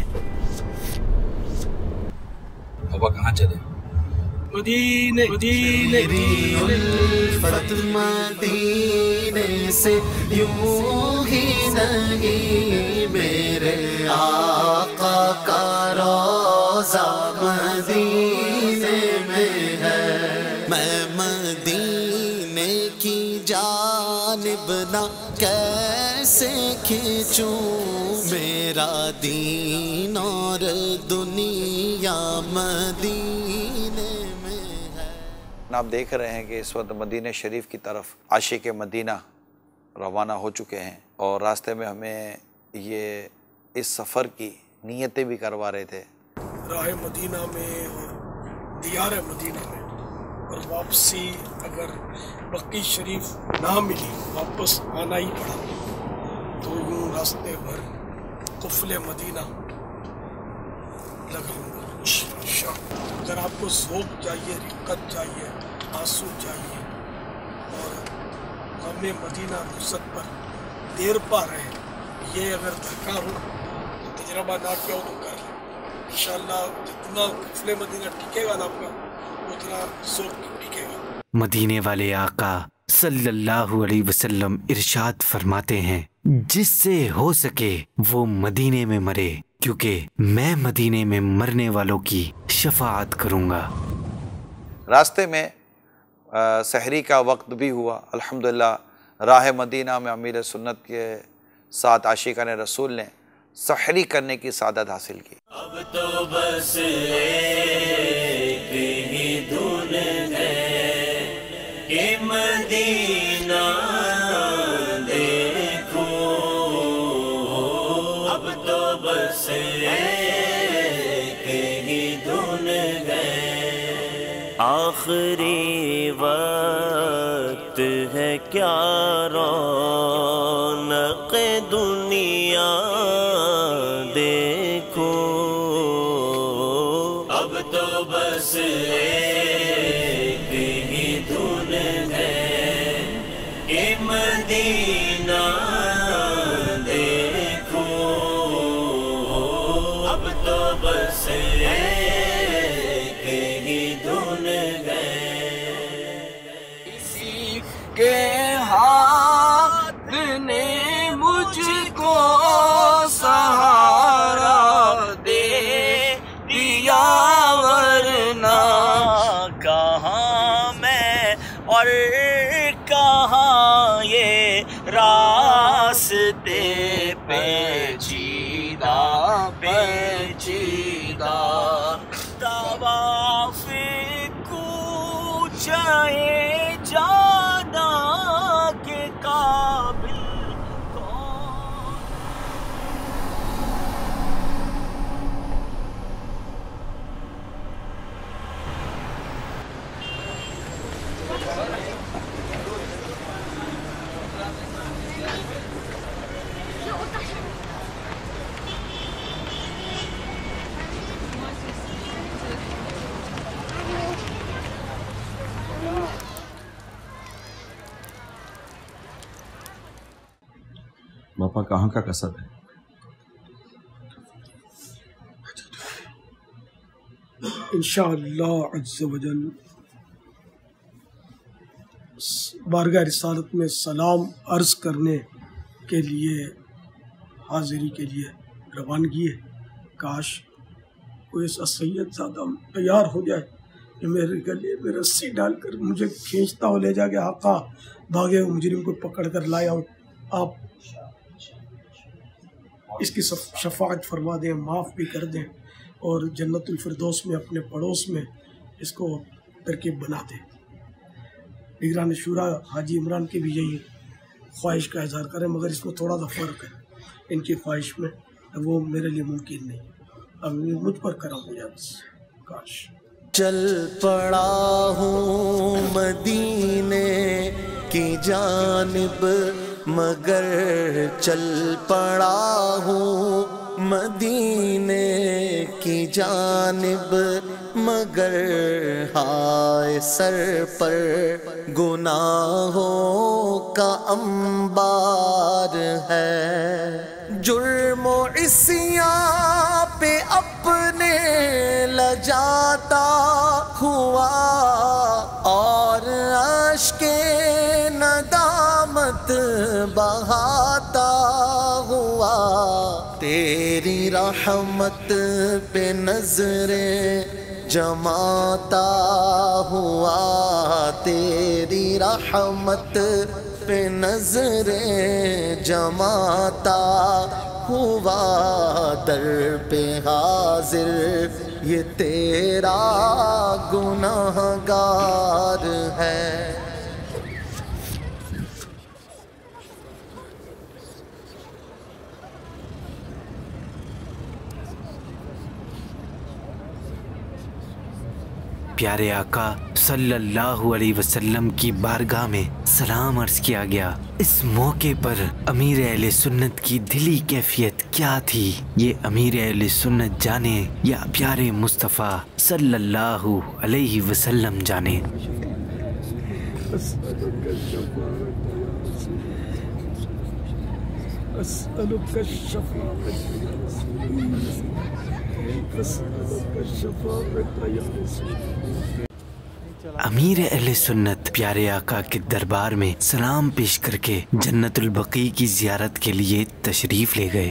[SPEAKER 17] अब कहाँ चले? मदीने मदीने
[SPEAKER 14] उल्फत मदीने से यूं ही नहीं, मेरे आका का रोज़ा मदीने में है। मैं मदीने की जानिब ना कैसे खींचूं, मेरा दीन और दुनिया मदीने में है।
[SPEAKER 4] आप देख रहे हैं कि इस वक्त मदीना शरीफ की तरफ आशिक मदीना रवाना हो चुके हैं और रास्ते में हमें ये इस सफ़र की नीयतें भी करवा रहे थे।
[SPEAKER 3] राह मदीना में और दियार मदीना में, और वापसी अगर बक्की शरीफ ना मिली, वापस आना ही पड़ा, तो यूँ रास्ते भर कुफले मदीना लगाऊंगा इंशाअल्लाह। अगर आपको ज़ौक़ चाहिए, रिक्कत चाहिए, आंसू चाहिए और हमें मदीना नुसरत पर देर पा रहे, ये अगर दरकार हो तो तजर्बा ना किया हो तो कर लें इंशाअल्लाह। जितना कुफले मदीना टिकेगा ना आपका, उतना ज़ौक़ टिकेगा।
[SPEAKER 2] मदीने वाले आका सल्लल्लाहु अलैहि वसल्लम इरशाद फरमाते हैं, जिससे हो सके वो मदीने में मरे, क्योंकि मैं मदीने में मरने वालों की शफाअत करूंगा।
[SPEAKER 4] रास्ते में आ, सहरी का वक्त भी हुआ। अल्हम्दुलिल्लाह राह मदीना में अमीर सुन्नत के साथ आशिकान रसूल ने सहरी करने की सादत हासिल की।
[SPEAKER 5] अब तो बस एक ही धुन है कि मदीना देखो, अब तो बस एक ही धुन है। آخری وقت ہے کیا رونق دنیا دیکھو، اب تو بس ایک ہی دھن ہے کہ مدینہ دیکھو، اب تو بس ایک ہی دھن ہے
[SPEAKER 7] کسی کے ہاتھ نے مجھ کو سہارا دے دیا، ورنہ
[SPEAKER 5] کہاں میں اور کہاں یہ راستے پیچیدہ پیچیدہ، طواف کوچے جانا کے قابل
[SPEAKER 18] باپا کہاں کا قصد ہے؟
[SPEAKER 3] انشاءاللہ عز و جل بارگاہ رسالت میں سلام عرض کرنے کے لیے حاضری کے لیے روانگی ہے۔ کاش کوئی ایسا سید زادہ تیار ہو جائے کہ میرے گلے میں رسی ڈال کر مجھے کھینچتا ہو لے جا کے آقا بھاگے ہوئے مجرم کو پکڑ کر لایا ہوں، آپ اس کی شفاعت فرما دیں، معاف بھی کر دیں اور جنت الفردوس میں اپنے پڑوس میں اس کو ترکیب بنا دیں۔ نگران شورا حاجی عمران کی بھی یہی خواہش کا اظہار کریں، مگر اس میں تھوڑا سا فرق ہے ان کی خواہش میں، وہ میرے لیے ممکن نہیں، اب مجھ پر کرم ہو جائے بس کاش۔
[SPEAKER 14] چل پڑا ہوں مدینے کی جانب، مگر چل پڑا ہوں مدینے کی جانب، مگر ہائے سر پر گناہوں کا انبار ہے، جرم و عصیاں پہ اپنے لجاتا ہوا اور اشک ندامت بہاتا ہوا، تیری رحمت پہ نظریں جماتا ہوا، تیری رحمت پہ نظریں جماتا ہوا، در پہ حاضر یہ تیرا گناہگار ہے۔
[SPEAKER 2] پیارے آقا صلی اللہ علیہ وسلم کی بارگاہ میں سلام عرض کیا گیا۔ اس موقع پر امیر اہل سنت کی دلی کیفیت کیا تھی، یہ امیر اہل سنت جانے یا پیارے مصطفیٰ صلی اللہ علیہ وسلم جانے۔
[SPEAKER 3] أسألك الشفاعة أسألك الشفاعة يا رسول
[SPEAKER 2] امیر اہل سنت پیارے آقا کے دربار میں سلام پیش کر کے جنت البقیع کی زیارت کے لیے تشریف لے گئے۔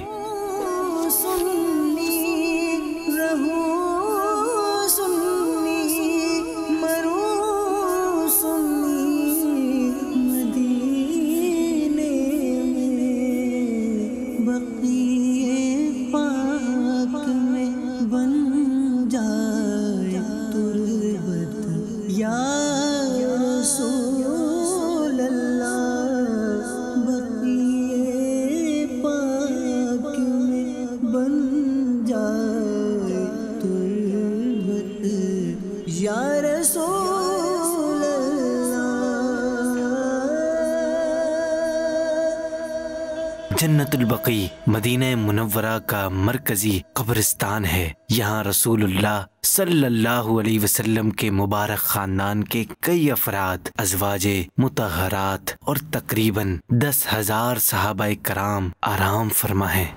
[SPEAKER 2] जन्नतुल बकी मदीना मुनव्वरा का मरकजी कब्रिस्तान है। यहाँ रसूलुल्लाह सल्लल्लाहु अलैहि वसल्लम के मुबारक खानदान के कई अफराद, अज़वाजे मुतहरात और तकरीबन दस हजार सहाबाए कराम आराम फरमा है।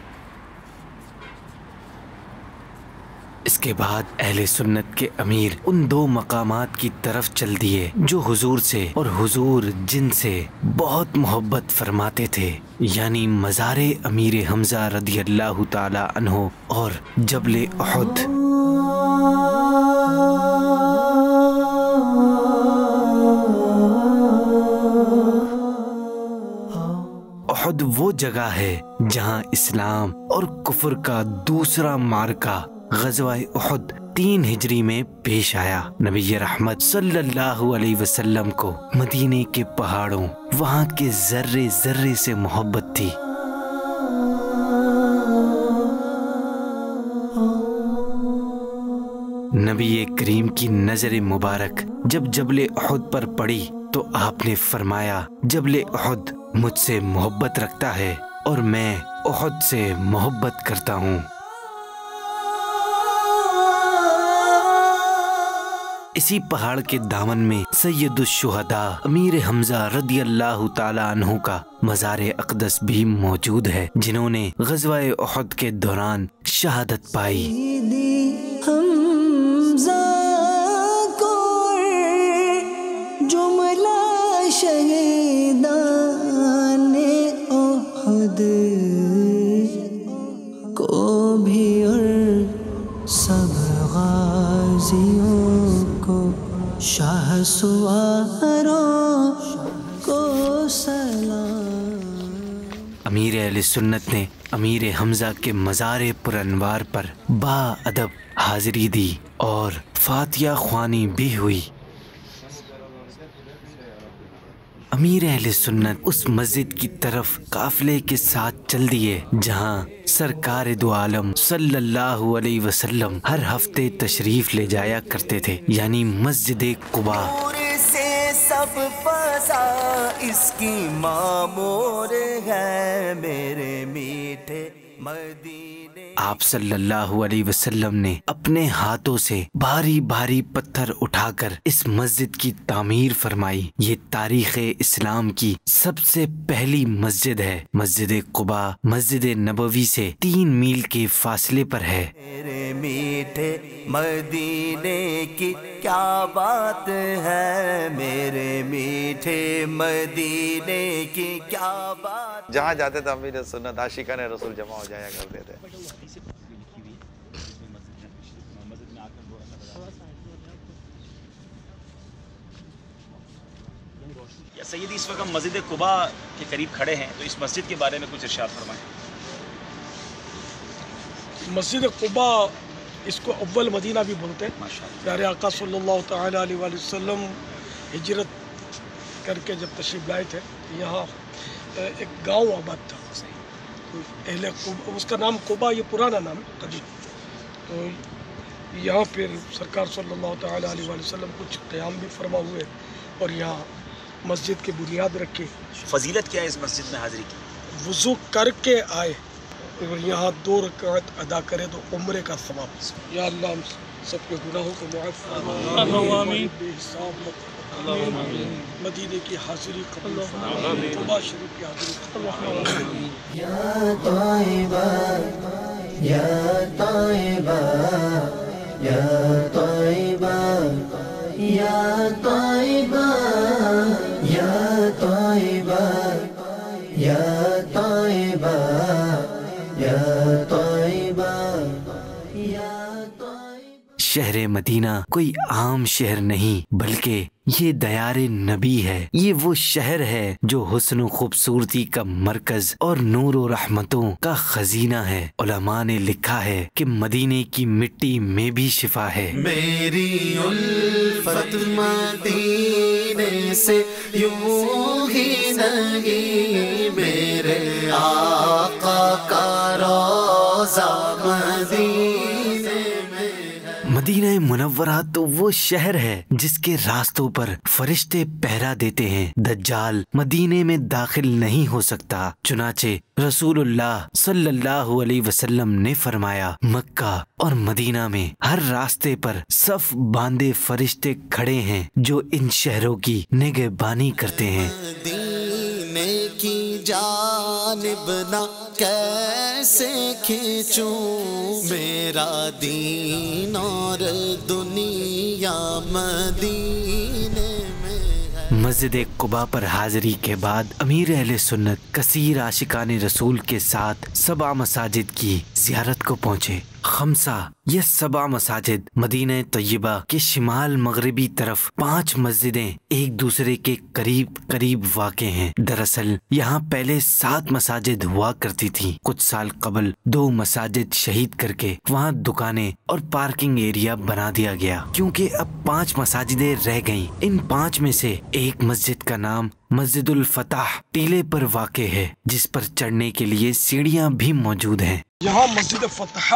[SPEAKER 2] इसके बाद अहले सुन्नत के अमीर उन दो मकामात की तरफ चल दिए जो हुजूर से और हुजूर जिनसे बहुत मोहब्बत फरमाते थे, यानी मज़ारे अमीर हमजा रदी अल्लाह ताला अन्हो और जबले उहद। उहद वो जगह है जहां इस्लाम और कुफ्र का दूसरा मार्का ग़ज़वा-ए उहद तीन हिजरी में पेश आया। नबी रहमत सल्लल्लाहु अलैहि वसल्लम को मदीने के पहाड़ों, वहाँ के जर्रे जर्रे से मोहब्बत थी। नबी करीम की नजर मुबारक जब जबले उहद पर पड़ी तो आपने फरमाया, जबले उहद मुझसे मोहब्बत रखता है और मैं उहद से मोहब्बत करता हूँ। इसी पहाड़ के दामन में सैयदुश्शुहदा अमीर हमजा रदी अल्लाह ताला अन्हु का मज़ार अक़दस भी मौजूद है, जिन्होंने ग़ज़वा-ए उहद के दौरान शहादत पाई।
[SPEAKER 9] हमजा को जुमला शहीदाने उहद को भी और सब गाज़ियों शाह सुवारों को सलाम।
[SPEAKER 2] अमीर अहले सुन्नत ने अमीर हमजा के मज़ार पुरअनवार पर बा अदब हाजिरी दी और फातिया ख्वानी भी हुई। अमीर अहले सुन्नत उस मस्जिद की तरफ काफिले के साथ चल दिए जहां सरकार दो आलम सल्लल्लाहु अलैहि वसल्लम हर हफ्ते तशरीफ ले जाया करते थे, यानी मस्जिद कुबा।
[SPEAKER 14] से सब फसा इसकी मामूर है मेरे मीठे मदीने।
[SPEAKER 2] आप सल्लल्लाहु अलैहि वसल्लम ने अपने हाथों से भारी भारी पत्थर उठाकर इस मस्जिद की तामीर फरमाई। ये तारीख़ इस्लाम की सबसे पहली मस्जिद है। मस्जिद कुबा मस्जिद नबवी से तीन मील के फासले पर है।
[SPEAKER 14] मेरे मीठे मदीने की क्या बात है, मेरे मीठे मदीने की क्या बात।
[SPEAKER 12] जहाँ जाते थे अमीर सुन्नत आशिकान रसूल जमा हो जाया करते थे।
[SPEAKER 8] या सैयदी, इस वक्त हम मस्जिद कुबा के करीब खड़े हैं, तो इस मस्जिद के बारे में कुछ इरशाद फरमाएं।
[SPEAKER 3] मस्जिद कुबा इसको अव्वल मदीना भी बोलते हैं। प्यारे आका सल्लल्लाहु तआला अलैहि वसल्लम हिजरत करके जब तशरीफ लाए थे, यहाँ एक गांव आबाद था, तो अहले कुबा, उसका नाम कुबा, ये पुराना नाम है कदीम। तो यहाँ फिर सरकार सल्लल्लाहु तआला अलैहि वसल्लम कुछ क़याम भी फरमा हुए और यहाँ मस्जिद की बुनियाद रखी।
[SPEAKER 8] फजीलत क्या है इस मस्जिद में हाजिरी की?
[SPEAKER 3] वुज़ू करके आए और यहाँ दो रकात अदा करे तो उम्रे का सवाब। या अल्लाह हम सबके गुनाहों को मुआफ़ फरमा, बेहिसाब मदीने की हाजिरी कबूल फरमा, कुबा शरीफ की हाजिरी कबूल फरमा।
[SPEAKER 9] या ताइबा या ताइबा या ताइबा या ताइबा या ताइबा या ताइबा या ताइबा।
[SPEAKER 2] शहर मदीना कोई आम शहर नहीं, बल्कि ये दयारे नबी है। ये वो शहर है जो हुस्न खूबसूरती का मरकज और नूर और रहमतों का खजीना है। उलमा ने लिखा है कि मदीने की मिट्टी में भी शिफा है।
[SPEAKER 14] मेरी उल्फत मदीने से यूं ही नहीं, मेरे आका का रोज़ा मदीने में।
[SPEAKER 2] मदीना مدینہ منورہ تو وہ شہر ہے جس کے راستوں پر فرشتے پہرا دیتے ہیں۔ دجال مدینے میں داخل نہیں ہو سکتا، چنانچہ رسول اللہ صلی اللہ علیہ وسلم نے فرمایا مکہ اور مدینہ میں ہر راستے پر صف باندھے فرشتے کھڑے ہیں جو ان شہروں کی نگہبانی کرتے ہیں۔
[SPEAKER 14] مدینے کی جانب نہ کیسے کھینچوں میرا دین اور دنیا مدینے میں۔
[SPEAKER 2] مسجد قباء پر حاضری کے بعد امیر اہل سنت کثیر عاشقان رسول کے ساتھ سبع مساجد کی زیارت کو پہنچے۔ خمسہ یہ سبع مساجد مدینہ طیبہ کے شمال مغربی طرف پانچ مسجدیں ایک دوسرے کے قریب قریب واقع ہیں۔ دراصل یہاں پہلے سات مساجد ہوا کرتی تھیں۔ کچھ سال قبل دو مساجد شہید کر کے وہاں دکانیں اور پارکنگ ایریا بنا دیا گیا، کیونکہ اب پانچ مساجدیں رہ گئیں۔ ان پانچ میں سے ایک مسجد کا نام مسجد الفتح ٹیلے پر واقع ہے، جس پر چڑھنے کے لیے سیڑھیاں بھی موجود ہیں۔
[SPEAKER 3] یہاں مسجد فتح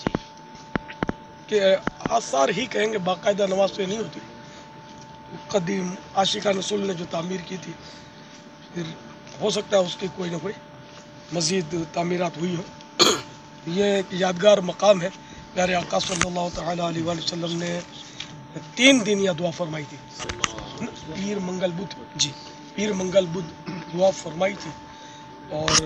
[SPEAKER 3] کے آثار ہی کہیں گے، باقاعدہ نماز پہ نہیں ہوتی، قدیم عاشقان رسول نے جو تعمیر کی تھی، پھر ہو سکتا ہے اس کی کوئی نہ کوئی مزید تعمیرات ہوئی ہو۔ یہ ایک یادگار مقام ہے۔ پیارے آقا صلی اللہ تعالیٰ علیہ وآلہ وسلم نے تین دن یہ دعا فرمائی تھی، پیر منگل بدھ جی پیر منگل بدھ دعا فرمائی تھی اور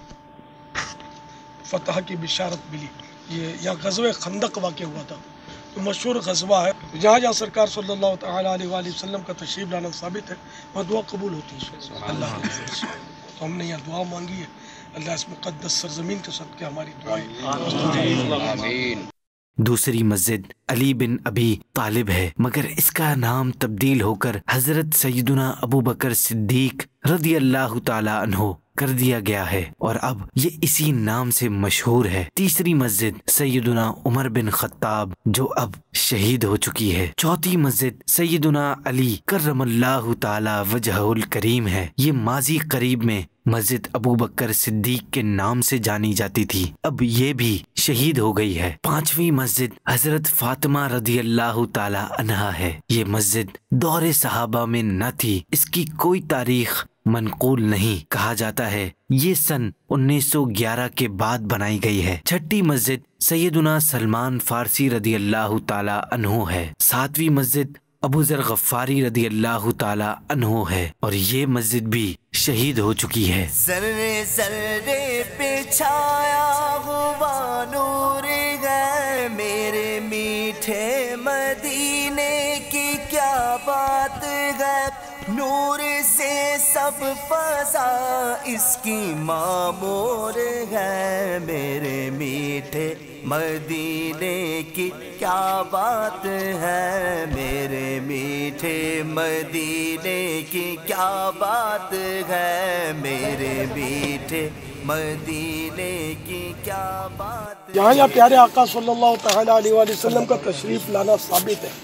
[SPEAKER 3] فتح کی بشارت ملی۔ یہ یہاں غزوہ خندق واقع ہوا تھا، تو مشہور غزوہ ہے۔ جہاں جہاں سرکار صلی اللہ تعالیٰ علیہ وآلہ وسلم کا تشریف لانا ثابت ہے، وہاں دعا قبول ہوتی ہے اللہ کی طرف سے۔ تو ہم نے یہاں دعا مانگی ہے، اللہ اس مقدس سرزمین کے صدقے ہماری دعائیں آمین۔
[SPEAKER 2] دوسری مسجد علی بن ابی طالب ہے، مگر اس کا نام تبدیل ہو کر حضرت سیدنا ابو بکر صدیق رضی اللہ تعالی عنہ کر دیا گیا ہے، اور اب یہ اسی نام سے مشہور ہے۔ تیسری مسجد سیدنا عمر بن خطاب جو اب شہید ہو چکی ہے۔ چوتھی مسجد سیدنا علی کرم اللہ تعالی وجہہ الکریم ہے۔ یہ ماضی قریب میں مسجد ابو بکر صدیق کے نام سے جانی جاتی تھی، اب یہ بھی شہید ہو گئی ہے۔ پانچویں مسجد حضرت فاطمہ رضی اللہ تعالی عنہا ہے۔ یہ مسجد دور صحابہ میں نہ تھی، اس کی کوئی تاریخ منقول نہیں، کہا جاتا ہے یہ سن انیس سو گیارہ کے بعد بنائی گئی ہے۔ چھٹی مسجد سیدنا سلمان فارسی رضی اللہ تعالی عنہ ہے۔ ساتویں مسجد ابو ذر غفاری رضی اللہ تعالی عنہ ہے، اور یہ مسجد بھی شہید ہو چکی ہے۔
[SPEAKER 14] ذرے ذرے پہ چھایا ہوا نور ہے میرے میٹھے مدینے کی کیا بات ہے، نور سے سب فضا اس کی معمور ہے میرے میٹھے مدینے کی کیا بات ہے، میرے میٹھے مدینے کی کیا بات ہے، میرے میٹھے مدینے کی کیا بات۔
[SPEAKER 3] جہاں جہاں پیارے آقا صلی اللہ تعالیٰ علیہ وآلہ وسلم کا تشریف لانا ثابت ہے،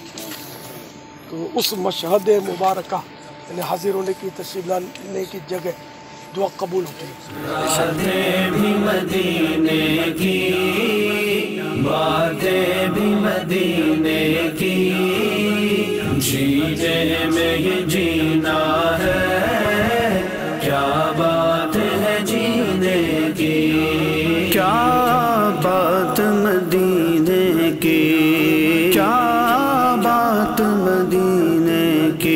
[SPEAKER 3] تو اس مشہد مبارکہ یعنی حاضر ہونے کی، تشریف لانے کی جگہ دعا قبول ہوتی ہے۔
[SPEAKER 7] باتیں بھی مدینے کی، باتیں بھی مدینے کی، جینے میں یہ جینا ہے، کیا بات ہے جینے کی، کیا بات مدینے کی، کیا بات مدینے کی،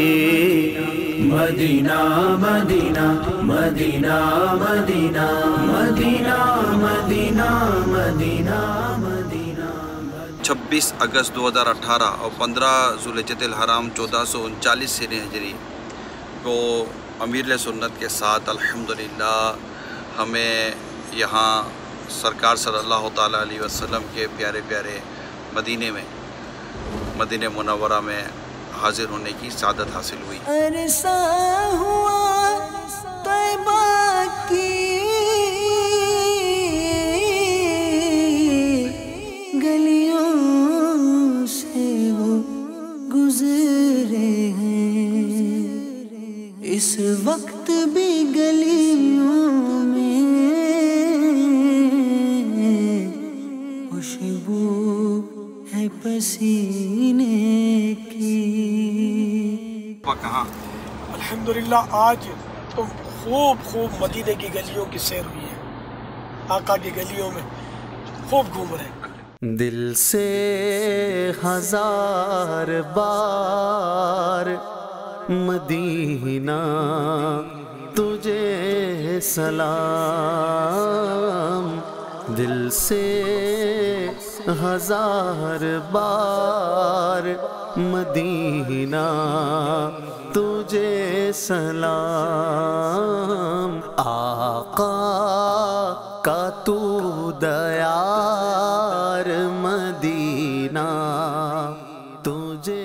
[SPEAKER 7] مدینہ مدینہ مدینہ مدینہ مدینہ مدینہ مدینہ مدینہ۔
[SPEAKER 4] چھبیس اگست دو ہزار اٹھارہ اور پندرہ ذوالحجۃ الحرام چودہ سو انچالیس سین ہجری کو امیر سنت کے ساتھ الحمدللہ ہمیں یہاں سرکار صلی اللہ تعالیٰ علیہ وسلم کے پیارے پیارے مدینے میں، مدینہ منورہ میں حاضر ہونے کی سعادت حاصل ہوئی۔
[SPEAKER 9] عرصہ ہوا طیبہ کی گلیوں سے وہ گزرے ہیں، اس وقت بھی گلیوں میں خوشبو ہے پسینے
[SPEAKER 16] कहाँ?
[SPEAKER 3] अल्हम्दुलिल्लाह आज तो खूब खूब मदीने की गलियों की सैर हुई है, आका की गलियों में खूब घूम रहे हैं।
[SPEAKER 2] दिल से हजार बार मदीना तुझे सलाम, दिल से हजार बार मदीना तुझे सलाम, आका का तू दयार मदीना तुझे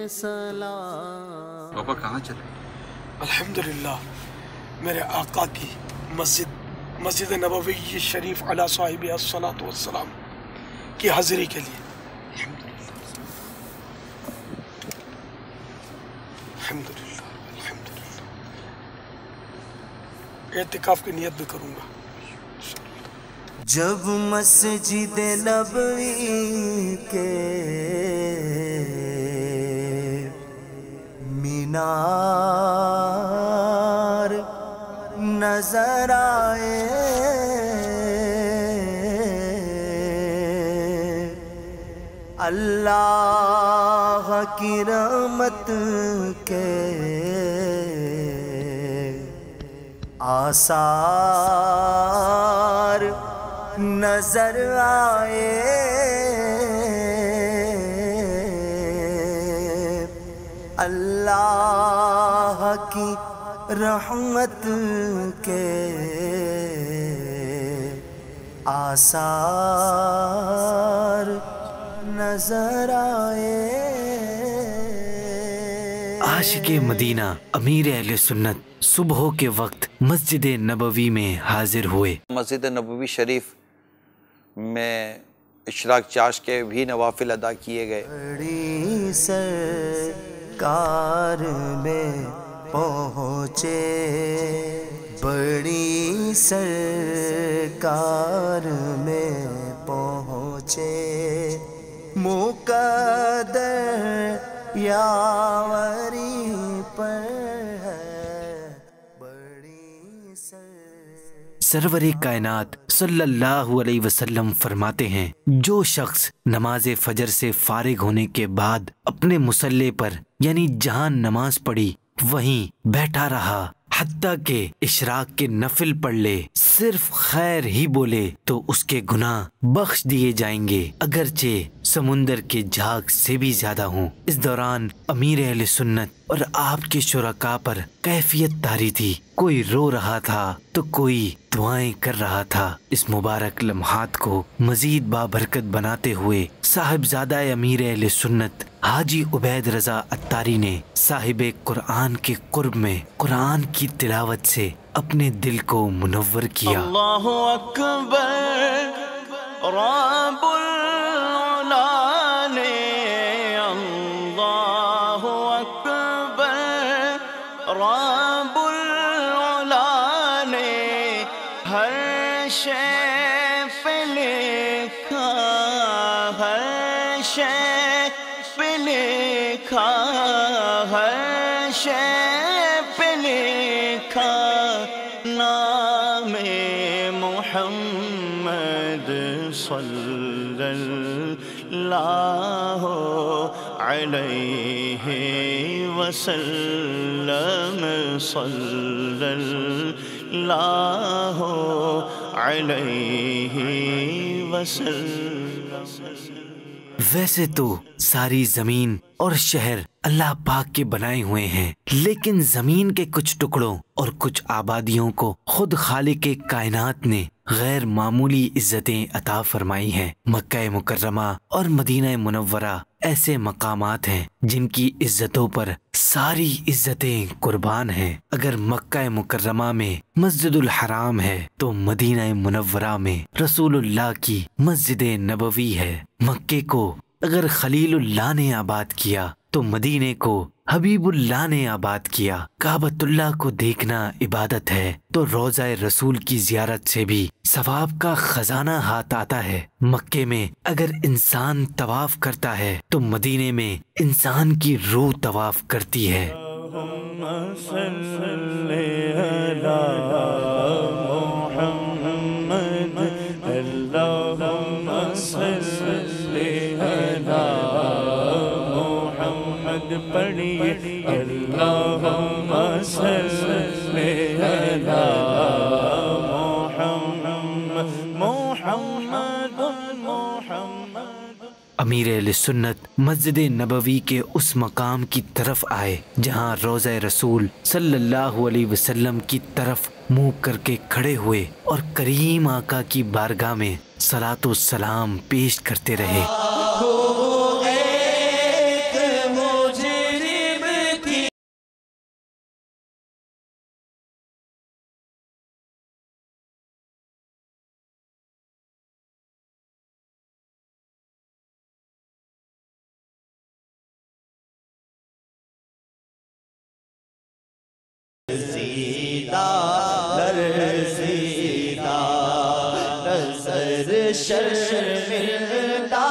[SPEAKER 2] सलाम।
[SPEAKER 16] पापा कहाँ चले?
[SPEAKER 3] अल्हम्दुलिल्लाह मेरे आका की मस्जिद मस्जिद नबवी शरीफ अला साहिब अस्सलातु वस्सलाम की हाजिरी के लिए अल्हम्दुलिल्लाह अल्हम्दुलिल्लाह एतिकाफ की नियत भी करूँगा।
[SPEAKER 14] जब मस्जिद नबवी के मीनार नजर आए, अल्लाह की रहमत के आसार नजर आए, अल्लाह की रहमत के आसार नजर आए।
[SPEAKER 2] आशिक़े मदीना अमीर अहले सुन्नत सुबह के वक्त मस्जिद नबवी में हाजिर हुए।
[SPEAKER 4] मस्जिद नबवी शरीफ में इशराक चाश के भी नवाफिल अदा किए गए।
[SPEAKER 14] बड़ी सरकार में पहुँचे, बड़ी सरकार में पहुँचे, मुक़द्दर यावरी पर
[SPEAKER 2] सरवरे कायनात सल्लल्लाहु अलैहि वसल्लम फरमाते हैं, जो शख्स नमाज फजर से फारिग होने के बाद अपने मुसल्ले पर यानी जहां नमाज पढ़ी वहीं बैठा रहा हत्ता के इशराक के नफिल पढ़ ले, सिर्फ खैर ही बोले तो उसके गुनाह बख्श दिए जाएंगे, अगरचे समुंदर के झाग से भी ज्यादा हों। इस दौरान अमीर अहले सुन्नत और आपके शुरका पर कैफियत तारी थी, कोई रो रहा था तो कोई दुआएं कर रहा था। इस मुबारक लम्हात को मजीद बाबरकत बनाते हुए साहिबजादा अमीर अहले सुन्नत हाजी उबैद रजा अत्तारी ने साहिबे कुरान के कुर्ब में कुरान की तिलावत से अपने दिल को मुनव्वर किया।
[SPEAKER 5] अल्लाहु अकबर रब्बुल उला ने, अल्लाहु अकबर रब्बुल उला ने हर शे पे लिखा, हर शे पे लिखा, हर शे पे लिखा नामे मुहम्मद सल्लल्लाहु अलैहि वसल्लम, सल्लल्लाहु अलैहि वसल्लम।
[SPEAKER 2] वैसे तो सारी जमीन और शहर अल्लाह पाक के बनाए हुए हैं, लेकिन जमीन के कुछ टुकड़ों और कुछ आबादियों को खुद खालिक के कायनात ने गैर मामूली इज्जतें अता फरमाई हैं। मक्का मुकर्रमा और मदीना मुनव्वरा ऐसे मकामात हैं जिनकी इज्जतों पर सारी इज्जतें कुर्बान हैं। अगर मक्का मुकर्रमा में मस्जिदुल हराम है तो मदीना मुनव्वरा में रसूलुल्लाह की मस्जिद नबवी है। मक्के को अगर खलीलुल्लाह ने आबाद किया तो मदीने को हबीबुल्लाह ने आबाद किया। काबतुल्लाह को देखना इबादत है तो रोज़ा रसूल की जियारत से भी सवाब का खजाना हाथ आता है। मक्के में अगर इंसान तवाफ करता है तो मदीने में इंसान की रूह तवाफ करती है।
[SPEAKER 5] صلی علی محمد اللہم صلی علی محمد پڑھیے اللہم صلی علی محمد محمد محمد۔
[SPEAKER 2] امیر اہل سنت مسجد نبوی کے اس مقام کی طرف آئے جہاں روضہ رسول صلی اللہ علیہ وسلم کی طرف منہ کر کے کھڑے ہوئے اور کریم آقا کی بارگاہ میں صلاۃ و سلام پیش کرتے رہے۔
[SPEAKER 5] لرزیدہ لرزیدہ نظر شرمندہ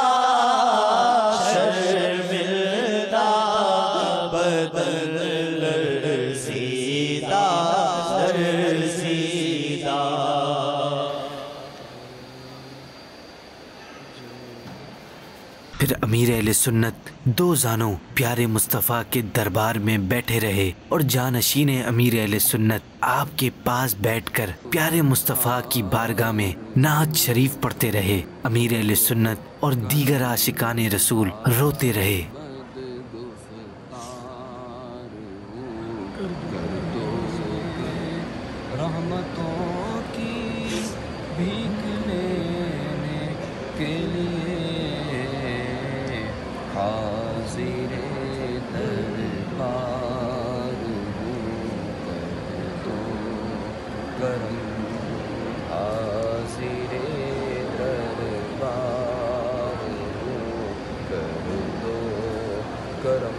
[SPEAKER 5] شرمندہ بدن لرزیدہ لرزیدہ۔
[SPEAKER 2] پھر امیر اہل سنت دو زانوں پیارے مصطفیٰ کے دربار میں بیٹھے رہے اور جانشین امیر اہل سنت آپ کے پاس بیٹھ کر پیارے مصطفیٰ کی بارگاہ میں نعت شریف پڑھتے رہے۔ امیر اہل سنت اور دیگر عاشقان رسول روتے رہے۔
[SPEAKER 5] رحمتوں کی بھیک لینے کے لیے حاضر دربار کر دو کرم، حاضر دربار کر دو کرم،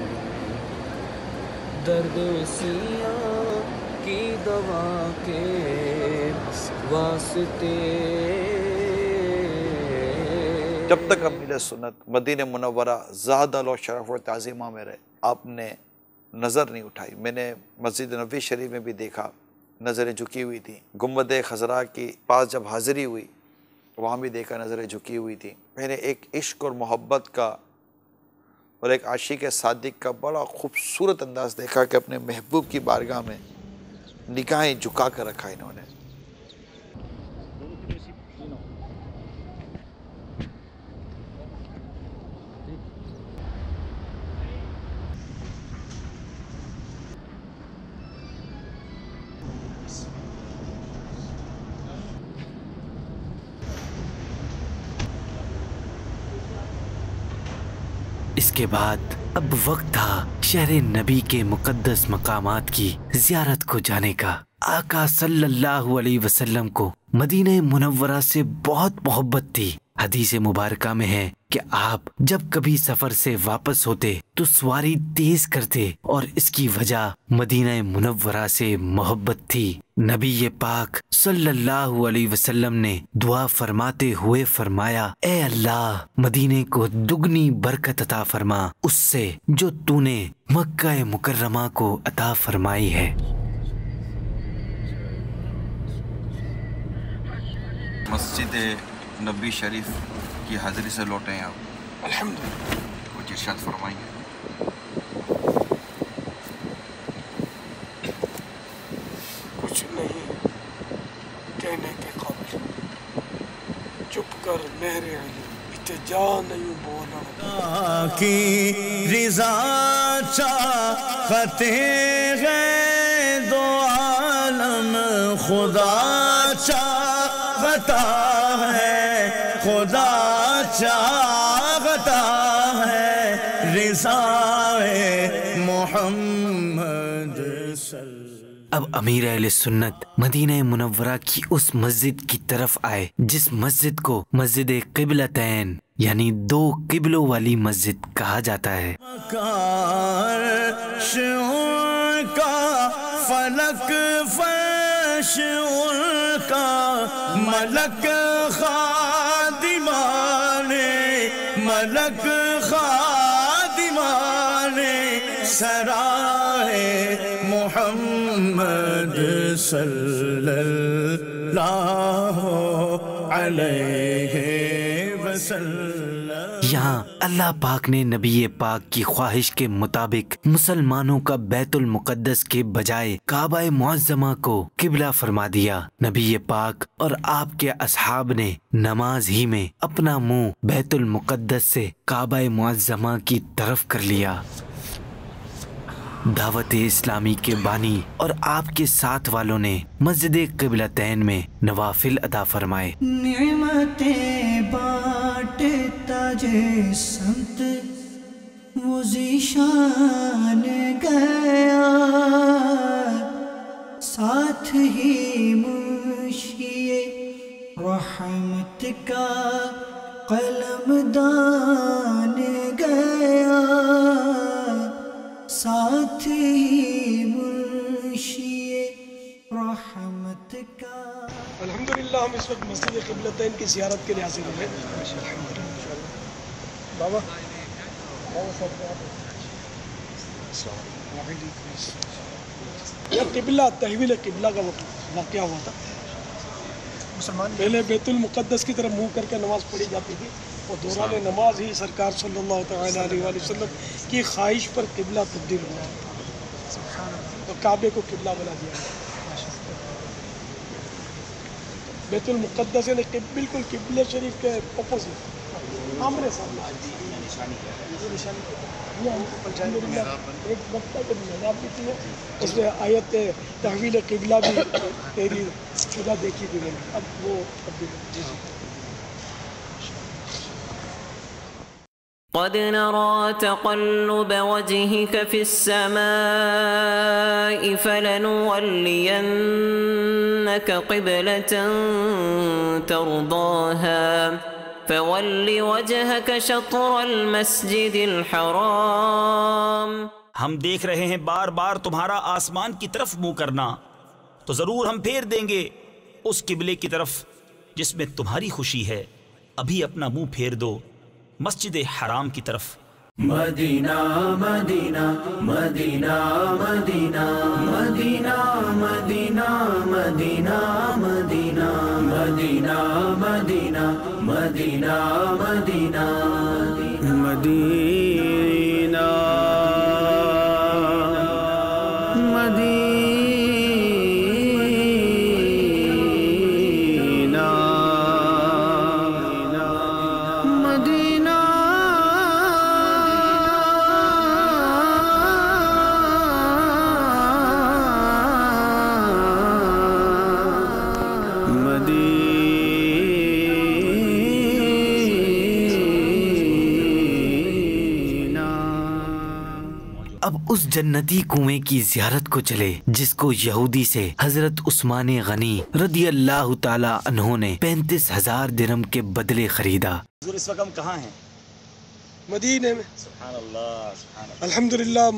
[SPEAKER 5] درد سیاں کی دوا کے واسطے۔
[SPEAKER 4] جب تک امیر سنت مدینہ منورہ زادہ لو شرف و تعظیمہ میں رہے آپ نے نظر نہیں اٹھائی۔ میں نے مسجد نبوی شریف میں بھی دیکھا نظریں جھکی ہوئی تھیں، گنبد خضراء کی پاس جب حاضری ہوئی وہاں بھی دیکھا نظریں جھکی ہوئی تھیں۔ میں نے ایک عشق اور محبت کا اور ایک عاشق صادق کا بڑا خوبصورت انداز دیکھا کہ اپنے محبوب کی بارگاہ میں نگاہیں جھکا کر رکھا انہوں نے۔
[SPEAKER 2] اس کے بعد اب وقت تھا شہر نبی کے مقدس مقامات کی زیارت کو جانے کا۔ آقا صلی اللہ علیہ وسلم کو مدینہ منورہ سے بہت محبت تھی۔ حدیث مبارکہ میں ہے کہ آپ جب کبھی سفر سے واپس ہوتے تو سواری تیز کرتے اور اس کی وجہ مدینہ منورہ سے محبت تھی۔ نبی پاک صلی اللہ علیہ وسلم نے دعا فرماتے ہوئے فرمایا، اے اللہ مدینے کو دگنی برکت عطا فرما اس سے جو تو نے مکہ مکرمہ کو عطا فرمائی ہے۔
[SPEAKER 15] مسجد نبی شریف کی حاضری سے لوٹے ہیں آپ؟
[SPEAKER 3] الحمدللہ۔
[SPEAKER 15] کچھ ارشاد فرمائیں گے؟
[SPEAKER 3] کچھ نہیں کہنے کے قابل، چپ کر مہر علی اتجا نہیں بولا
[SPEAKER 5] کی رضا چاہتے ہیں دو عالم، خدا چاہتا ہے خدا چاہتا ہے رضا محمد صلی۔
[SPEAKER 2] اب امیر اہل سنت مدینہ منورہ کی اس مسجد کی طرف آئے جس مسجد کو مسجد قبلتین یعنی دو قبلوں والی مسجد کہا جاتا ہے۔
[SPEAKER 5] شعور کا فلک فرش ان کا ملک خادمان ملک خادمان سرائے صلی اللہ علیہ وسلم۔
[SPEAKER 2] یہاں اللہ پاک نے نبی پاک کی خواہش کے مطابق مسلمانوں کا بیت المقدس کے بجائے کعبہ معظمہ کو قبلہ فرما دیا۔ نبی پاک اور آپ کے اصحاب نے نماز ہی میں اپنا منہ بیت المقدس سے کعبہ معظمہ کی طرف کر لیا۔ دعوت اسلامی کے بانی اور آپ کے ساتھ والوں نے مسجد قبلتین میں نوافل ادا فرمائے۔
[SPEAKER 9] نعمتیں بانٹتا جے سمت وہ ذیشان گیا، ساتھ ہی منشی رحمت کا قلم دان گیا، ساتھ ہی منشی رحمت کا۔
[SPEAKER 3] الحمدللہ ہم اس وقت مسجد قبلتین کی زیارت کے لیے حاضر ہوئے بابا یہ قبلہ تحویل قبلہ کا واقعہ ہوا تھا۔ پہلے بیت المقدس کی طرف منہ کر کے نماز پڑھی جاتی تھی اور دوران نماز ہی سرکار صلی اللہ تعالیٰ علیہ وآلہ وسلم کی خواہش پر قبلہ تبدیل ہوا تو کعبے کو قبلہ بنا دیا۔ بیت المقدس یعنی بالکل قبلہ شریف کے اپوزٹ آمنے سامنے ایک وقت کے نظام بھی تھی، اس نے آیت تحویل قبلہ بھی تیری شدہ دیکھی تھی میں نے، اب وہ تبدیل۔
[SPEAKER 19] قد نرى تقلب وجهك في السماء فلنولينك قبلة ترضاها فول وجهك شطر المسجد الحرام۔
[SPEAKER 8] ہم دیکھ رہے ہیں بار بار تمہارا آسمان کی طرف منہ کرنا، تو ضرور ہم پھیر دیں گے اس قبلے کی طرف جس میں تمہاری خوشی ہے۔ ابھی اپنا منہ پھیر دو مسجد حرام کی طرف۔
[SPEAKER 7] مدینہ مدینہ مدینہ مدینہ مدینہ مدینہ مدینہ مدینہ مدینہ مدینہ مدینہ مدینہ مدینہ
[SPEAKER 2] اب اس جنتی کنویں کی زیارت کو چلے جس کو یہودی سے حضرت عثمان غنی رضی اللہ تعالی عنہ نے پینتیس ہزار درہم کے بدلے خریدا۔
[SPEAKER 8] حضور اس وقت ہم کہاں ہیں؟
[SPEAKER 3] مدینے میں۔
[SPEAKER 8] سبحان اللہ سبحان اللہ۔
[SPEAKER 3] الحمدللہ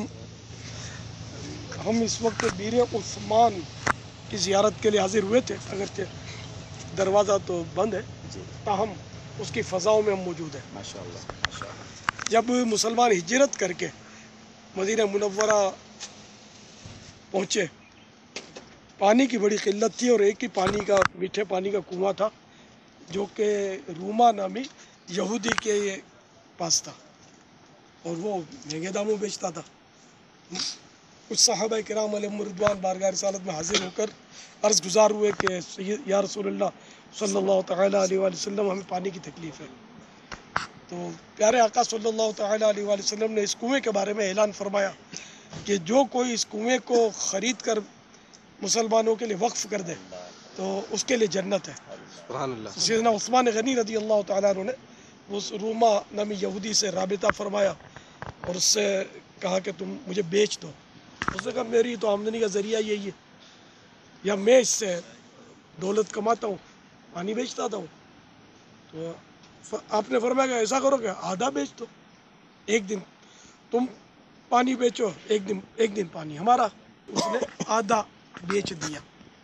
[SPEAKER 3] ہم اس وقت بیر عثمان کی زیارت کے لیے حاضر ہوئے تھے، اگرچہ دروازہ تو بند ہے تاہم اس کی فضاؤں میں ہم موجود ہیں۔
[SPEAKER 8] ماشاءاللہ۔
[SPEAKER 3] جب مسلمان ہجرت کر کے مدینہ منورہ پہنچے، پانی کی بڑی قلت تھی اور ایک ہی پانی کا میٹھے پانی کا کنواں تھا جو کہ روما نامی یہودی کے پاس تھا اور وہ مہنگے داموں بیچتا تھا۔ کچھ صحابہ کرام علیہم رضوان بارگاہ رسالت میں حاضر ہو کر عرض گزار ہوئے کہ یا رسول اللہ صلی اللہ تعالیٰ علیہ وآلہ وسلم ہمیں پانی کی تکلیف ہے۔ تو پیارے آقا صلی اللہ تعالیٰ علیہ وآلہ وسلم نے اس کنویں کے بارے میں اعلان فرمایا کہ جو کوئی اس کنویں کو خرید کر مسلمانوں کے لیے وقف کر دے تو اس کے لیے جنت ہے۔ سیدنا عثمان غنی رضی اللہ تعالیٰ عنہ نے اس روما نامی یہودی سے رابطہ فرمایا اور اس سے کہا کہ تم مجھے بیچ دو۔ اس نے کہا میری تو آمدنی کا ذریعہ یہی ہے، یا میں اس سے دولت کماتا ہوں، پانی بیچتا تھا ہوں۔ تو آپ نے فرمایا کہ ایسا کرو کہ آدھا بیچ دو، ایک دن تم پانی بیچو، ایک دن ایک دن پانی ہمارا۔ اس نے آدھا بیچ دیا۔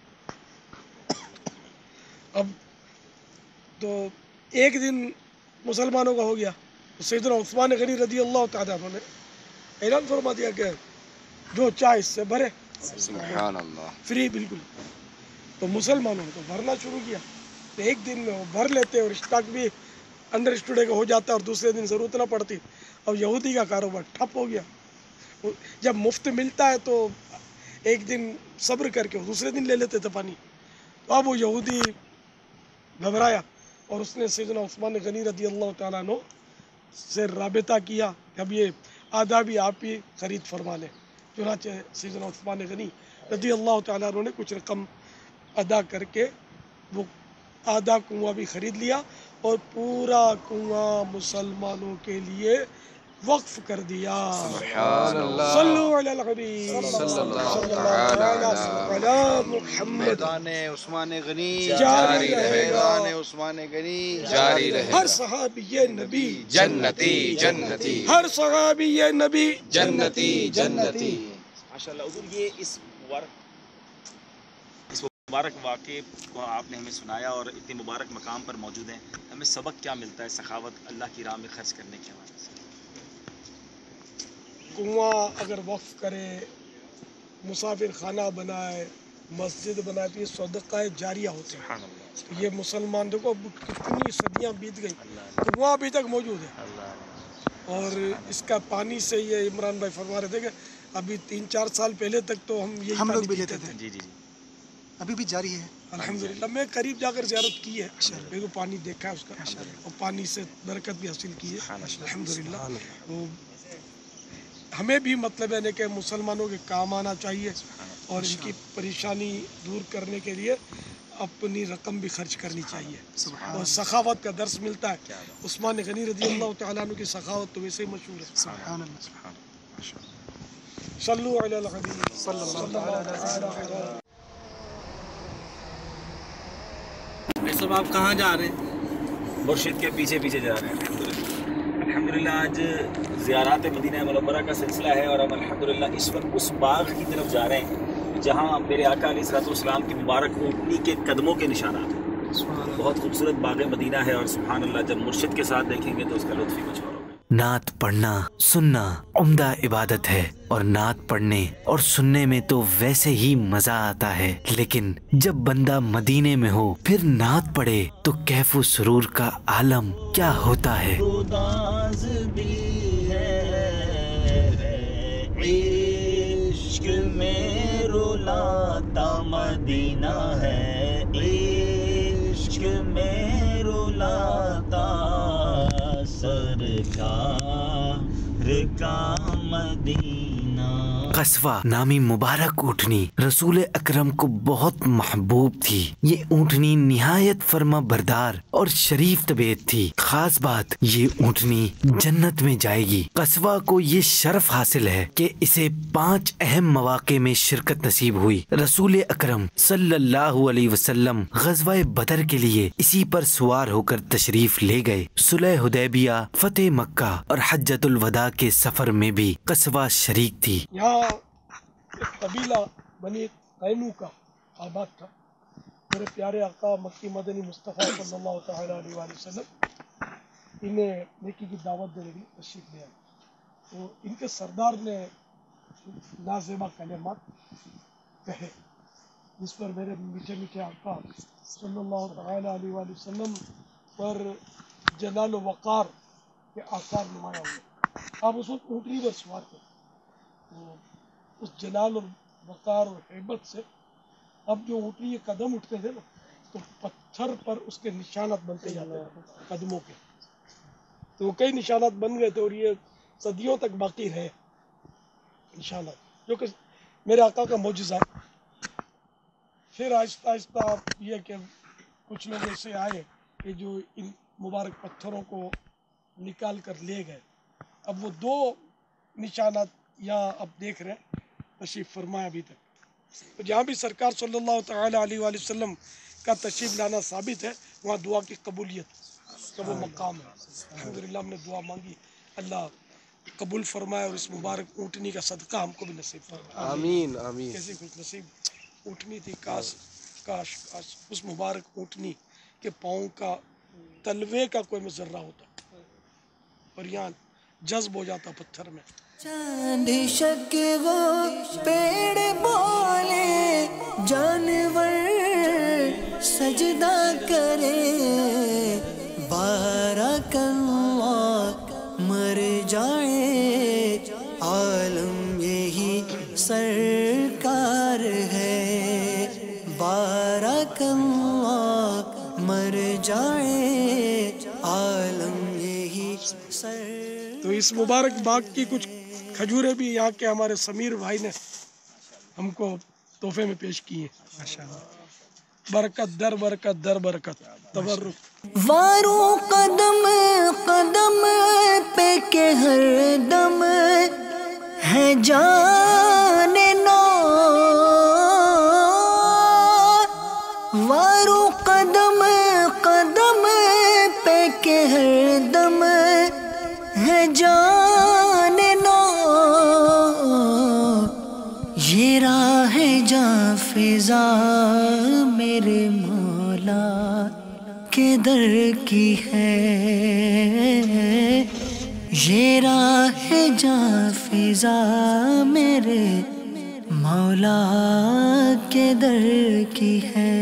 [SPEAKER 3] اب تو ایک دن مسلمانوں کا ہو گیا، سیدنا عثمان غنی رضی اللہ تعالیٰ عنہ نے اعلان فرما دیا کہ جو چاہے اس سے بھرے
[SPEAKER 11] सुभान अल्लाह।
[SPEAKER 3] फ्री बिल्कुल। तो मुसलमानों ने तो भरना शुरू किया, तो एक दिन में वो भर लेते और स्टॉक भी अंडर स्टूडे का हो जाता और दूसरे दिन ज़रूरत ना पड़ती। अब यहूदी का कारोबार ठप हो गया। जब मुफ्त मिलता है तो एक दिन सब्र करके दूसरे दिन ले लेते थे पानी। तो अब वो यहूदी घबराया और उसने सैयदना उस्मान गनी रदी अल्लाह तआला अन्हु से राबिता किया, अब ये आधा भी आप ही ख़रीद फरमा लें। चुनांचे सैयदना उस्मान गनी रदी अल्लाह तआला अन्हु ने कुछ रकम अदा करके वो आधा कुआं भी ख़रीद लिया और पूरा कुआं मुसलमानों के लिए वक्फ कर दिया। सल्लल्लाहु अलैहि
[SPEAKER 4] मैदान उस्मान गनी जारी रहे, मैदान उस्मान गनी जारी रहे।
[SPEAKER 3] हर सहाबी ये नबी
[SPEAKER 11] जन्नती जन्नती,
[SPEAKER 3] हर सहाबी ये नबी
[SPEAKER 11] जन्नती जन्नती।
[SPEAKER 8] माशाअल्लाह हुजूर, ये इस मुबारक इस मुबारक वाक़े को आपने हमें सुनाया और इतने मुबारक मकाम पर मौजूद हैं, हमें सबक क्या मिलता है सखावत अल्लाह की राह में खर्च करने के हवाले से?
[SPEAKER 3] कुआं अगर वक्फ करे, मुसाफिर खाना बनाए, मस्जिद बनाए तो ये सदका जारिया होते हैं। तो ये मुसलमान देखो अब कितनी सदियां बीत गई, कुआं अभी तक मौजूद है। और इसका पानी से ये इमरान भाई फरमा रहे थे कि अभी तीन चार साल पहले तक तो हम ये
[SPEAKER 20] हम लोग भी लेते थे।
[SPEAKER 8] जी जी जी,
[SPEAKER 20] अभी भी जारी है
[SPEAKER 3] अल्हम्दुलिल्लाह। मैं करीब जाकर ज़ियारत की है, मेरे को पानी देखा है उसका और पानी से बरकत भी हासिल की है अल्हम्दुलिल्लाह। तो हमें भी मतलब है कि मुसलमानों के काम आना चाहिए और इनकी परेशानी दूर करने के लिए अपनी रकम भी खर्च करनी चाहिए और सखावत का दर्स मिलता है। उस्मान गनी रज़ी अल्लाह तआला अन्हु की सखावत तो वैसे ही मशहूर है। सल्लु अलल हबीब सल्लल्लाहु अलैहि वसल्लम।
[SPEAKER 13] भाई साहब आप कहाँ जा रहे हैं?
[SPEAKER 8] मुर्शिद के पीछे पीछे जा रहे हैं। अल्हम्दुलिल्लाह आज ज़ियारत मदीना मुनव्वरा का सिलसिला है और हम अल्हम्दुलिल्लाह इस वक्त उस बाग की तरफ जा रहे हैं जहाँ मेरे आका अलैहिस्सलाम की मुबारक ऊँटनी के कदमों के निशानात हैं। बहुत खूबसूरत बाग मदीना है और सुभान अल्लाह जब मुर्शिद के साथ देखेंगे तो उसका लुत्फ़ ही कुछ और होगा।
[SPEAKER 2] नात पढ़ना सुनना उम्दा इबादत है और नात पढ़ने और सुनने में तो वैसे ही मजा आता है, लेकिन जब बंदा मदीने में हो फिर नात पढ़े तो कैफो सुरूर का आलम क्या होता है।
[SPEAKER 7] इश्क में रुलाता मदीना है, इश्क में रुलाता सरकार का मदीना।
[SPEAKER 2] कस्वा नामी मुबारक ऊँटनी रसूल अकरम को बहुत महबूब थी। ये ऊँटनी निहायत फर्मा बरदार और शरीफ तबीयत थी। खास बात ये ऊँटनी जन्नत में जाएगी। कस्वा को ये शर्फ हासिल है कि इसे पांच अहम मौके में शिरकत नसीब हुई। रसूल अकरम सल्लल्लाहु अलैहि वसल्लम गज़वा बदर के लिए इसी पर सवार होकर तशरीफ ले गए। सुलह हुदैबिया, फतेह मक्का और हज्जतुल वदा के सफर में भी कस्वा शरीक थी।
[SPEAKER 3] यहाँ एक कबीला बनी कैनुका आबाद था। मेरे प्यारे आका मक्की मदनी मुस्तफ़ा सल्लल्लाहु तआला अलैहि वसल्लम इन्हें नेकी की दावत देने के लिए तशरीफ ले आए। तो इनके सरदार ने नाज़ेबा कलिमात कहे जिस पर मेरे मीठे मीठे आका सल्लल्लाहु तआला अलैहि वसल्लम पर जलाल व वक़ार के आसार नुमाया हुए। आप उस वक्त ऊँटनी पर सवार थे, तो उस जलाल और वक़ार और हैबत से अब जो ऊँटनी ये कदम उठते थे ना तो पत्थर पर उसके निशानात बनते जाते थे कदमों के। तो कई निशानात बन गए थे और ये सदियों तक बाकी रहे निशानात, जो कि मेरे आका का मौजज़ा। फिर आहिस्ता आहिस्ता ये कि कुछ लोग ऐसे आए कि जो इन मुबारक पत्थरों को निकाल कर ले गए। अब वो दो निशानात यहाँ अब देख रहे हैं तशरीफ़ फरमाया अभी तक। तो जहाँ भी सरकार सल्लल्लाहु तआला अलैहि वसल्लम का तशरीफ़ लाना साबित है वहाँ दुआ की कबूलियत का वो मकाम है। अल्हम्दुलिल्लाह हमने दुआ मांगी, अल्लाह कबूल फरमाए और इस मुबारक ऊँटनी का सदका हमको भी नसीब फरमाए।
[SPEAKER 20] आमीन आमीन।
[SPEAKER 3] कैसी खुश नसीब ऊँटनी थी। काश काश काश उस मुबारक ऊँटनी के पाँव का तलवे का कोई मजर्रा होता और यहाँ जज्ब हो जाता पत्थर में।
[SPEAKER 9] चांद शक वो पेड़ बोले जानवर सजदा करे बारकल्लाह मर जाए आलम यही सरकार है बारकल्लाह मर जाए आलम यही सर।
[SPEAKER 3] तो इस मुबारक बाग की कुछ खजूरें भी यहाँ के हमारे समीर भाई ने हमको तोहफे में पेश की हैं। माशाअल्लाह, बरकत दर बरकत दर बरकत तबर्रुक।
[SPEAKER 9] वारो कदम कदम पे के हर दम है जाने नो वारो कदम कदम पे के हर दम है जाने नो ये राह जा फिजा मेरे मौला के दर की है ये राह जा फिजा मेरे मौला के दर की है।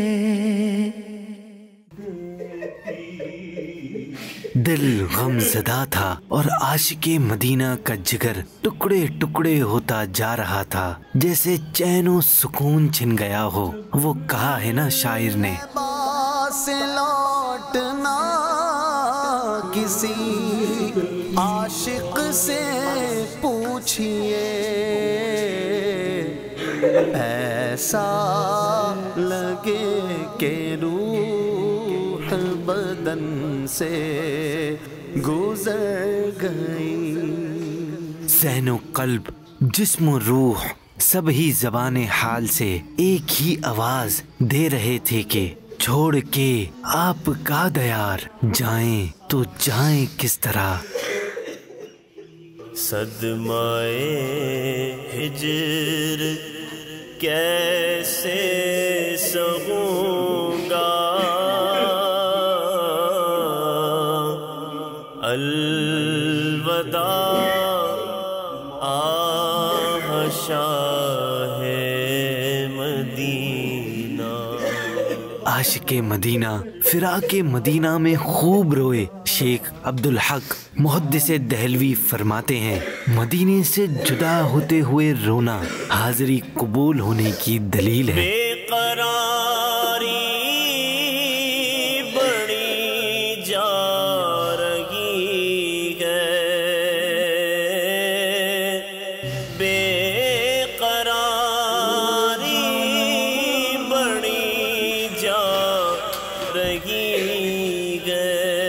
[SPEAKER 2] दिल गमज़दा था और आशिके मदीना का जिगर टुकड़े टुकड़े होता जा रहा था, जैसे चैन और सुकून छिन गया हो। वो कहा है ना शायर ने,
[SPEAKER 14] से लौटना किसी आशिक से पूछिए ऐसा लगे कि रूह बदन से गुजर गई।
[SPEAKER 2] ज़हनो कल्ब जिस्म रूह सब ही ज़बाने हाल से एक ही आवाज दे रहे थे कि छोड़ के आपका दयार जाएं तो जाएं किस तरह।
[SPEAKER 7] सदमाए हिजर कैसे सहूंगा अलवदा आह शाहे मदीना।
[SPEAKER 2] आशिके मदीना फिराके मदीना में खूब रोए। शेख अब्दुल हक मुहद्दिसे दहलवी फरमाते हैं, मदीने से जुदा होते हुए रोना हाज़री कबूल होने की दलील है।
[SPEAKER 7] बेकरारी बड़ी जा रही है बेकरारी बड़ी जा रही है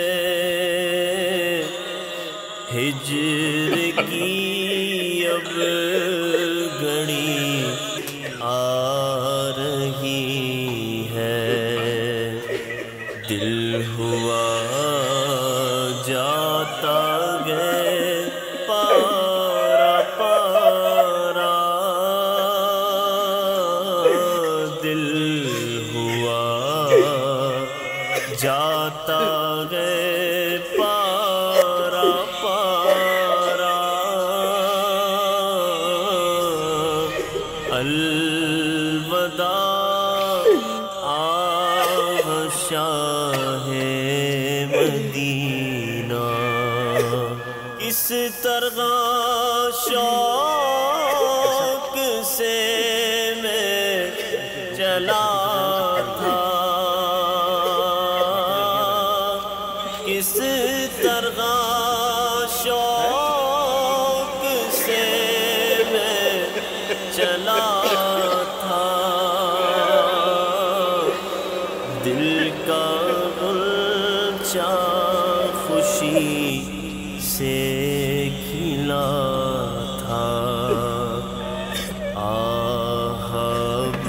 [SPEAKER 7] हिजर की अब घड़ी आ रही है दिल हुआ जाता है पारा पारा दिल हुआ जाता है पारा पारा अलवदा आह शाहे मदीना। इस तरह शौक से मैं चला था किस तरह शौक से मैं चला था दिल का गुलचा खुशी से खिला था आह अब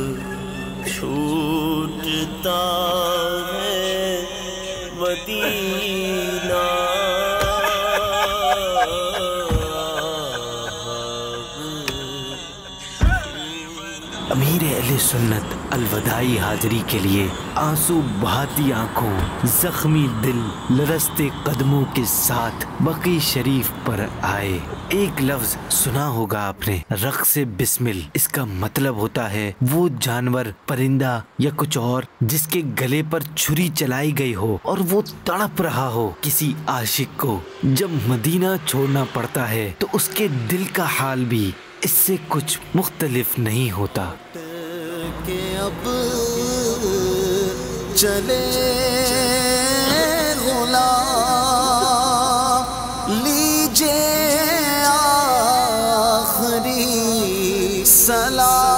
[SPEAKER 7] छूटता है मदीना।
[SPEAKER 2] अमीर अहले सुन्नत الوداعی حاضری کے لیے آنسو بہاتی آنکھوں، زخمی دل، لرزتے قدموں کے ساتھ بقی شریف پر آئے۔ ایک لفظ سنا ہوگا آپ نے، رقص بسمل۔ اس کا مطلب ہوتا ہے وہ جانور، پرندہ یا کچھ اور جس کے گلے پر چھری چلائی گئی ہو اور وہ تڑپ رہا ہو کسی عاشق کو۔ جب مدینہ چھوڑنا پڑتا ہے تو اس کے دل کا حال بھی اس سے کچھ مختلف نہیں ہوتا۔
[SPEAKER 14] کہ اب چلے غلام لیجے آخری سلام،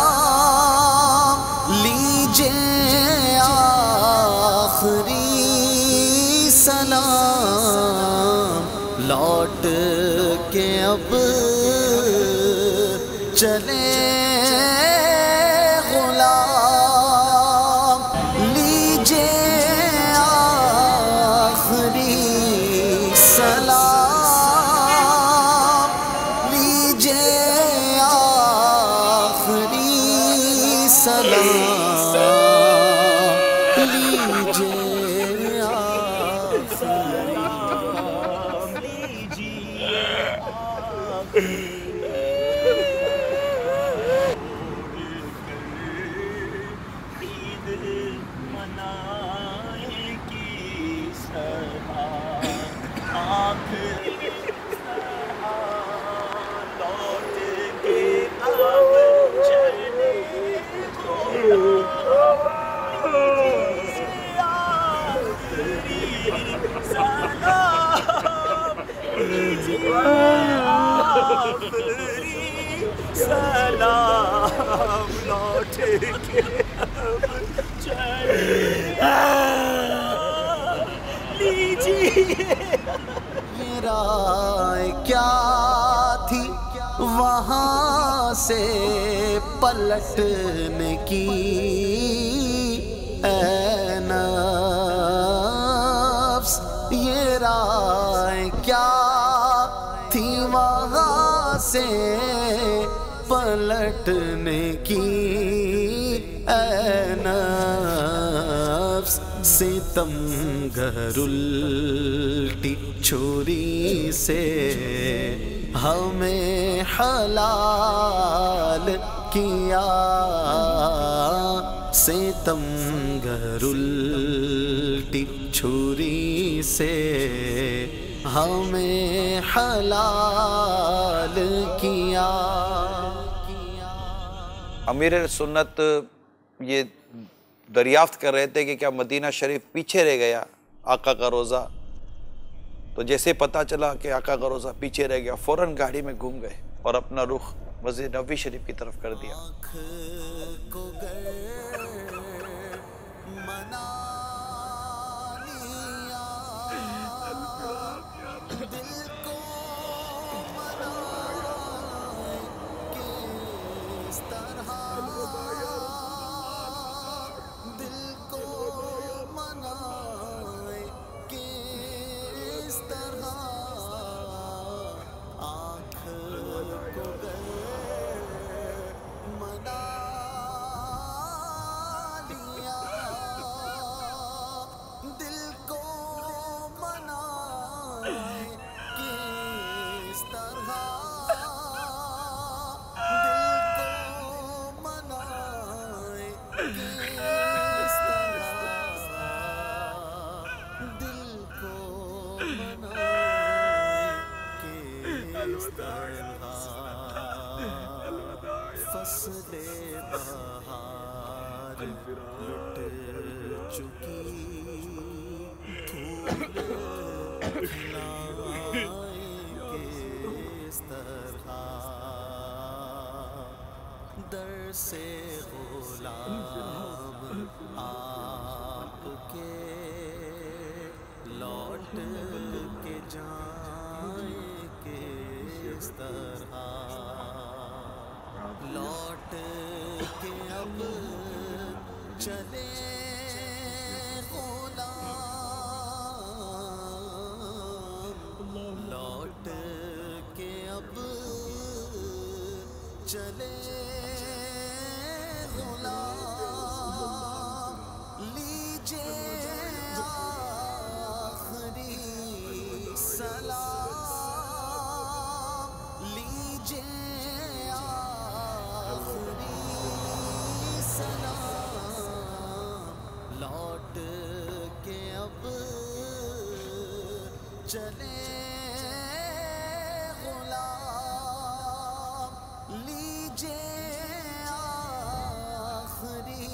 [SPEAKER 14] لیجے آخری سلام، لوٹ کے اب چلے سلام، لوٹ کے اب چلے لیجیے۔ یہ رائے کیا تھی وہاں سے پلٹنے کی، اے نفس یہ رائے کیا تھی وہاں سے پلٹنے کی، اے نفس ستم گر الٹی چھری سے ہمیں حلال کیا، ستم گر الٹی چھری سے ہمیں حلال کیا۔
[SPEAKER 4] امیر سنت یہ دریافت کر رہے تھے کہ کیا مدینہ شریف پیچھے رہ گیا آقا کا روزہ، تو جیسے پتہ چلا کہ آقا کا روزہ پیچھے رہ گیا فوراً گاڑی میں گھوم گئے اور اپنا رخ مسجد نبوی شریف کی طرف کر دیا۔
[SPEAKER 14] فصل بہار لٹ چکی، پھول کھلائیں کس طرح، در سے غلام آپ کے لوٹ کے جائیں کس طرح، لوٹ کے اب چلے غلام، لوٹ کے اب چلے غلام۔ लौट के अब चले गुलाम, लीजिए आखिरी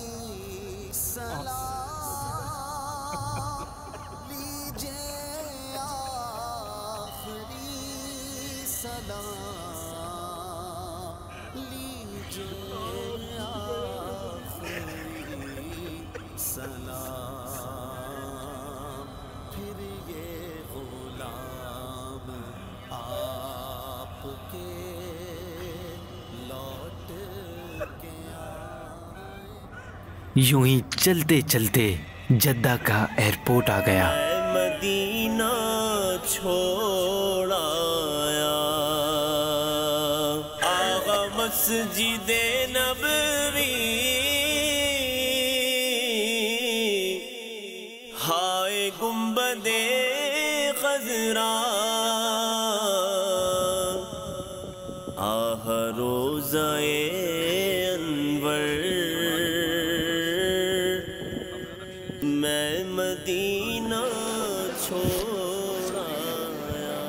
[SPEAKER 14] सलाम, लीजिए आखिरी सलाम, लीजिए आखिरी सलाम, फिर ये गुलाम आपके लौट के
[SPEAKER 2] यूं ही चलते चलते जद्दा का एयरपोर्ट आ गया।
[SPEAKER 7] मदीना छोड़ आया, आगा मस्जिदे नबवी, हाय गुंबदे खजरा, आह रोज़ाए अनवर, मैं मदीना छोड़ आया।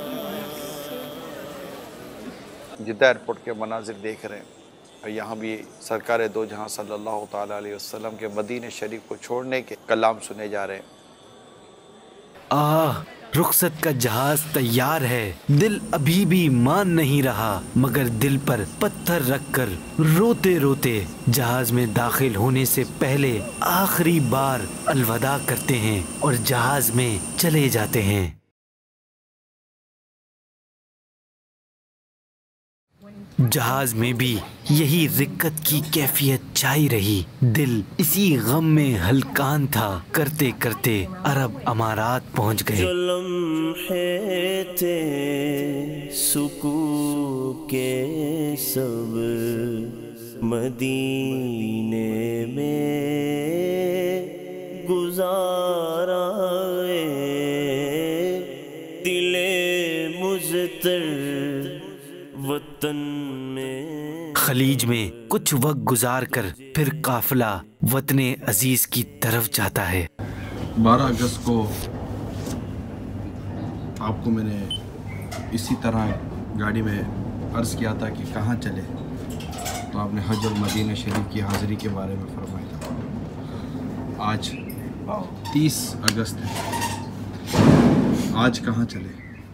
[SPEAKER 4] जिद्दा एयरपोर्ट के मनाजिर देख रहे हैं और यहाँ भी सरकार दो जहाँ सल्लल्लाहु ताला अलैहि वसल्लम के मदीने शरीफ को छोड़ने के कलाम सुने जा रहे हैं।
[SPEAKER 2] आह, रुखसत का जहाज तैयार है, दिल अभी भी मान नहीं रहा, मगर दिल पर पत्थर रखकर रोते रोते जहाज में दाखिल होने से पहले आखिरी बार अलविदा करते हैं और जहाज में चले जाते हैं। जहाज में भी यही रिक्कत की कैफियत छाई रही। दिल इसी गम में हलकान था। करते करते अरब अमारात पहुंच गए।
[SPEAKER 7] जो लम्हे थे सुकून के सब मदीने में गुजारा, दिले मुज़तर वतन में।
[SPEAKER 2] खलीज में कुछ वक्त गुजार कर फिर काफिला वतने अजीज की तरफ जाता है।
[SPEAKER 18] बारह अगस्त को आपको मैंने इसी तरह गाड़ी में अर्ज़ किया था कि कहाँ चले, तो आपने हज और मदीना शरीफ की हाज़िरी के बारे में फरमाया था। आज तीस अगस्त है, आज कहाँ चले?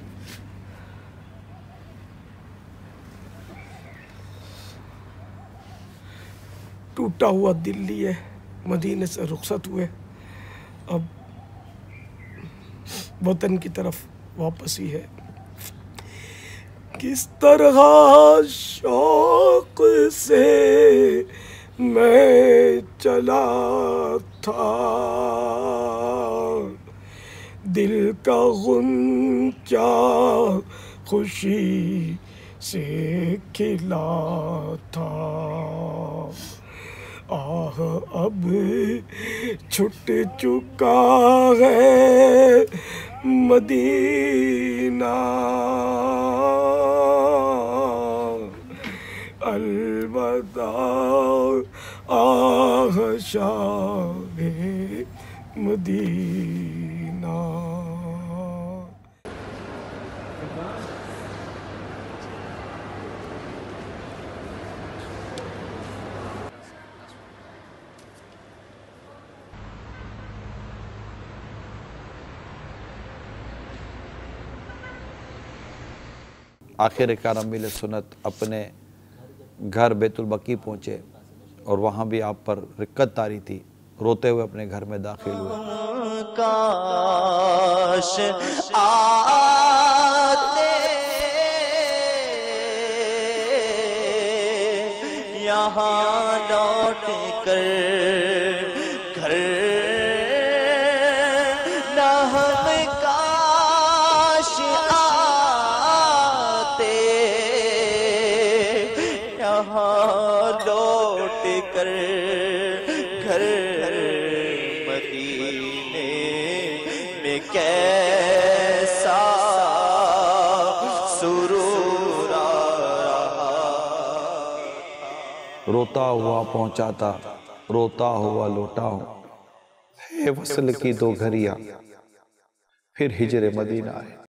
[SPEAKER 3] टूटा हुआ दिल लिए मदीने से रुखसत हुए, अब वतन की तरफ वापस ही है। किस तरह शौक से मैं चला था, दिल का गुंचा खुशी से खिला था। आह अब छूट चुका है मदीना, अलविदा आह शाहे मदीना।
[SPEAKER 4] आखिरकार अमीर सुन्नत अपने घर बैतुल बकी पहुँचे और वहाँ भी आप पर रिक्कत तारी थी। रोते हुए अपने घर में दाखिल हुए।
[SPEAKER 7] काश आते यहाँ लौट कर घर, न हम काश आते यहाँ लौट कर घर, मदीने में कैसा सुरूर आ रहा।
[SPEAKER 4] रोता हुआ पहुँचा था, रोता हुआ लौटा हूँ।
[SPEAKER 10] اے وصل کی دو گھڑیاں پھر ہجر مدینہ ہے۔